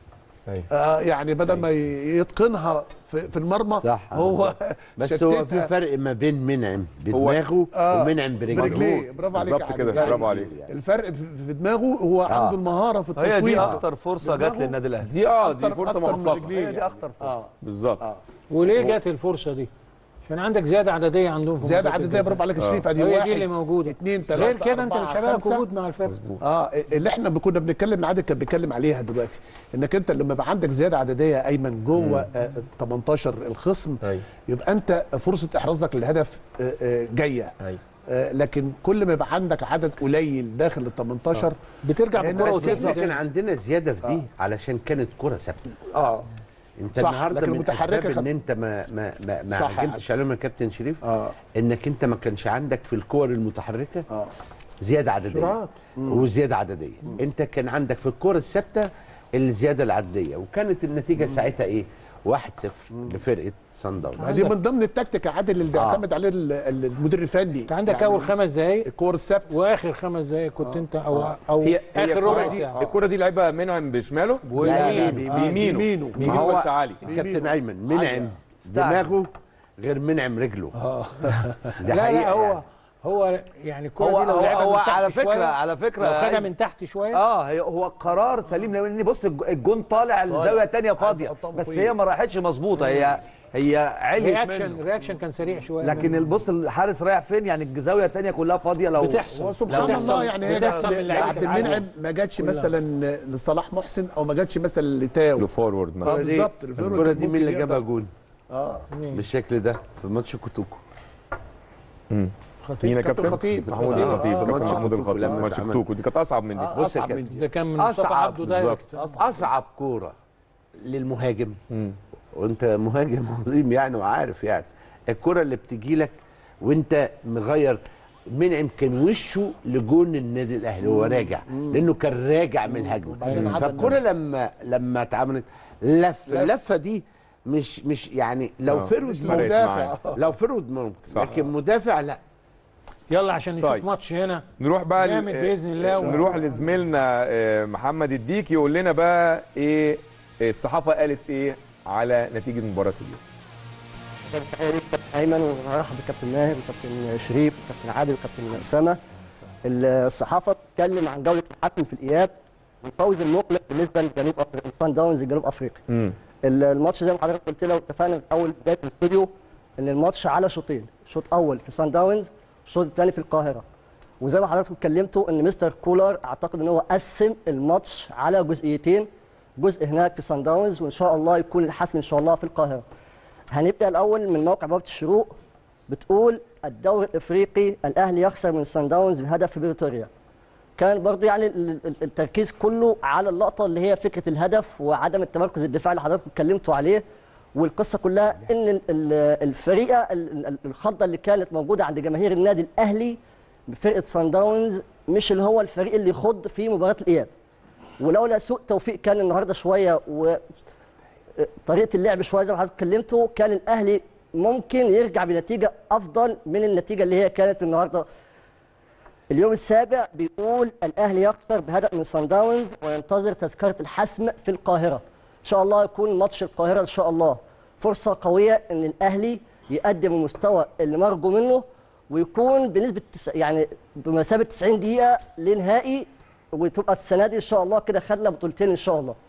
آه يعني بدل ما يتقنها في, في المرمى صح هو بس هو في فرق ما بين منعم بدماغه آه ومنعم برجليه. برافو عليك بالظبط كده، برافو عليك. الفرق في دماغه هو آه. عنده المهاره في التصوير. هي دي اخطر فرصه جت للنادي الاهلي. دي اه دي فرصه مؤقته. هي دي اخطر فرصه. اه بالظبط. آه. وليه جت الفرصه دي؟ عشان عندك زياده عدديه عندهم. زياده عدديه، برافو عليك يا شريف. ادي واحد واحد دي اللي موجوده. اثنين ثلاثه غير كده انت مش هلاقي وجود مع الفرق. اه اللي احنا كنا بنتكلم، عادل كان بيتكلم عليها دلوقتي، انك انت لما يبقى عندك زياده عدديه ايمن جوه آه تمنتاشر الخصم، أي. يبقى انت فرصه احرازك للهدف آه آه جايه. أي. آه لكن كل ما يبقى عندك عدد قليل داخل ال تمنتاشر آه. بترجع بالكره وترجع. كان عندنا زياده في دي آه. علشان كانت كره ثابته. اه انت النهارده من اسباب ان انت ما ما ما, ما عجبتش عليهم الكابتن شريف آه. انك انت ما كانش عندك في الكور المتحركه آه. زياده عدديه وزياده عدديه. مم. انت كان عندك في الكور الثابته الزياده العدديه، وكانت النتيجه مم. ساعتها ايه؟ واحد صفر لفرقه صن داونز. دي من ضمن التكتيك يا عادل اللي بيعتمد آه. عليه المدير الفني. انت عندك يعني اول خمس دقائق الكور الثابته واخر خمس دقائق كنت آه. انت او آه. او هي اخر ربع ساعه. الكره دي لعبها منعم بشماله بيمينه بيمينه بيمينه بس عالي. كابتن ايمن منعم دماغه غير منعم رجله. اه لا لا هو هو يعني الكره دي لو لعبها هو من تحت على فكره شوية، على فكره لو خدها من تحت شويه اه هو قرار سليم، لان بص الجون طالع الزاويه الثانيه فاضيه، بس هي ما راحتش مظبوطه. هي هي عليت رياكشن رياكشن كان سريع شويه، لكن بص الحارس رايح فين؟ يعني الزاويه الثانيه كلها فاضيه. لو بتحصل سبحان الله يعني هي عبد المنعم ما جاتش مثلا لصلاح محسن او ما جاتش مثلا لتاو لفورورد مثلا. اه بالظبط. الكره دي مين اللي جابها جون؟ اه بالشكل ده في ماتش كوتوكو. امم مين يا كابتن؟ خطيب محمود الخطيب. كابتن محمود الخطيب ماتش كوتوكو دي كانت اصعب من دي. بص يا كابتن، ده كان من مصطفى عبده دايركت. اصعب كوره للمهاجم، وانت مهاجم عظيم يعني وعارف، يعني الكره اللي بتجي لك وانت مغير. منعم كان وشه لجون النادي الاهلي وهو راجع، لانه كان راجع من الهجمه. فالكره لما لما اتعملت لف اللفه دي مش مش يعني لو فرود مدافع، لو فرود ممكن، لكن مدافع لا. يلا عشان نشوف طيب. ماتش هنا نروح بقى جامد باذن الله. نروح لزميلنا محمد الديك يقول لنا بقى ايه الصحافه قالت ايه على نتيجه مباراه اليوم. كابتن ايمن، ومرحبا بالكابتن ماهر وكابتن شريف وكابتن عادل وكابتن اسامه. الصحافه اتكلم عن جوله الحسم في الاياب والفوز المقلق بالنسبه لجنوب افريقيا، صن داونز جنوب افريقيا. الماتش زي ما حضرتك قلت لنا واتفقنا في اول بدايه الاستوديو ان الماتش على شوطين، شوط اول في صن داونز، الشوط الثاني في القاهره. وزي ما حضراتكم اتكلمتوا ان مستر كولر اعتقد ان هو قسم الماتش على جزئيتين، جزء هناك في صن داونز وان شاء الله يكون الحسم ان شاء الله في القاهره. هنبدا الاول من موقع بوابه الشروق، بتقول الدوري الافريقي الاهلي يخسر من صن داونز بهدف في بريتوريا. كان برضو يعني التركيز كله على اللقطه اللي هي فكره الهدف وعدم التمركز الدفاعي اللي حضراتكم اتكلمتوا عليه، والقصه كلها ان الفريقه الخضه اللي كانت موجوده عند جماهير النادي الاهلي بفرقه صن داونز مش اللي هو الفريق اللي يخض في مباراه الاياب. ولولا سوء توفيق كان النهارده شويه وطريقه اللعب شويه زي ما حضرتك اتكلمتوا، كان الاهلي ممكن يرجع بنتيجه افضل من النتيجه اللي هي كانت النهارده. اليوم السابع بيقول الاهلي يخسر بهدف من صن داونز وينتظر تذكره الحسم في القاهره. ان شاء الله يكون ماتش القاهره ان شاء الله فرصه قويه ان الاهلي يقدم المستوى اللي مرجو منه ويكون بنسبه تس... يعني بمثابه تسعين دقيقه لنهائي، وتبقى السنه دي ان شاء الله كده خدنا بطولتين ان شاء الله.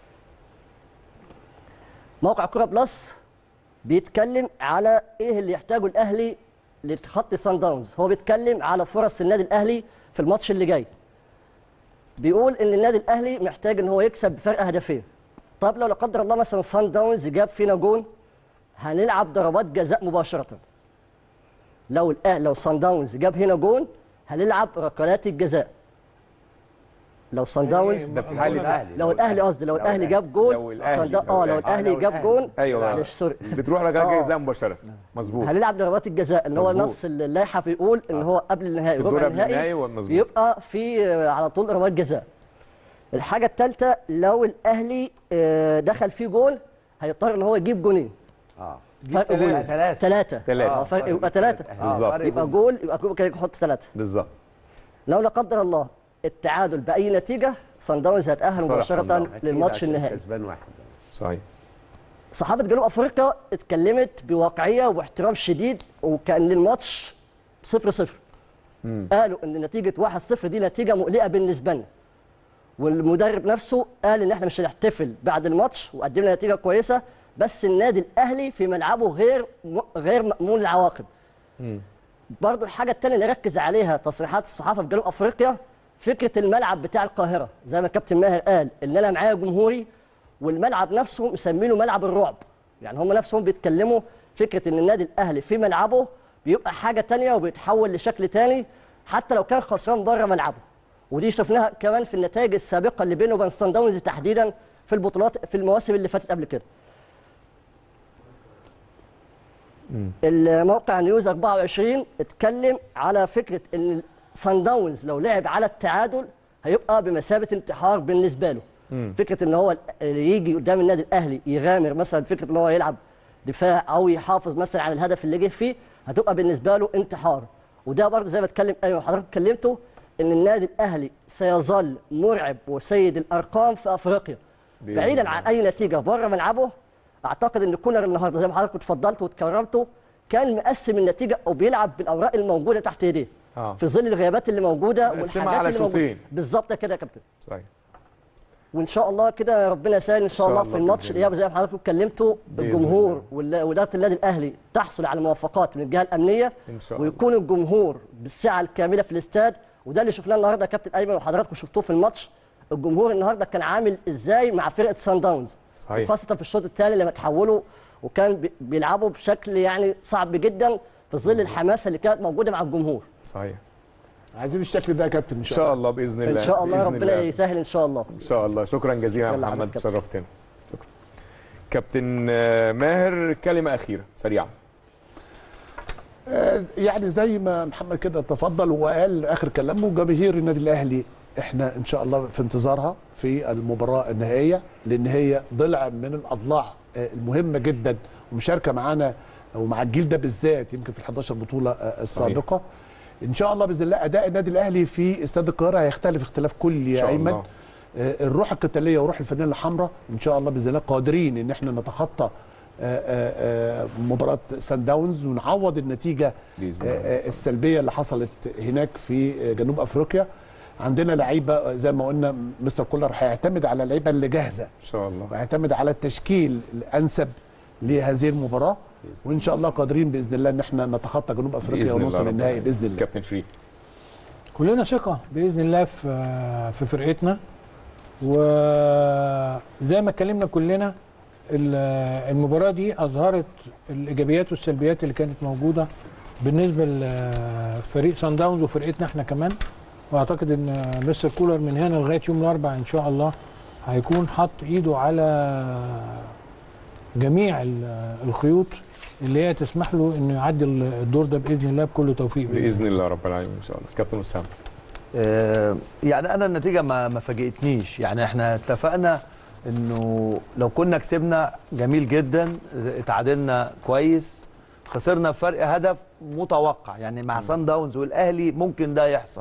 موقع كوره بلس بيتكلم على ايه اللي يحتاجه الاهلي لتخطي صن داونز. هو بيتكلم على فرص النادي الاهلي في الماتش اللي جاي. بيقول ان النادي الاهلي محتاج ان هو يكسب بفرق هدفين. طب لو لا قدر الله مثلا صن داونز جاب فينا جون، هنلعب ضربات جزاء مباشره. لو الاهلي لو صن داونز جاب هنا جون هنلعب ركلات الجزاء. لو صن داونز ده في حاله الاهلي، لو الاهلي قصدي لو الاهلي جاب جون، لو الاهلي اه لو الاهلي جاب جون ايوه معلش سوري بتروح ركلات جزاء مباشره. مظبوط، هنلعب ضربات الجزاء اللي هو نص اللائحه بيقول ان هو قبل النهائي ربع النهائي بيبقى في على طول ضربات جزاء. الحاجه الثالثه لو الاهلي دخل فيه جول هيضطر ان هو يجيب جونين. اه فرق جول ثلاثه ثلاثه ثلاثه فرق يبقى ثلاثه بالظبط، يبقى جول يبقى كده يحط ثلاثه بالظبط. لو لا قدر الله التعادل باي نتيجه صن داونز هيتاهل مباشره للماتش النهائي. كسبان واحد صحيح. صحافه جنوب افريقيا اتكلمت بواقعيه واحترام شديد، وكان الماتش صفر صفر. قالوا ان نتيجه واحد صفر دي نتيجه مقلقه بالنسبه لنا، والمدرب نفسه قال ان احنا مش هنحتفل بعد الماتش وقدمنا نتيجه كويسه، بس النادي الاهلي في ملعبه غير غير مأمون العواقب. برضو الحاجه الثانيه اللي ركز عليها تصريحات الصحافه في جنوب افريقيا فكره الملعب بتاع القاهره، زي ما الكابتن ماهر قال ان انا معايا جمهوري، والملعب نفسه مسمينه ملعب الرعب. يعني هم نفسهم بيتكلموا فكره ان النادي الاهلي في ملعبه بيبقى حاجه ثانيه وبيتحول لشكل ثاني حتى لو كان خسران بره ملعبه. ودي شفناها كمان في النتائج السابقه اللي بينه وبين صن داونز تحديدا في البطولات في المواسم اللي فاتت قبل كده. الموقع نيوز أربعة وعشرين اتكلم على فكره ان صن داونز لو لعب على التعادل هيبقى بمثابه انتحار بالنسبه له. مم. فكره ان هو يجي قدام النادي الاهلي يغامر مثلا فكره ان هو يلعب دفاع او يحافظ مثلا على الهدف اللي جه فيه هتبقى بالنسبه له انتحار. وده برضه زي ما اتكلم ايوه حضرتك اتكلمتوا ان النادي الاهلي سيظل مرعب وسيد الارقام في افريقيا بعيدا عن اي نتيجه بره ملعبه. اعتقد ان كولر النهارده زي ما حضرتك اتفضلتوا واتكرمتوا كان مقسم النتيجه او بيلعب بالاوراق الموجوده تحت ايديه آه. في ظل الغيابات اللي موجوده والحاجات على اللي موجوده بالظبط كده يا كابتن. صحيح. وان شاء الله كده ربنا يسهل ان شاء الله في الماتش الاياب زي ما حضراتكم اتكلمتوا الجمهور واداره النادي الاهلي تحصل على موافقات من الجهه الامنيه إن شاء الله. ويكون الجمهور بالسعه الكامله في الاستاد، وده اللي شفناه النهارده يا كابتن ايمن وحضراتكم شفتوه في الماتش. الجمهور النهارده كان عامل ازاي مع فرقه صن داونز صحيح. وخاصه في الشوط الثاني لما تحولوا وكان بيلعبوا بشكل يعني صعب جدا في ظل الحماسه اللي كانت موجوده مع الجمهور. صحيح. عايزين الشكل ده يا كابتن ان شاء الله باذن الله. ان شاء الله ربنا الله. يسهل ان شاء الله. ان شاء الله. شكرا جزيلا يا محمد شرفتنا. شكرا. كابتن ماهر كلمه اخيره سريعه. يعني زي ما محمد كده تفضل وقال اخر كلامه، جماهير النادي الاهلي احنا ان شاء الله في انتظارها في المباراه النهائيه، لان هي ضلع من الاضلاع المهمه جدا ومشاركه معانا ومع الجيل ده بالذات يمكن في الحداشر بطوله السابقه. ان شاء الله باذن الله اداء النادي الاهلي في استاد القاهره هيختلف اختلاف كلي يا ايمن. الروح القتاليه وروح الفانيله الحمراء ان شاء الله باذن الله قادرين ان احنا نتخطى مباراه سان داونز ونعوض النتيجه السلبيه اللي حصلت هناك في جنوب افريقيا. عندنا لعيبه زي ما قلنا مستر كولر هيعتمد على اللعيبه اللي جاهزه ان شاء الله، وهيعتمد على التشكيل الانسب لهذه المباراه، وان شاء الله قادرين باذن الله ان احنا نتخطى جنوب افريقيا ونوصل للنهائي باذن الله. كابتن شريف كلنا ثقه باذن الله في في فرقتنا، وزي ما اتكلمنا كلنا المباراه دي اظهرت الايجابيات والسلبيات اللي كانت موجوده بالنسبه لفريق سان داونز وفرقتنا احنا كمان. واعتقد ان مستر كولر من هنا لغايه يوم الاربعاء ان شاء الله هيكون حط ايده على جميع الخيوط اللي هي تسمح له انه يعدي الدور ده باذن الله بكل توفيق باذن الله رب العالمين ان شاء الله. كابتن اسامه آه يعني انا النتيجه ما ما فاجئتنيش، يعني احنا اتفقنا انه لو كنا كسبنا جميل جدا، اتعادلنا كويس، خسرنا بفرق هدف متوقع يعني مع سان داونز والاهلي ممكن ده يحصل.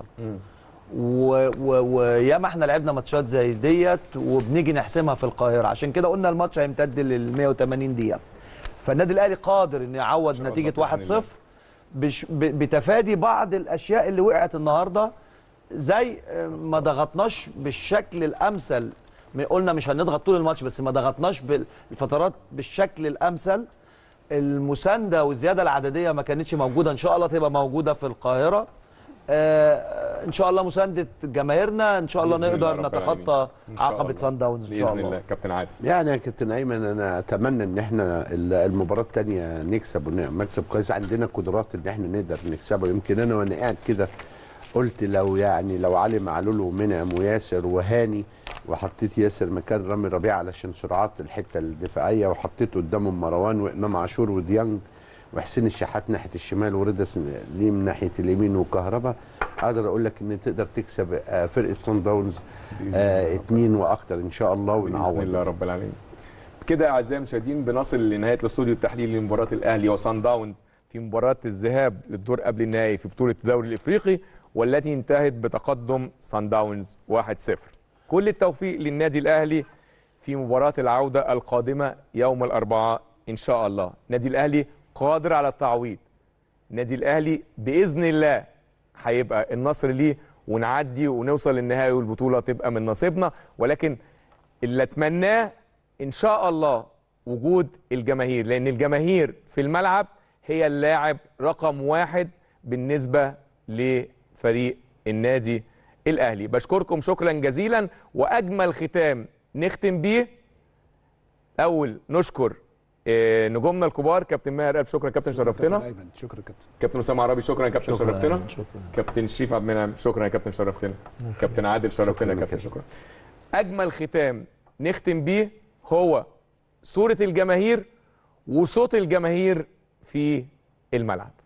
وياما احنا لعبنا ماتشات زي ديت وبنيجي نحسمها في القاهره، عشان كده قلنا الماتش هيمتد لل مية وتمانين دقيقه. فالنادي الاهلي قادر انه يعوض نتيجه واحد صفر بتفادي بعض الاشياء اللي وقعت النهارده، زي ما ضغطناش بالشكل الامثل. قلنا مش هنضغط طول الماتش بس ما ضغطناش بالفترات بالشكل الامثل. المسانده والزياده العدديه ما كانتش موجوده، ان شاء الله تبقى موجوده في القاهره. آه ان شاء الله مسانده جماهيرنا ان شاء الله نقدر نتخطى عقبه سان داونز ان شاء الله باذن الله. كابتن عادل يعني يا كابتن ايمن انا اتمنى ان احنا المباراه الثانيه نكسب ونكسب كويس، عندنا قدرات ان احنا نقدر نكسبه. يمكن انا وانا قاعد كده قلت لو يعني لو علي معلول ومنعم وياسر وهاني وحطيت ياسر مكان رامي ربيعه علشان سرعات الحته الدفاعيه، وحطيت قدامهم مروان وامام عاشور وديانج وحسين الشحات ناحيه الشمال ورضا سليم ناحيه اليمين وكهربا، اقدر اقول لك ان تقدر تكسب فرقه سان داونز آه اتنين واكتر ان شاء الله ونعوض باذن الله رب العالمين. بكده اعزائي المشاهدين بنصل لنهايه الاستوديو التحليلي لمباراه الاهلي وسان داونز في مباراه الذهاب للدور قبل النهائي في بطوله الدوري الافريقي، والتي انتهت بتقدم سان داونز واحد صفر. كل التوفيق للنادي الاهلي في مباراه العوده القادمه يوم الاربعاء ان شاء الله. النادي الاهلي قادر على التعويض. النادي الاهلي باذن الله هيبقى النصر ليه ونعدي ونوصل للنهائي والبطوله تبقى من نصيبنا، ولكن اللي اتمناه ان شاء الله وجود الجماهير، لان الجماهير في الملعب هي اللاعب رقم واحد بالنسبه لفريق النادي الاهلي. بشكركم شكرا جزيلا، واجمل ختام نختم بيه اول نشكر نجومنا الكبار كابتن ماهر قلب، شكرا كابتن شرفتنا. ايمن شكرا كابتن. كابتن اسامه عربي شكرا كابتن شكرا شرفتنا. شكرا. كابتن شريف عبد المنعم شكرا يا كابتن شرفتنا. كابتن عادل شرفتنا يا كابتن شكرا. اجمل ختام نختم بيه هو صوره الجماهير وصوت الجماهير في الملعب.